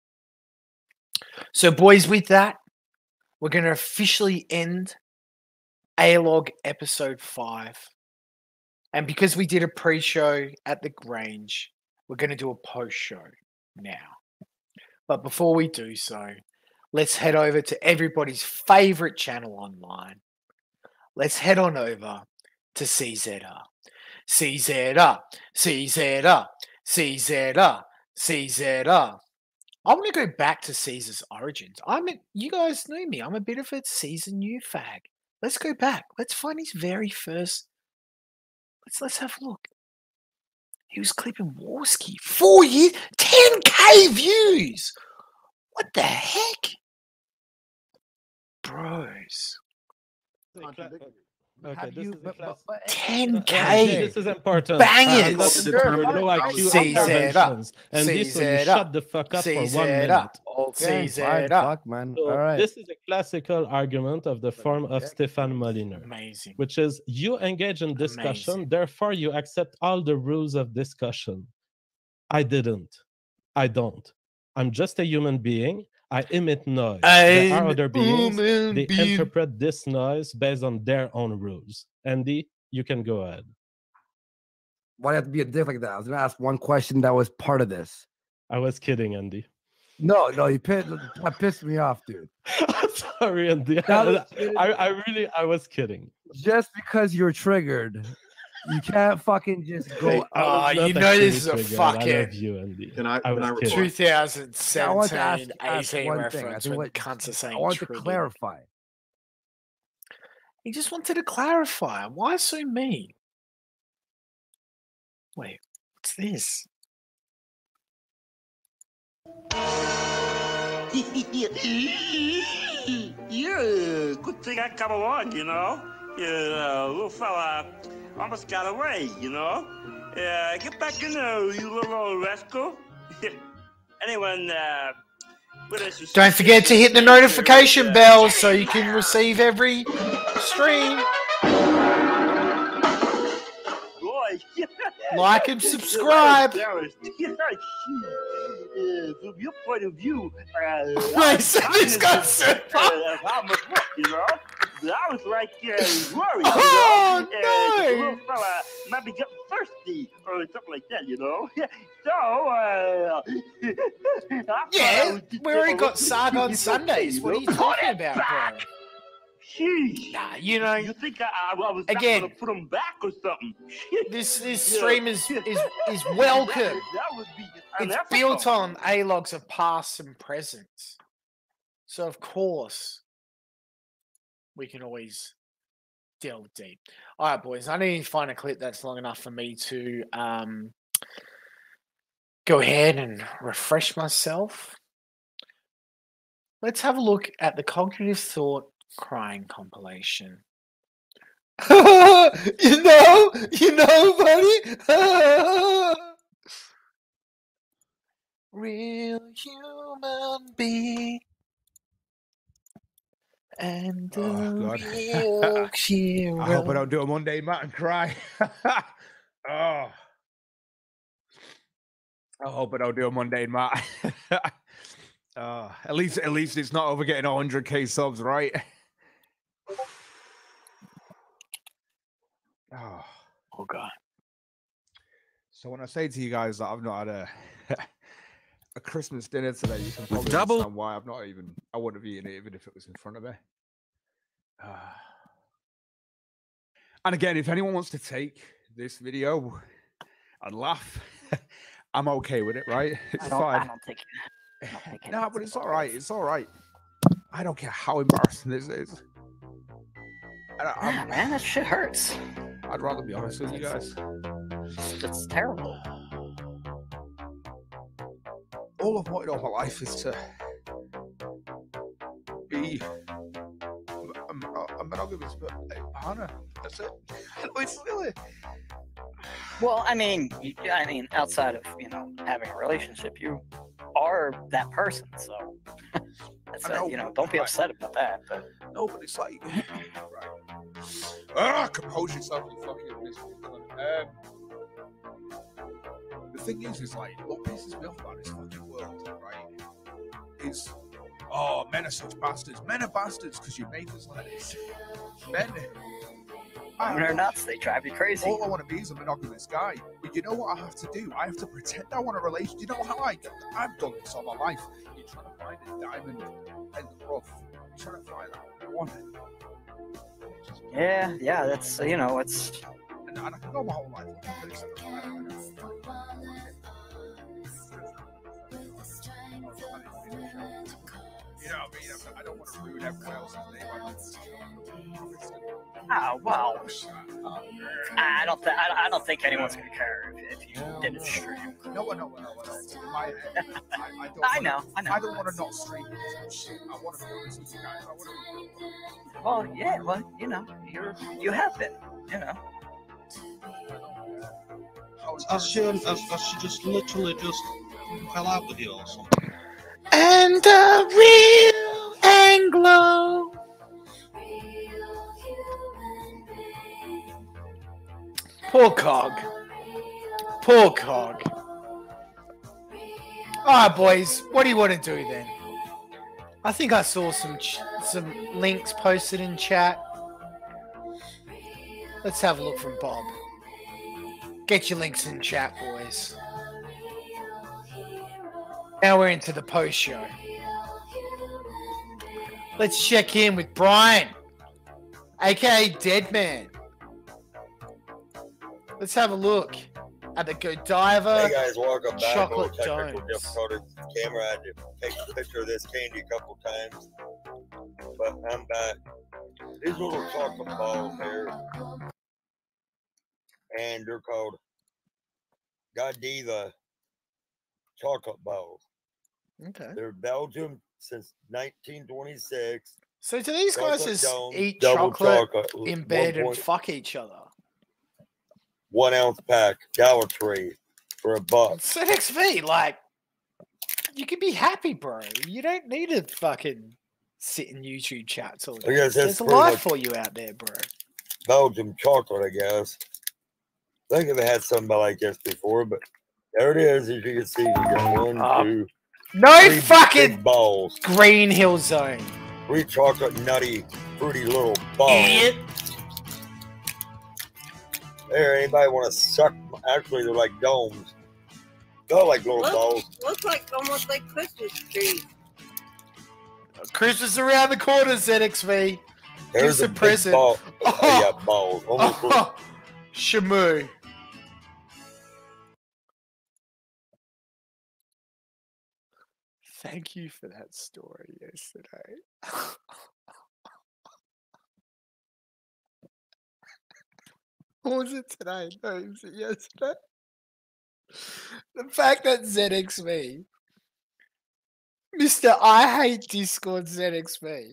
So, boys, with that, we're going to officially end A-Log episode five. And because we did a pre-show at the Grange, we're going to do a post-show now. But before we do so, let's head over to everybody's favorite channel online. Let's head on over to C Z R. C Z R, C Z R, C Z R, C Z R. I want to go back to Caesar's origins. I'm a, you guys know me. I'm a bit of a Caesar new fag. Let's go back. Let's find his very first. Let's let's have a look. He was clipping Warski. Four years, ten K views. What the heck, bros? Okay, Have this you- is a but- class- but- but- ten Uh, K. This is important. Bang I- it. I'm not determined. No I Q C Z up. interventions. And this one, you C Z up. shut the fuck up for C Z one minute. up. Okay, C Z fine, up. fuck, man. So All right. This is a classical argument of the form of Yeah. Stefan Molyneux, Amazing. which is you engage in discussion, Amazing. therefore you accept all the rules of discussion. I didn't. I don't. I'm just a human being. I emit noise. There are I'm other beings. human They being. interpret this noise based on their own rules. Andy, you can go ahead. Why do you have to be a dick like that? I was gonna ask one question that was part of this. I was kidding, Andy. No, no, you pissed, that pissed me off, dude. I'm sorry, Andy. That was- I, I really, I was kidding. Just because you're triggered, you can't fucking just go. Hey, I was Oh, not you know actually this is a triggered. I love fucking you, Andy. Can I, I can was I kidding. reply? twenty I want to ask, seventeen, ask eighteen one thing. I reference think when what- cunts are I saying want to triggered. clarify. He just wanted to clarify. Why so mean? Wait, what's this? Yeah, good thing I come along, you know. Yeah, little fella almost got away, you know. Yeah, get back in there, you little old rascal. Anyone, uh, with us- Don't forget to hit the notification bell so you can receive every stream. Boy, Like and subscribe. Yeah, from your point of view, uh, Wait, so this got super. uh, how much work, you know? I was like, uh, worried, you Oh, know? no. Uh, the little fella might be getting thirsty or something like that, you know? So, uh, I thought I Yeah, would just we already take a got look Sarg and on see if Sundays. it's What are okay, you talking know? about, Back. bro? Sheesh. Nah, you know, You think I, I was not Again. gonna put them back or something? this this Yeah. stream is is is welcome. That, that would be It's unethical. built on A logs of past and present. So of course we can always delve deep. All right, boys. I need to find a clip that's long enough for me to um go ahead and refresh myself. Let's have a look at the Cognitive Thought Crying compilation. you know, you know, buddy. Real human being and a Oh, God. real hero. I hope I don't do a Monday Matt and cry. Oh. I hope I don't do a Monday Matt. Oh, at least at least it's not over getting one hundred K subs, right? Oh. Oh God. So when I say to you guys that I've not had a a Christmas dinner today, you can probably double- understand why I've not even I would have eaten it even if it was in front of me. Ah. And again, if anyone wants to take this video and laugh, I'm okay with it, right? It's I don't, fine. I don't think. I don't think No, anyone's but it's gonna all right. It's all right. I don't care how embarrassing this is. And I, Yeah, I'm- man, that shit hurts. I'd rather be honest with you guys. It's, it's terrible. All I've wanted all my life is to be a, a, a monogamous partner. That's it. It's silly. Well, I mean, you, I mean, outside of you know having a relationship, you are that person. So that's I uh, know, you know, don't be right. upset about that. But No, but it's like, right. Ah, compose yourself, you fucking miserable cunt. Um, the thing is, is like, what pisses me off about this fucking world, right? Is, oh, men are such bastards. Men are bastards because you make us like this. Men. I women are nuts. They drive you crazy. All I want to be is a monogamous guy. But you know what I have to do? I have to pretend I want a relationship. You know how I, I've done this all my life. You're trying to find a diamond in the rough. You're trying to find that one. Yeah, yeah, that's uh, you know, it's And, and I can go my whole life. looking for this. You know what I mean? I don't want to ruin everyone else's name. oh well. I don't think I, I don't think anyone's gonna care if, if you didn't stream. No, no, no, no, no. My, I, I, don't I wanna- know, I know. I don't want to not stream. I want to be honest with you guys. I want to. Well, yeah, well, you know, you're you have been, you know. Has she, um, has, has she just literally just fell out with you or something? And a real Anglo. Poor Cog. Poor Cog. All right, boys. What do you want to do then? I think I saw some ch- some links posted in chat. Let's have a look from Bob. Get your links in chat, boys. Now we're into the post show. Let's check in with Brian, aka Deadman. Let's have a look at the Godiva Hey guys, welcome back. chocolate Little technical domes. difficulty. Camera had to take a picture of this candy a couple times, but I'm back. These little chocolate balls here, and they're called Godiva chocolate balls. Okay. They're Belgium since nineteen twenty-six. So do these guys Chocolate just dome, eat double chocolate, chocolate, in bed one and point- fuck each other? One ounce pack, Dollar Tree, for a buck. So X V, like, you can be happy, bro. You don't need to fucking sit in YouTube chats all day. I guess that's There's a pretty life much- for you out there, bro. Belgium chocolate, I guess. I think I've had something like this before, but there it is. As you can see, you got one, Uh, two, No three fucking big balls. Green Hill Zone. Three chocolate, nutty, fruity little balls. Idiot. There, anybody want to suck? Actually, they're like domes. They're like little Look, balls. looks like almost like Christmas trees. Christmas around the corner, Z X V. There's Gives a a big present. ball. Oh. Oh, yeah, balls. Almost little- Oh, Shamu. Thank you for that story yesterday. Or was it today? No, was it yesterday? The fact that Z X V, Mister I Hate Discord Z X V,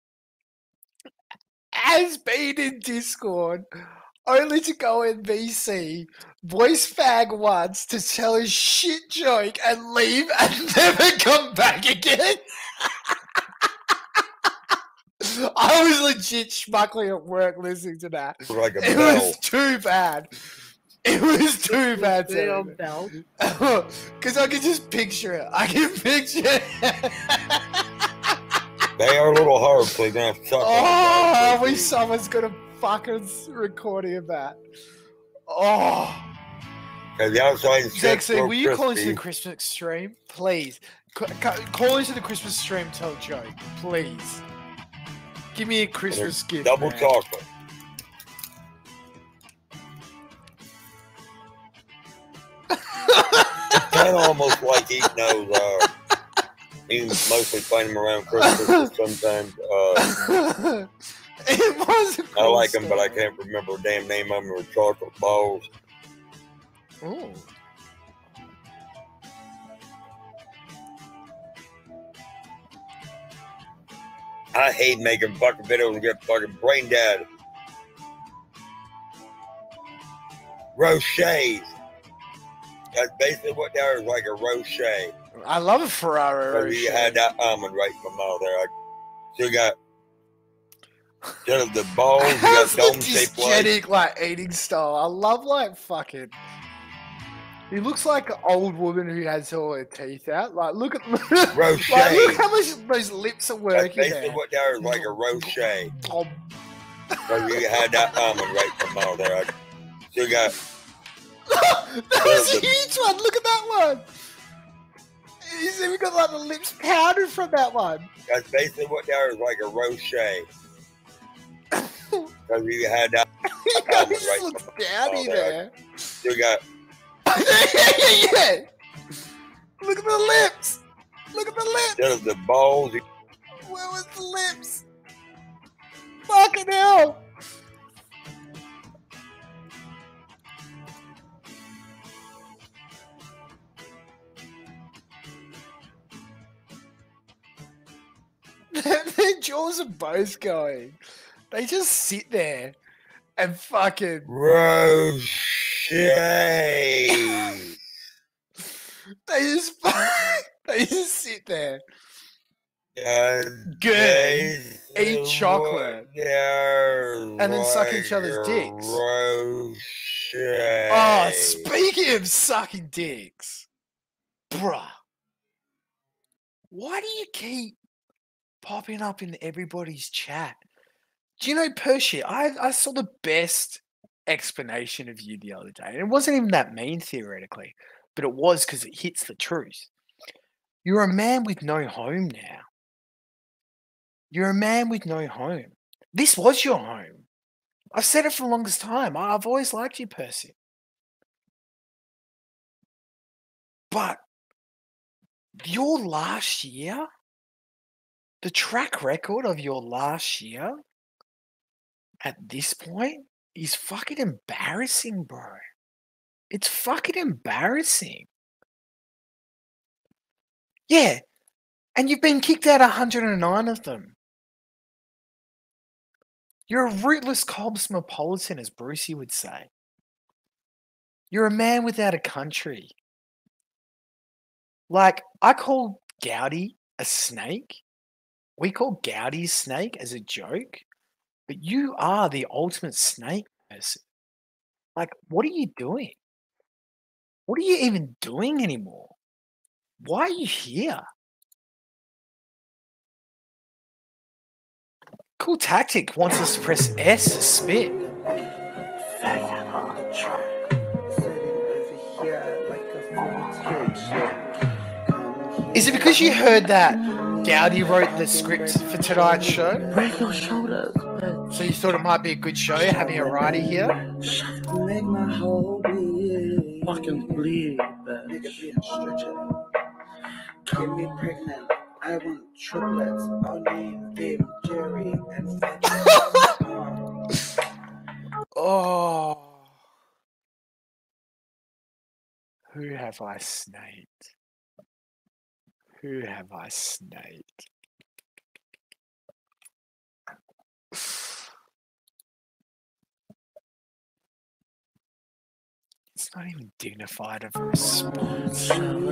has been in Discord only to go in V C, voice fag once to tell a shit joke and leave and never come back again. I was legit schmuckling at work listening to that. Like a it bell. was too bad. It was too bad. Little bell. Because I can just picture it. I can picture it. They are a little hard, so you're going to have to suck on Oh, them. I wish someone's got a fucking recording of that. Oh. Because the outside is Zexy, will you call into crispy. the Christmas stream? Please. C- c- call into the Christmas stream, tell a joke. Please. Give me a Christmas gift. Double man. chocolate. It's kind of almost like eating those. Uh, you mostly find them around Christmas, but sometimes. Uh, It was a I cool like them, but I story. can't remember the damn name of them. Or chocolate balls. Ooh. I hate making fucking videos and get fucking brain dead. Rochers. That's basically what they are, is like a Rocher. I love a Ferraro. So you had that almond right from out there. I, so you got instead of the balls, you got How's the dome shaped like. dysgenic like eating style? I love like fucking. He looks like an old woman who has all her teeth out. Like look at Rocher. like, look how much those lips are That's working basically there. what they are, is like a Rocher. Oh, So you had that almond right from out there. I, so you got that was a huge one. Look at that one. He's even got like the lips powdered from that one. that's basically what they are, is like a Rocher. So you had that He almond just right looks from downy out there. there. So you got yeah, yeah. Look at the lips. Look at the lips. instead of the balls, you Where was the lips? Fucking hell. Their jaws are both going. They just sit there and fucking. Rocher. They just. They just sit there. And Good. they Eat chocolate. they're And then suck each like other's a dicks. Rocher. Oh, speaking of sucking dicks, bruh, why do you keep popping up in everybody's chat? Do you know, Pershit, I, I saw the best explanation of you the other day, and it wasn't even that mean theoretically, but it was because it hits the truth. You're a man with no home now. You're a man with no home. This was your home. I've said it for the longest time. I- I've always liked you, Percy. But your last year, the track record of your last year at this point is fucking embarrassing, bro. It's fucking embarrassing. Yeah, and you've been kicked out one hundred nine of them. You're a rootless cosmopolitan, as Brucey would say. You're a man without a country. Like, I call Gowdy a snake. We call Gowdy a snake as a joke. But you are the ultimate snake person. Like, what are you doing? What are you even doing anymore? Why are you here? Cool tactic wants us to press S to spit. Is it because you heard that Dowdy wrote the script for tonight's show? Break your shoulders. So you thought it might be a good show having a righty here? Make my whole being fucking bleed, Get me pregnant. I want triplets. I'll name them Jerry and Oh. Who have I snaked? Who have I snaked? It's not even dignified of a response.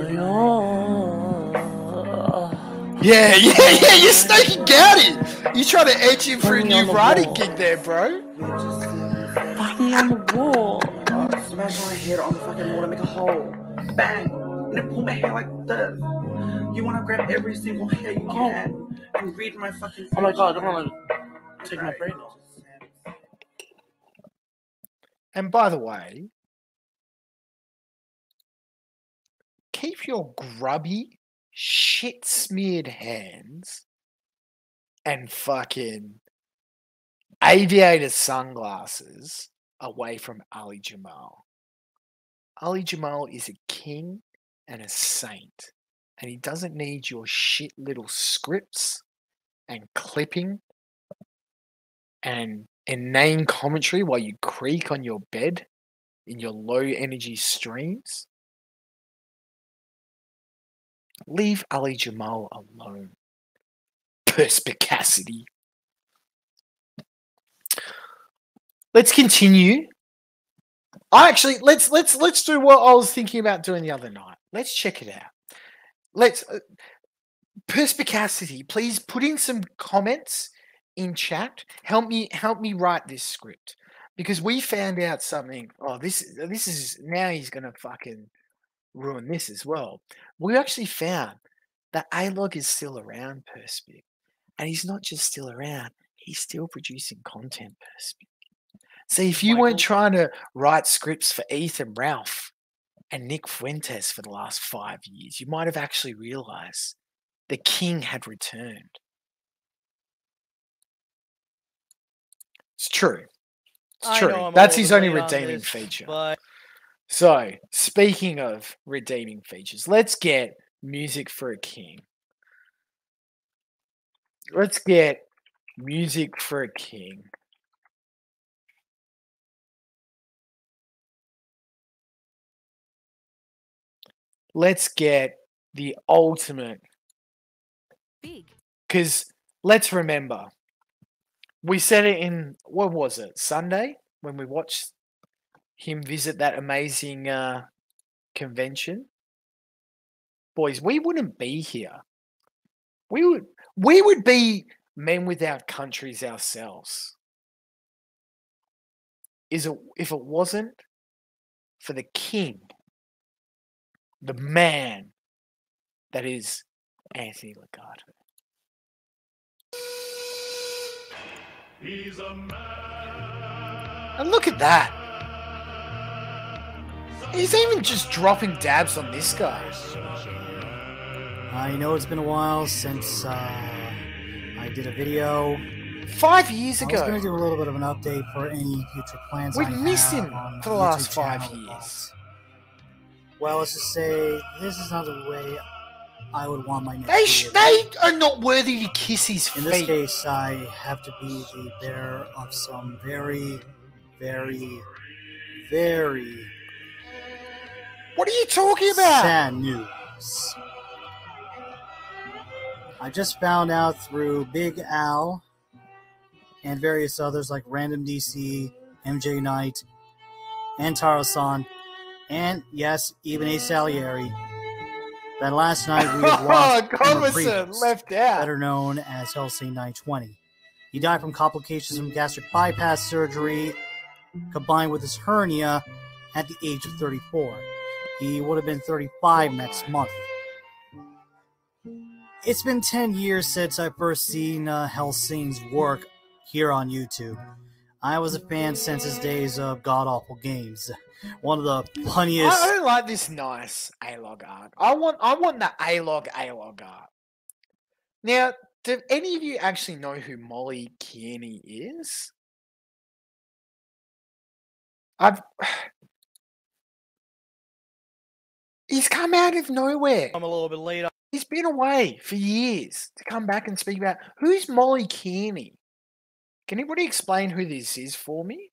Yeah, yeah, yeah, you're snaking Gowdy! You trying to edge him for a new writing gig there, bro? Fuck me on the wall. Smash my head on the fucking wall and make a hole. Bang! And then pull my hair like this. You want to grab every single hair you can and read my fucking. Oh my god! I don't want to take my brain off. And by the way, keep your grubby, shit-smeared hands and fucking aviator sunglasses away from Ali Jamal. Ali Jamal is a king and a saint, and he doesn't need your shit little scripts and clipping and inane commentary while you creak on your bed in your low energy streams. Leave Ali Jamal alone. Perspicacity. Let's continue. I actually let's let's let's do what I was thinking about doing the other night. Let's check it out. Let's uh, perspicacity. Please put in some comments in chat. Help me help me write this script because we found out something. Oh, this this is now he's gonna fucking ruin this as well. We actually found that A-Log is still around, Perspic, and he's not just still around. He's still producing content, Perspic. So if you weren't trying to write scripts for Ethan Ralph and Nick Fuentes for the last five years, you might have actually realized the king had returned. It's true. It's I true. know I'm That's all his the only way on redeeming this, feature. but- So, speaking of redeeming features, let's get music for a king. Let's get music for a king. Let's get the ultimate. Because let's remember, we said it in, what was it, Sunday, when we watched him visit that amazing uh, convention. Boys, we wouldn't be here. We would, we would be men without countries ourselves. Is it, if it wasn't for the king, the man that is Anthony Legato. He's a man. And look at that. He's even just dropping dabs on this guy. I know it's been a while since uh, I did a video. Five years I ago. was going to do a little bit of an update for any future plans We've I missed have him on for the my last YouTube five channel. years. Well, let's just say this is not the way I would want my next They sh- video. they are not worthy to kiss his In this feet. case, I have to be the bearer of some very, very, very What are you talking about? sad news. I just found out through Big Al and various others like Random D C, M J Knight, and Taro-san, and yes, even Ace Salieri, that last night we had lost Emma Commison Priebus, left out. better known as Helsing nine twenty. He died from complications from gastric bypass surgery combined with his hernia at the age of thirty-four. He would have been thirty-five next month. It's been ten years since I first seen uh, Hellsing's work here on YouTube. I was a fan since his days of God-awful games. One of the funniest... I don't like this nice A-log art. I want I want the A-log A-log art. Now, do any of you actually know who Molly Kearney is? I've... He's come out of nowhere. I'm a little bit late. He's been away for years to come back and speak about... Who's Molly Kearney? Can anybody explain who this is for me?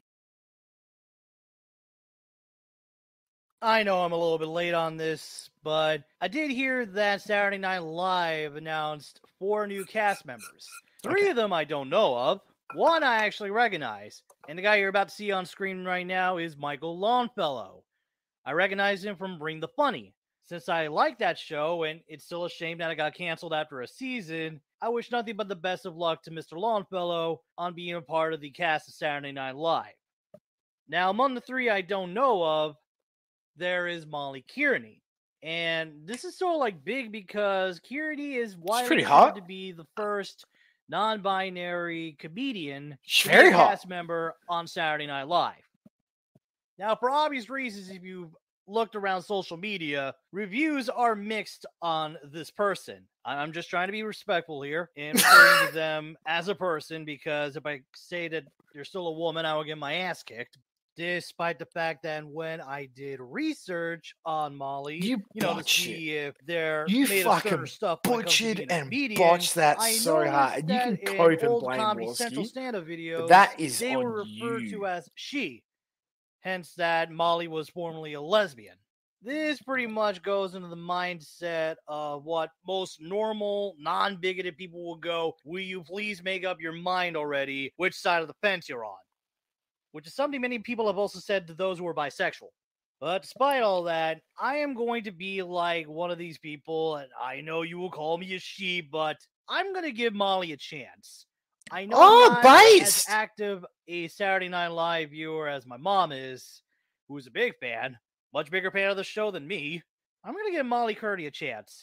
I know I'm a little bit late on this, but I did hear that Saturday Night Live announced four new cast members. Three Okay. of them I don't know of. One I actually recognize. And the guy you're about to see on screen right now is Michael Longfellow. I recognize him from Bring the Funny. Since I like that show, and it's still a shame that it got canceled after a season, I wish nothing but the best of luck to Mister Longfellow on being a part of the cast of Saturday Night Live. Now, among the three I don't know of, there is Molly Kearney. And this is sort of like big because Kearney is widely pretty said hot. to be the first non-binary comedian She's to be very a hot. cast member on Saturday Night Live. Now, for obvious reasons, if you've looked around social media, reviews are mixed on this person. I- I'm just trying to be respectful here and referring to them as a person, because if I say that they're still a woman, I will get my ass kicked. Despite the fact that when I did research on Molly, You you know, to botched see if they're You made of certain fucking stuff when it comes to butchered being a and comedian, botched that I so noticed hard. And you that can in cope and old blame Comedy Central Wolski, stand-up videos, but that is they on were referred you. to as she. Hence that Molly was formerly a lesbian. This pretty much goes into the mindset of what most normal, non-bigoted people will go, will you please make up your mind already which side of the fence you're on? Which is something many people have also said to those who are bisexual. But despite all that, I am going to be like one of these people, and I know you will call me a she, but I'm going to give Molly a chance. I know Oh, I'm not as based! active a Saturday Night Live viewer as my mom is, who's a big fan, much bigger fan of the show than me. I'm going to give Molly Kearney a chance.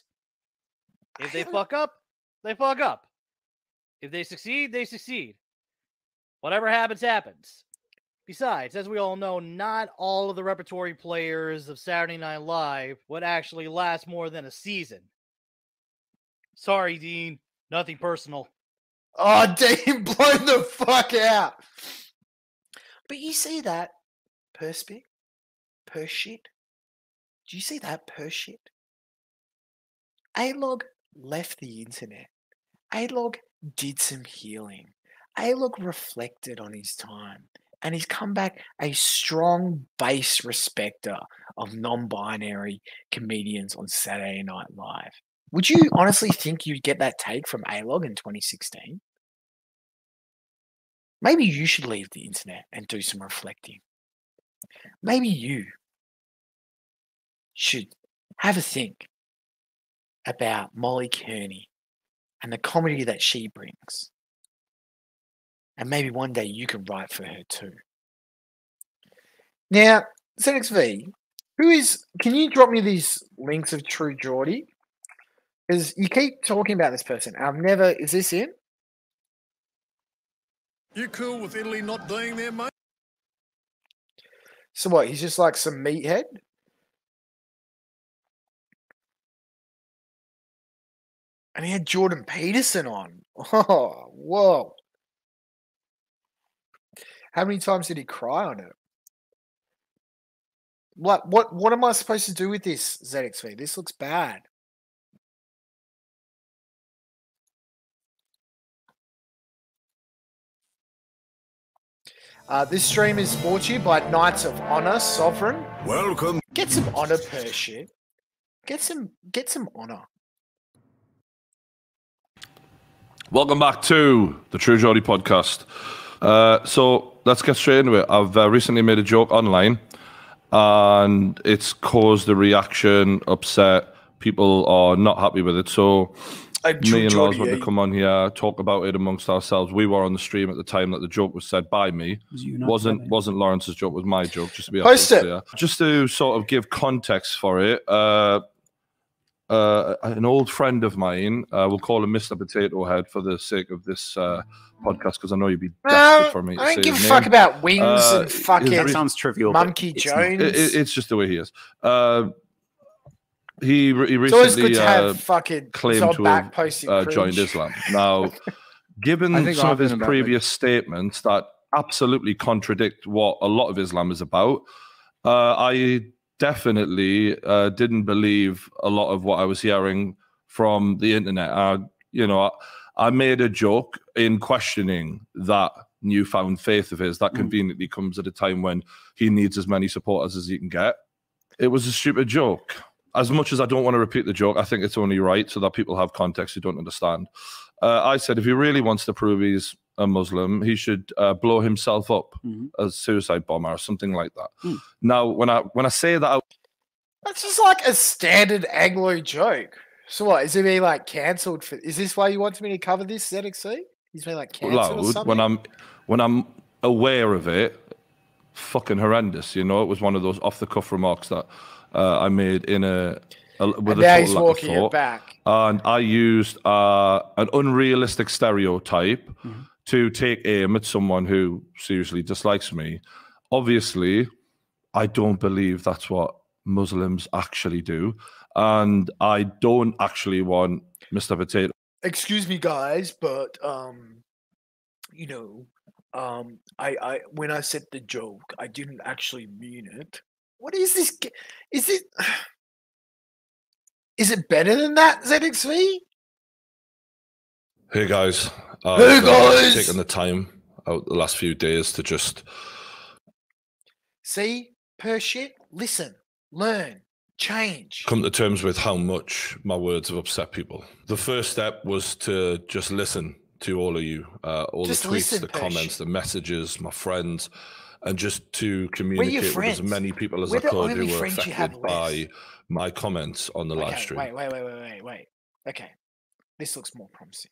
If they fuck up, they fuck up. If they succeed, they succeed. Whatever happens, happens. Besides, as we all know, not all of the repertory players of Saturday Night Live would actually last more than a season. Sorry, Dean. Nothing personal. Oh, Dean, blow the fuck out. But you see that, Perspic? Per shit? Do you see that per shit? A-Log left the internet. A-Log did some healing. A-Log reflected on his time. And he's come back a strong base respecter of non-binary comedians on Saturday Night Live. Would you honestly think you'd get that take from A-Log in twenty sixteen? Maybe you should leave the internet and do some reflecting. Maybe you should have a think about Molly Kearney and the comedy that she brings. And maybe one day you can write for her too. Now, Z X V, who is, can you drop me these links of True Geordie? Because you keep talking about this person. I've never, is this it? You cool with Italy not being there, mate? So what, he's just like some meathead? And he had Jordan Peterson on. Oh, whoa. How many times did he cry on it? What what what am I supposed to do with this, Z X V? This looks bad. Uh, this stream is brought to you by Knights of Honor Sovereign. Welcome. Get some honor per shit. Get some get some honor. Welcome back to the True Geordie podcast. Uh, so let's get straight into it. I've uh, recently made a joke online, and it's caused a reaction, upset. People are not happy with it. So Uh, me and Lars Geordie, wanted yeah. to come on here, talk about it amongst ourselves. We were on the stream at the time that the joke was said by me. Was you not wasn't funny? wasn't Lawrence's joke, was my joke, just to be Post absolutely it. clear. Just to sort of give context for it, uh, uh, an old friend of mine, uh, we'll call him Mister Potato Head for the sake of this uh, podcast, because I know you'd be desperate No, for me to I don't say give a his fuck name. about wings Uh, and fucking. his That re- sounds trivial. but Monkey it's not. Jones. it- it- it's just the way he is. Uh, he re- he It's always good recently to have uh, fucking claimed Zod to back have posting uh, cringe. joined Islam. Now, given I think some of I've his been about previous statements that absolutely contradict what a lot of Islam is about, uh, I definitely uh, didn't believe a lot of what I was hearing from the internet. Uh, you know, I, I made a joke in questioning that newfound faith of his that conveniently comes at a time when he needs as many supporters as he can get. It was a stupid joke. As much as I don't want to repeat the joke, I think it's only right so that people have context who don't understand. Uh, I said if he really wants to prove he's a Muslim, he should uh, blow himself up Mhm. as suicide bomber or something like that. Mm. Now, when I when I say that, I, That's just like a standard Anglo joke. So what? Is it being like cancelled for? Is this why you wanted me to cover this Z X C? He's been like cancelled or loud something. when I'm when I'm aware of it, fucking horrendous. You know, it was one of those off the cuff remarks that uh, I made in a, a with And a now total he's lack walking of it thought. back. And I used uh, an unrealistic stereotype Mhm. to take aim at someone who seriously dislikes me. Obviously, I don't believe that's what Muslims actually do, and I don't actually want Mister Potato. Excuse me, guys, but um, you know, um, I, I when I said the joke, I didn't actually mean it. What is this? g- Is it? Is it better than that, Z X V? Hey guys, uh, Hey, I've, uh, guys! taken the time out the last few days to just See, per shit. Listen, learn, change. come to terms with how much my words have upset people. The first step was to just listen to all of you, uh, all Just the tweets, listen, the Pesh. comments, the messages, my friends, and just to We're your communicate with friends. as many people as We're I the could only who were friends you have affected by my comments on the live Okay, stream. wait, wait, wait, wait, wait, wait. Okay, this looks more promising.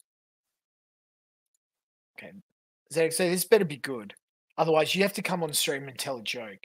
Okay, Z X V, this better be good. Otherwise, you have to come on stream and tell a joke.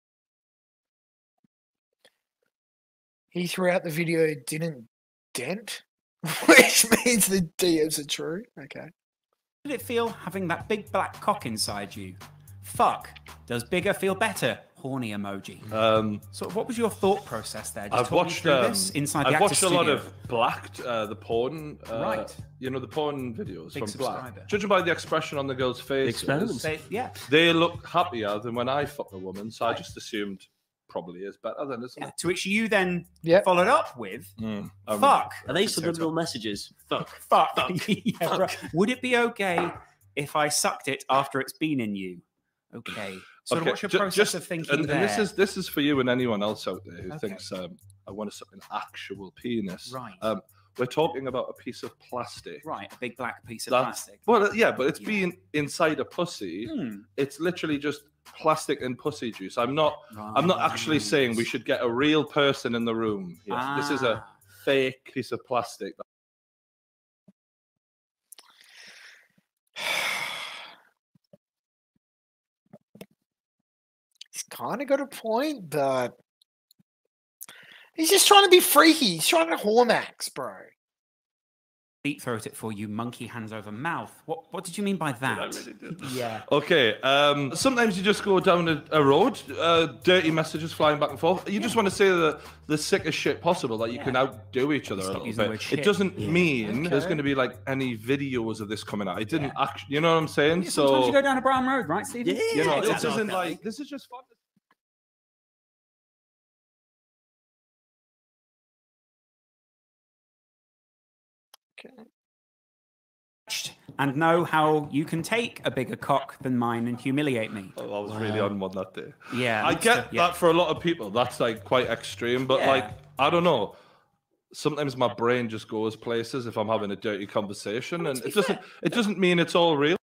He throughout the video didn't dent, which means the D Ms are true. Okay. How did it feel having that big black cock inside you? Fuck. Does bigger feel better? Horny emoji. Um, So, what was your thought process there? Just I've talk me watched through um, this inside the I've actor watched a lot studio. of Blacked, uh, the porn, uh, Right. You know the porn videos Big from Black. subscriber. Judging by the expression on the girl's face, experiments. They- yeah. they look happier than when I fuck a woman. So I just assumed probably is better than isn't it? To which you then Yep. followed up with, Mm. Um, fuck. Are they subliminal messages? Fuck. Fuck. Fuck. Yeah, right. Would it be okay if I sucked it after it's been in you? Okay. So Okay, what's your ju- process just- of thinking and, there? and this is this is for you and anyone else out there who Okay. thinks um, I want to suck an actual penis. Right. Um, we're talking about a piece of plastic. Right, a big black piece of That's- plastic. Well, uh, yeah, but it's being inside a pussy. Hmm. It's literally just plastic and pussy juice. I'm not. I'm not actually saying we should get a real person in the room. Here. This is a Ah. fake piece of plastic. He's kind of got a point, but he's just trying to be freaky. He's trying to Hormax, bro. Deep throat it for you, monkey hands over mouth. What what did you mean by that? Yeah. Okay. Um, sometimes you just go down a, a road, uh, dirty messages flying back and forth. You just want to say the the sickest shit possible, that you can outdo each other Stop a little using the bit. word It shit. doesn't Yeah. mean there's Okay. going to be like any videos of this coming out. I didn't actually. You know what I'm saying? Sometimes so you go down a brown road, right, Stephen? you know, this exactly. isn't like this is just fun. And know how you can take a bigger cock than mine and humiliate me. Oh, I was really on one that day. Yeah, I that's get the- yeah. that for a lot of people. That's like quite extreme, but Yeah. like I don't know. Sometimes my brain just goes places if I'm having a dirty conversation, and it doesn't. It doesn't mean it's all real.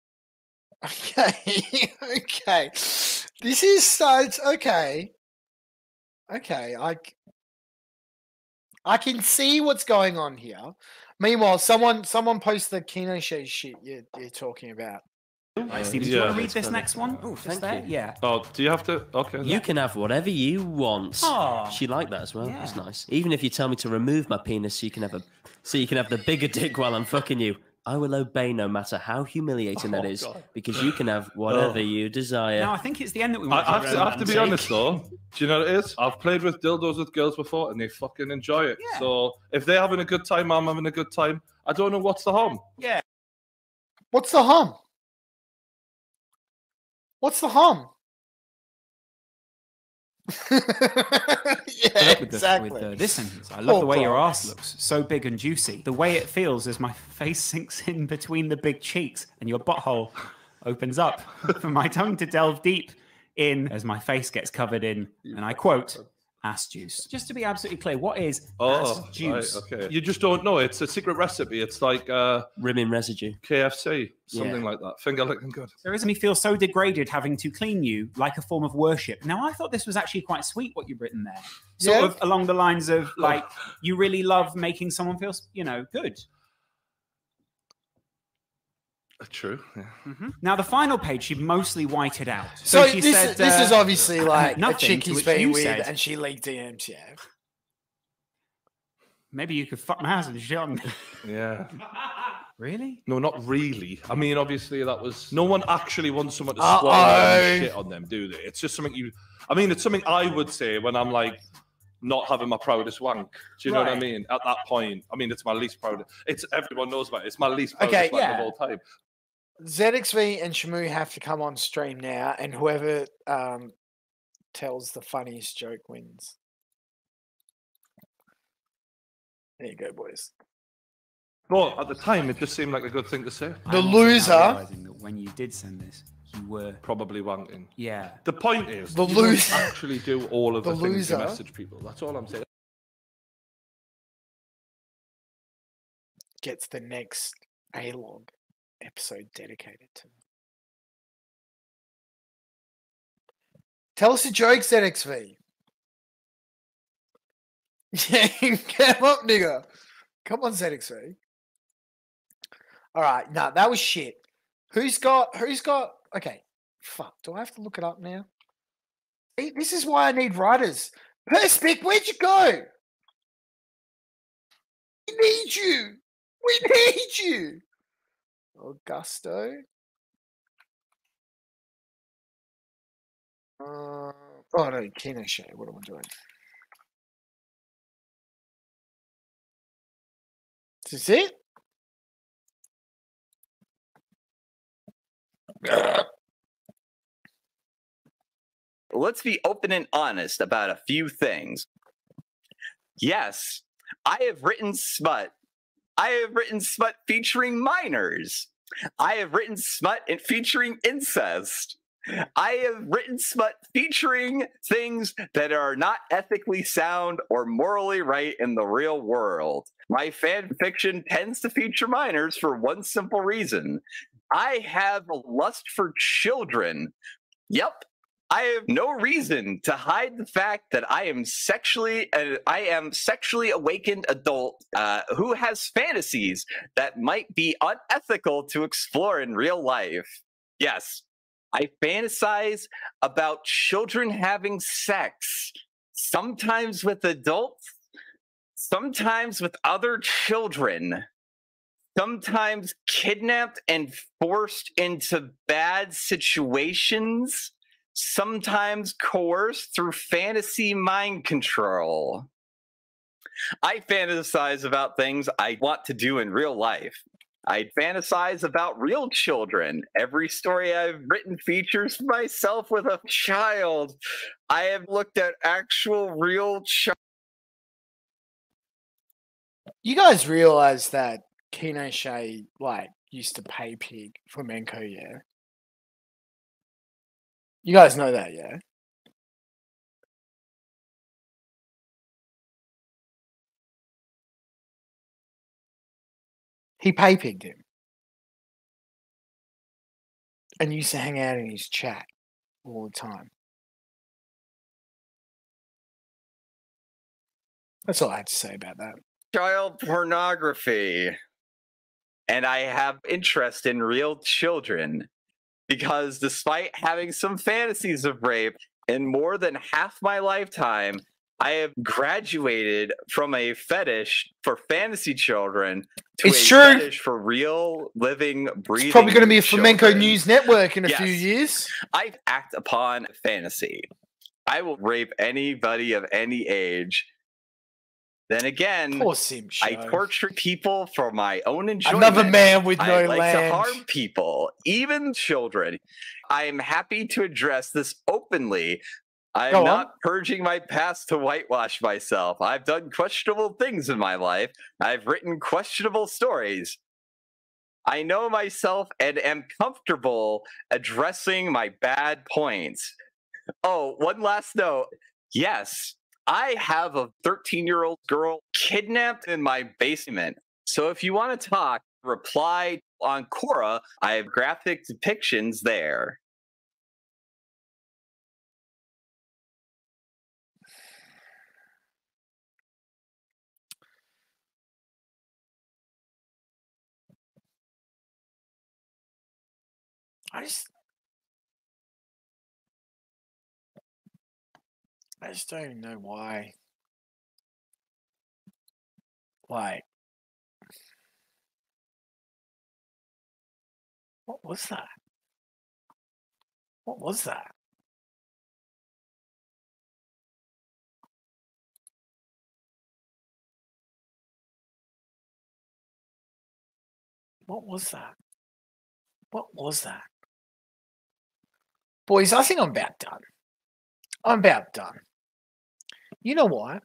Okay, okay. This is so it's okay. Okay, I c- I can see what's going on here, Meanwhile, someone someone post the Kino Show shit you're, you're talking about. Right, Steve, do you want to read this next one? Oh, Just thank there? you. Yeah. Oh, do you have to? Okay. You can have whatever you want. Aw. She liked that as well. That's Yeah. nice. Even if you tell me to remove my penis, so you can have a, so you can have the bigger dick while I'm fucking you. I will obey no matter how humiliating that Oh, is, God. because you can have whatever Oh. you desire. No, I think it's the end that we I want have to, I have to be Take. honest though. Do you know what it is? I've played with dildos with girls before, and they fucking enjoy it. Yeah. So if they're having a good time, I'm having a good time. I don't know what's the harm. Yeah. What's the hum? What's the hum? yeah, With the- exactly. With, uh, this sentence, I love Oh, the way your God. ass looks, so big and juicy. The way it feels as my face sinks in between the big cheeks and your butthole opens up for my tongue to delve deep in as my face gets covered in, and I quote, ass juice. Just to be absolutely clear, what is Oh, ass juice? right, okay. You just don't know. It's a secret recipe. It's like uh, rimming residue, K F C, something Yeah. like that. Finger licking good. There isn't me feel so degraded having to clean you like a form of worship. Now, I thought this was actually quite sweet what you've written there. Sort Yeah. of along the lines of like, you really love making someone feel, you know, good. True. Yeah. Mhm. Now, the final page, she mostly whited out. So she this, said, this uh, is obviously like a nothing, chick to he's which being you with, said, and she leaked D Ms. Yeah. maybe you could fuck my house and shit on me. Yeah. Really? No, not really. I mean, obviously, that was no one actually wants someone to Uh-oh. squat on them and shit on them, do they? It's just something you. I mean, it's something I would say when I'm like not having my proudest wank. Do you know what I Right. mean? At that point, I mean, it's my least proud. It's everyone knows about it. It's my least proudest Okay, wank yeah. of all time. Z X V and Shamu have to come on stream now, and whoever um, tells the funniest joke wins. There you go, boys. But at the time, it just seemed like a good thing to say. The I'm also now loser- realising that when you did send this, you were Probably wanking. yeah. The point is, The you don't loser- actually do all of the, the things you loser- message people. That's all I'm saying. Gets the next A-log episode dedicated to. Tell us a joke, Z X V. Yeah, come up, nigga. Come on, Z X V. All right, no, that was shit. Who's got? Who's got? Okay, fuck. Do I have to look it up now? See, this is why I need writers. Perspic, where'd you go? We need you. We need you. Augusto. Uh, oh no, Kino Show. What am I doing? Is this it? Let's be open and honest about a few things. Yes, I have written smut. I have written smut featuring minors. I have written smut and featuring incest. I have written smut featuring things that are not ethically sound or morally right in the real world. My fan fiction tends to feature minors for one simple reason. I have a lust for children. Yep. I have no reason to hide the fact that I am sexually, uh, I am sexually awakened adult uh, who has fantasies that might be unethical to explore in real life. Yes, I fantasize about children having sex, sometimes with adults, sometimes with other children, sometimes kidnapped and forced into bad situations, sometimes coerced through fantasy mind control. I fantasize about things I want to do in real life. I fantasize about real children. Every story I've written features myself with a child. I have looked at actual real child. You guys realize that Kino Shay like used to pay pig for Menko, yeah? You guys know that, yeah? He pay pigged him. And used to hang out in his chat all the time. That's all I had to say about that. child pornography. And I have interest in real children. Because despite having some fantasies of rape in more than half my lifetime, I have graduated from a fetish for fantasy children to It's a true. fetish for real, living, breathing. It's probably going to be a Flamenco children. News Network in a few Yes. years. I act upon fantasy. I will rape anybody of any age. Then again, Poor Sim I Show. torture people for my own enjoyment. Another man with I no like land. to harm people, even children. I am happy to address this openly. I Go am on. not purging my past to whitewash myself. I've done questionable things in my life. I've written questionable stories. I know myself and am comfortable addressing my bad points. Oh, one last note. Yes, I have a thirteen-year-old girl kidnapped in my basement. So if you want to talk, reply on Quora. I have graphic depictions there. I just, I just don't even know why. Why? What was that? What was that? What was that? What was that? Boys, I think I'm about done. I'm about done. You know why?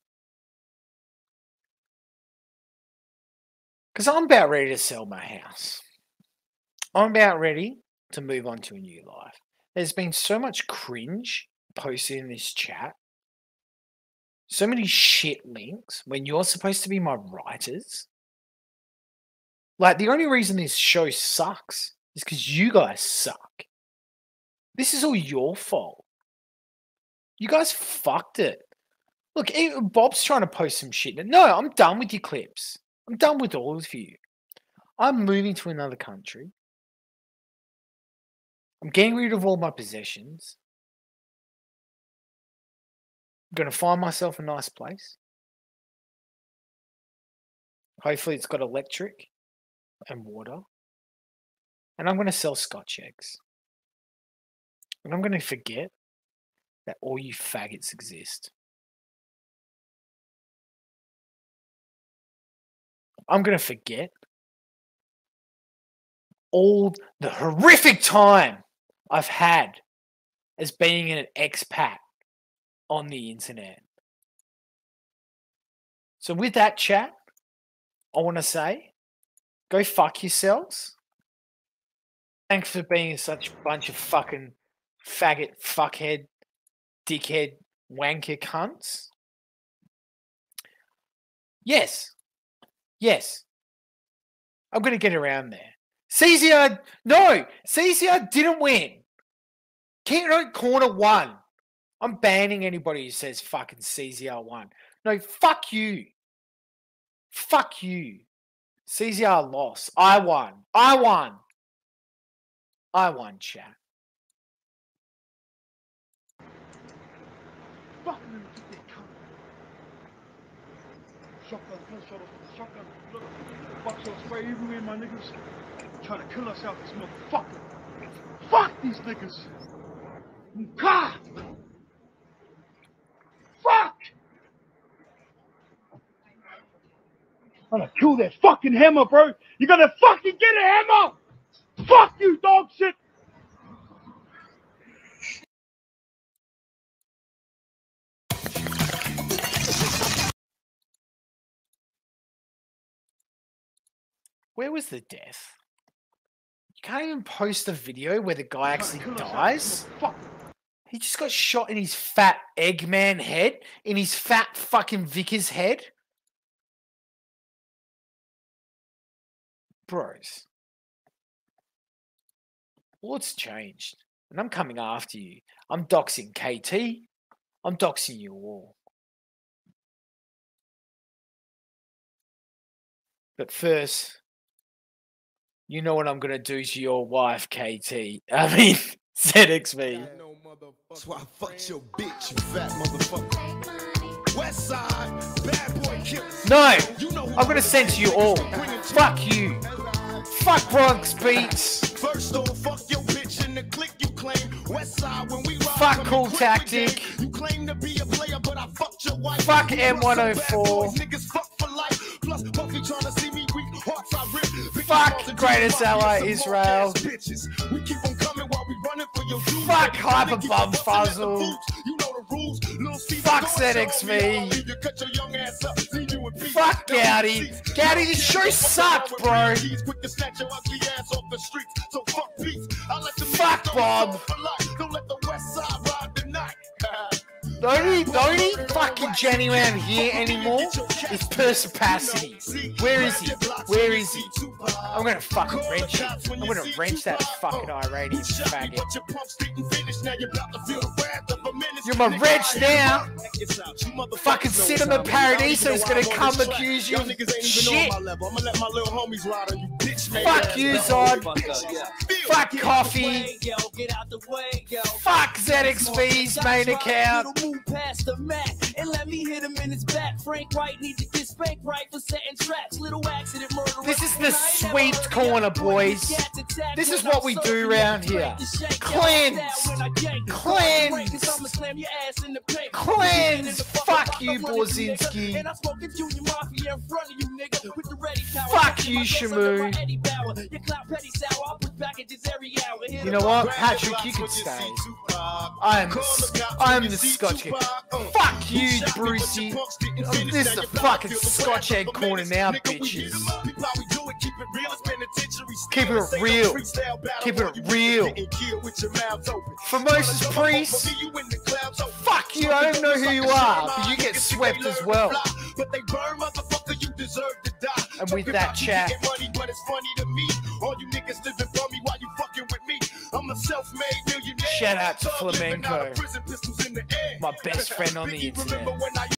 Because I'm about ready to sell my house. I'm about ready to move on to a new life. There's been so much cringe posted in this chat. So many shit links when you're supposed to be my writers. Like, the only reason this show sucks is because you guys suck. This is all your fault. You guys fucked it. Look, even Bob's trying to post some shit. No, I'm done with your clips. I'm done with all of you. I'm moving to another country. I'm getting rid of all my possessions. I'm going to find myself a nice place. Hopefully it's got electric and water. And I'm going to sell Scotch eggs. And I'm going to forget that all you faggots exist. I'm going to forget all the horrific time I've had as being an expat on the internet. So with that, chat, I want to say, go fuck yourselves. Thanks for being such a bunch of fucking faggot, fuckhead, dickhead, wanker cunts. Yes. Yes. I'm going to get around there. C Z R, no, C Z R didn't win. Keno Corner won. I'm banning anybody who says fucking C Z R won. No, fuck you. Fuck you. C Z R lost. I won. I won. I won, chat. Shotgun, shotgun, shotgun. Look, bucks on spray everywhere, my niggas. Trying to kill us out, this motherfucker. Fuck these niggas. God. Fuck. I'm gonna kill that fucking hammer, bro. You gotta fucking get a hammer. Fuck you, dog shit. Where was the death? You can't even post a video where the guy actually dies. He just got shot in his fat Eggman head, in his fat fucking Vickers head. Bros. What's changed? And I'm coming after you. I'm doxing K T. I'm doxing you all. But first, you know what I'm gonna do to your wife, K T. I mean, Z X V. That's why I fucked your bitch, you fat motherfucker. West side, bad boy killer. No, I'm gonna censor you all. Fuck you. Fuck Bronx Beats. First off, fuck your bitch in the click you claim. West side when we ride. Fuck Cool Tactic. You claim to be a player, but I fucked your wife. Fuck M one oh four. Niggas fuck for life. Plus, Puffy trying to see me weak. Hearts I rip. Fuck Greatest Ally Israel. We keep on coming while we running for your dude. Fuck Hyper Bum Fuzzle. You know the rules. Fuck Z X V. Fuck Gowdy. Gowdy, this show sucked, bro. Fuck Bob. The only, the only fucking genuine here anymore is Persipacity. Where is he? Where is he? I'm gonna fucking wrench him. I'm gonna wrench that fucking Iranian faggot. You're my wrench now. Fucking Cinema Paradiso's gonna come accuse you of shit. Fuck you, Zod. Fuck Coffee. Fuck Z X V's main account. Past the mat and let me hit him in his back. Frank White need to get spanked right for setting traps. Little accident murder. This is the sweep corner, boys. This is what we do around here. Cleanse. Cleanse. Cleanse. Fuck you, Borzinski. Fuck you, Shamu. You know what, Patrick, you could stay. I'm, I'm the Scotch egg. Fuck you, Brucey. This is a fucking Scotch egg corner now, bitches. Keep it real. Keep it real. For Moses Priest, fuck you, I don't know who you are, but you get swept as well. And with that chat, shout out to Flamenco, my best friend on the internet.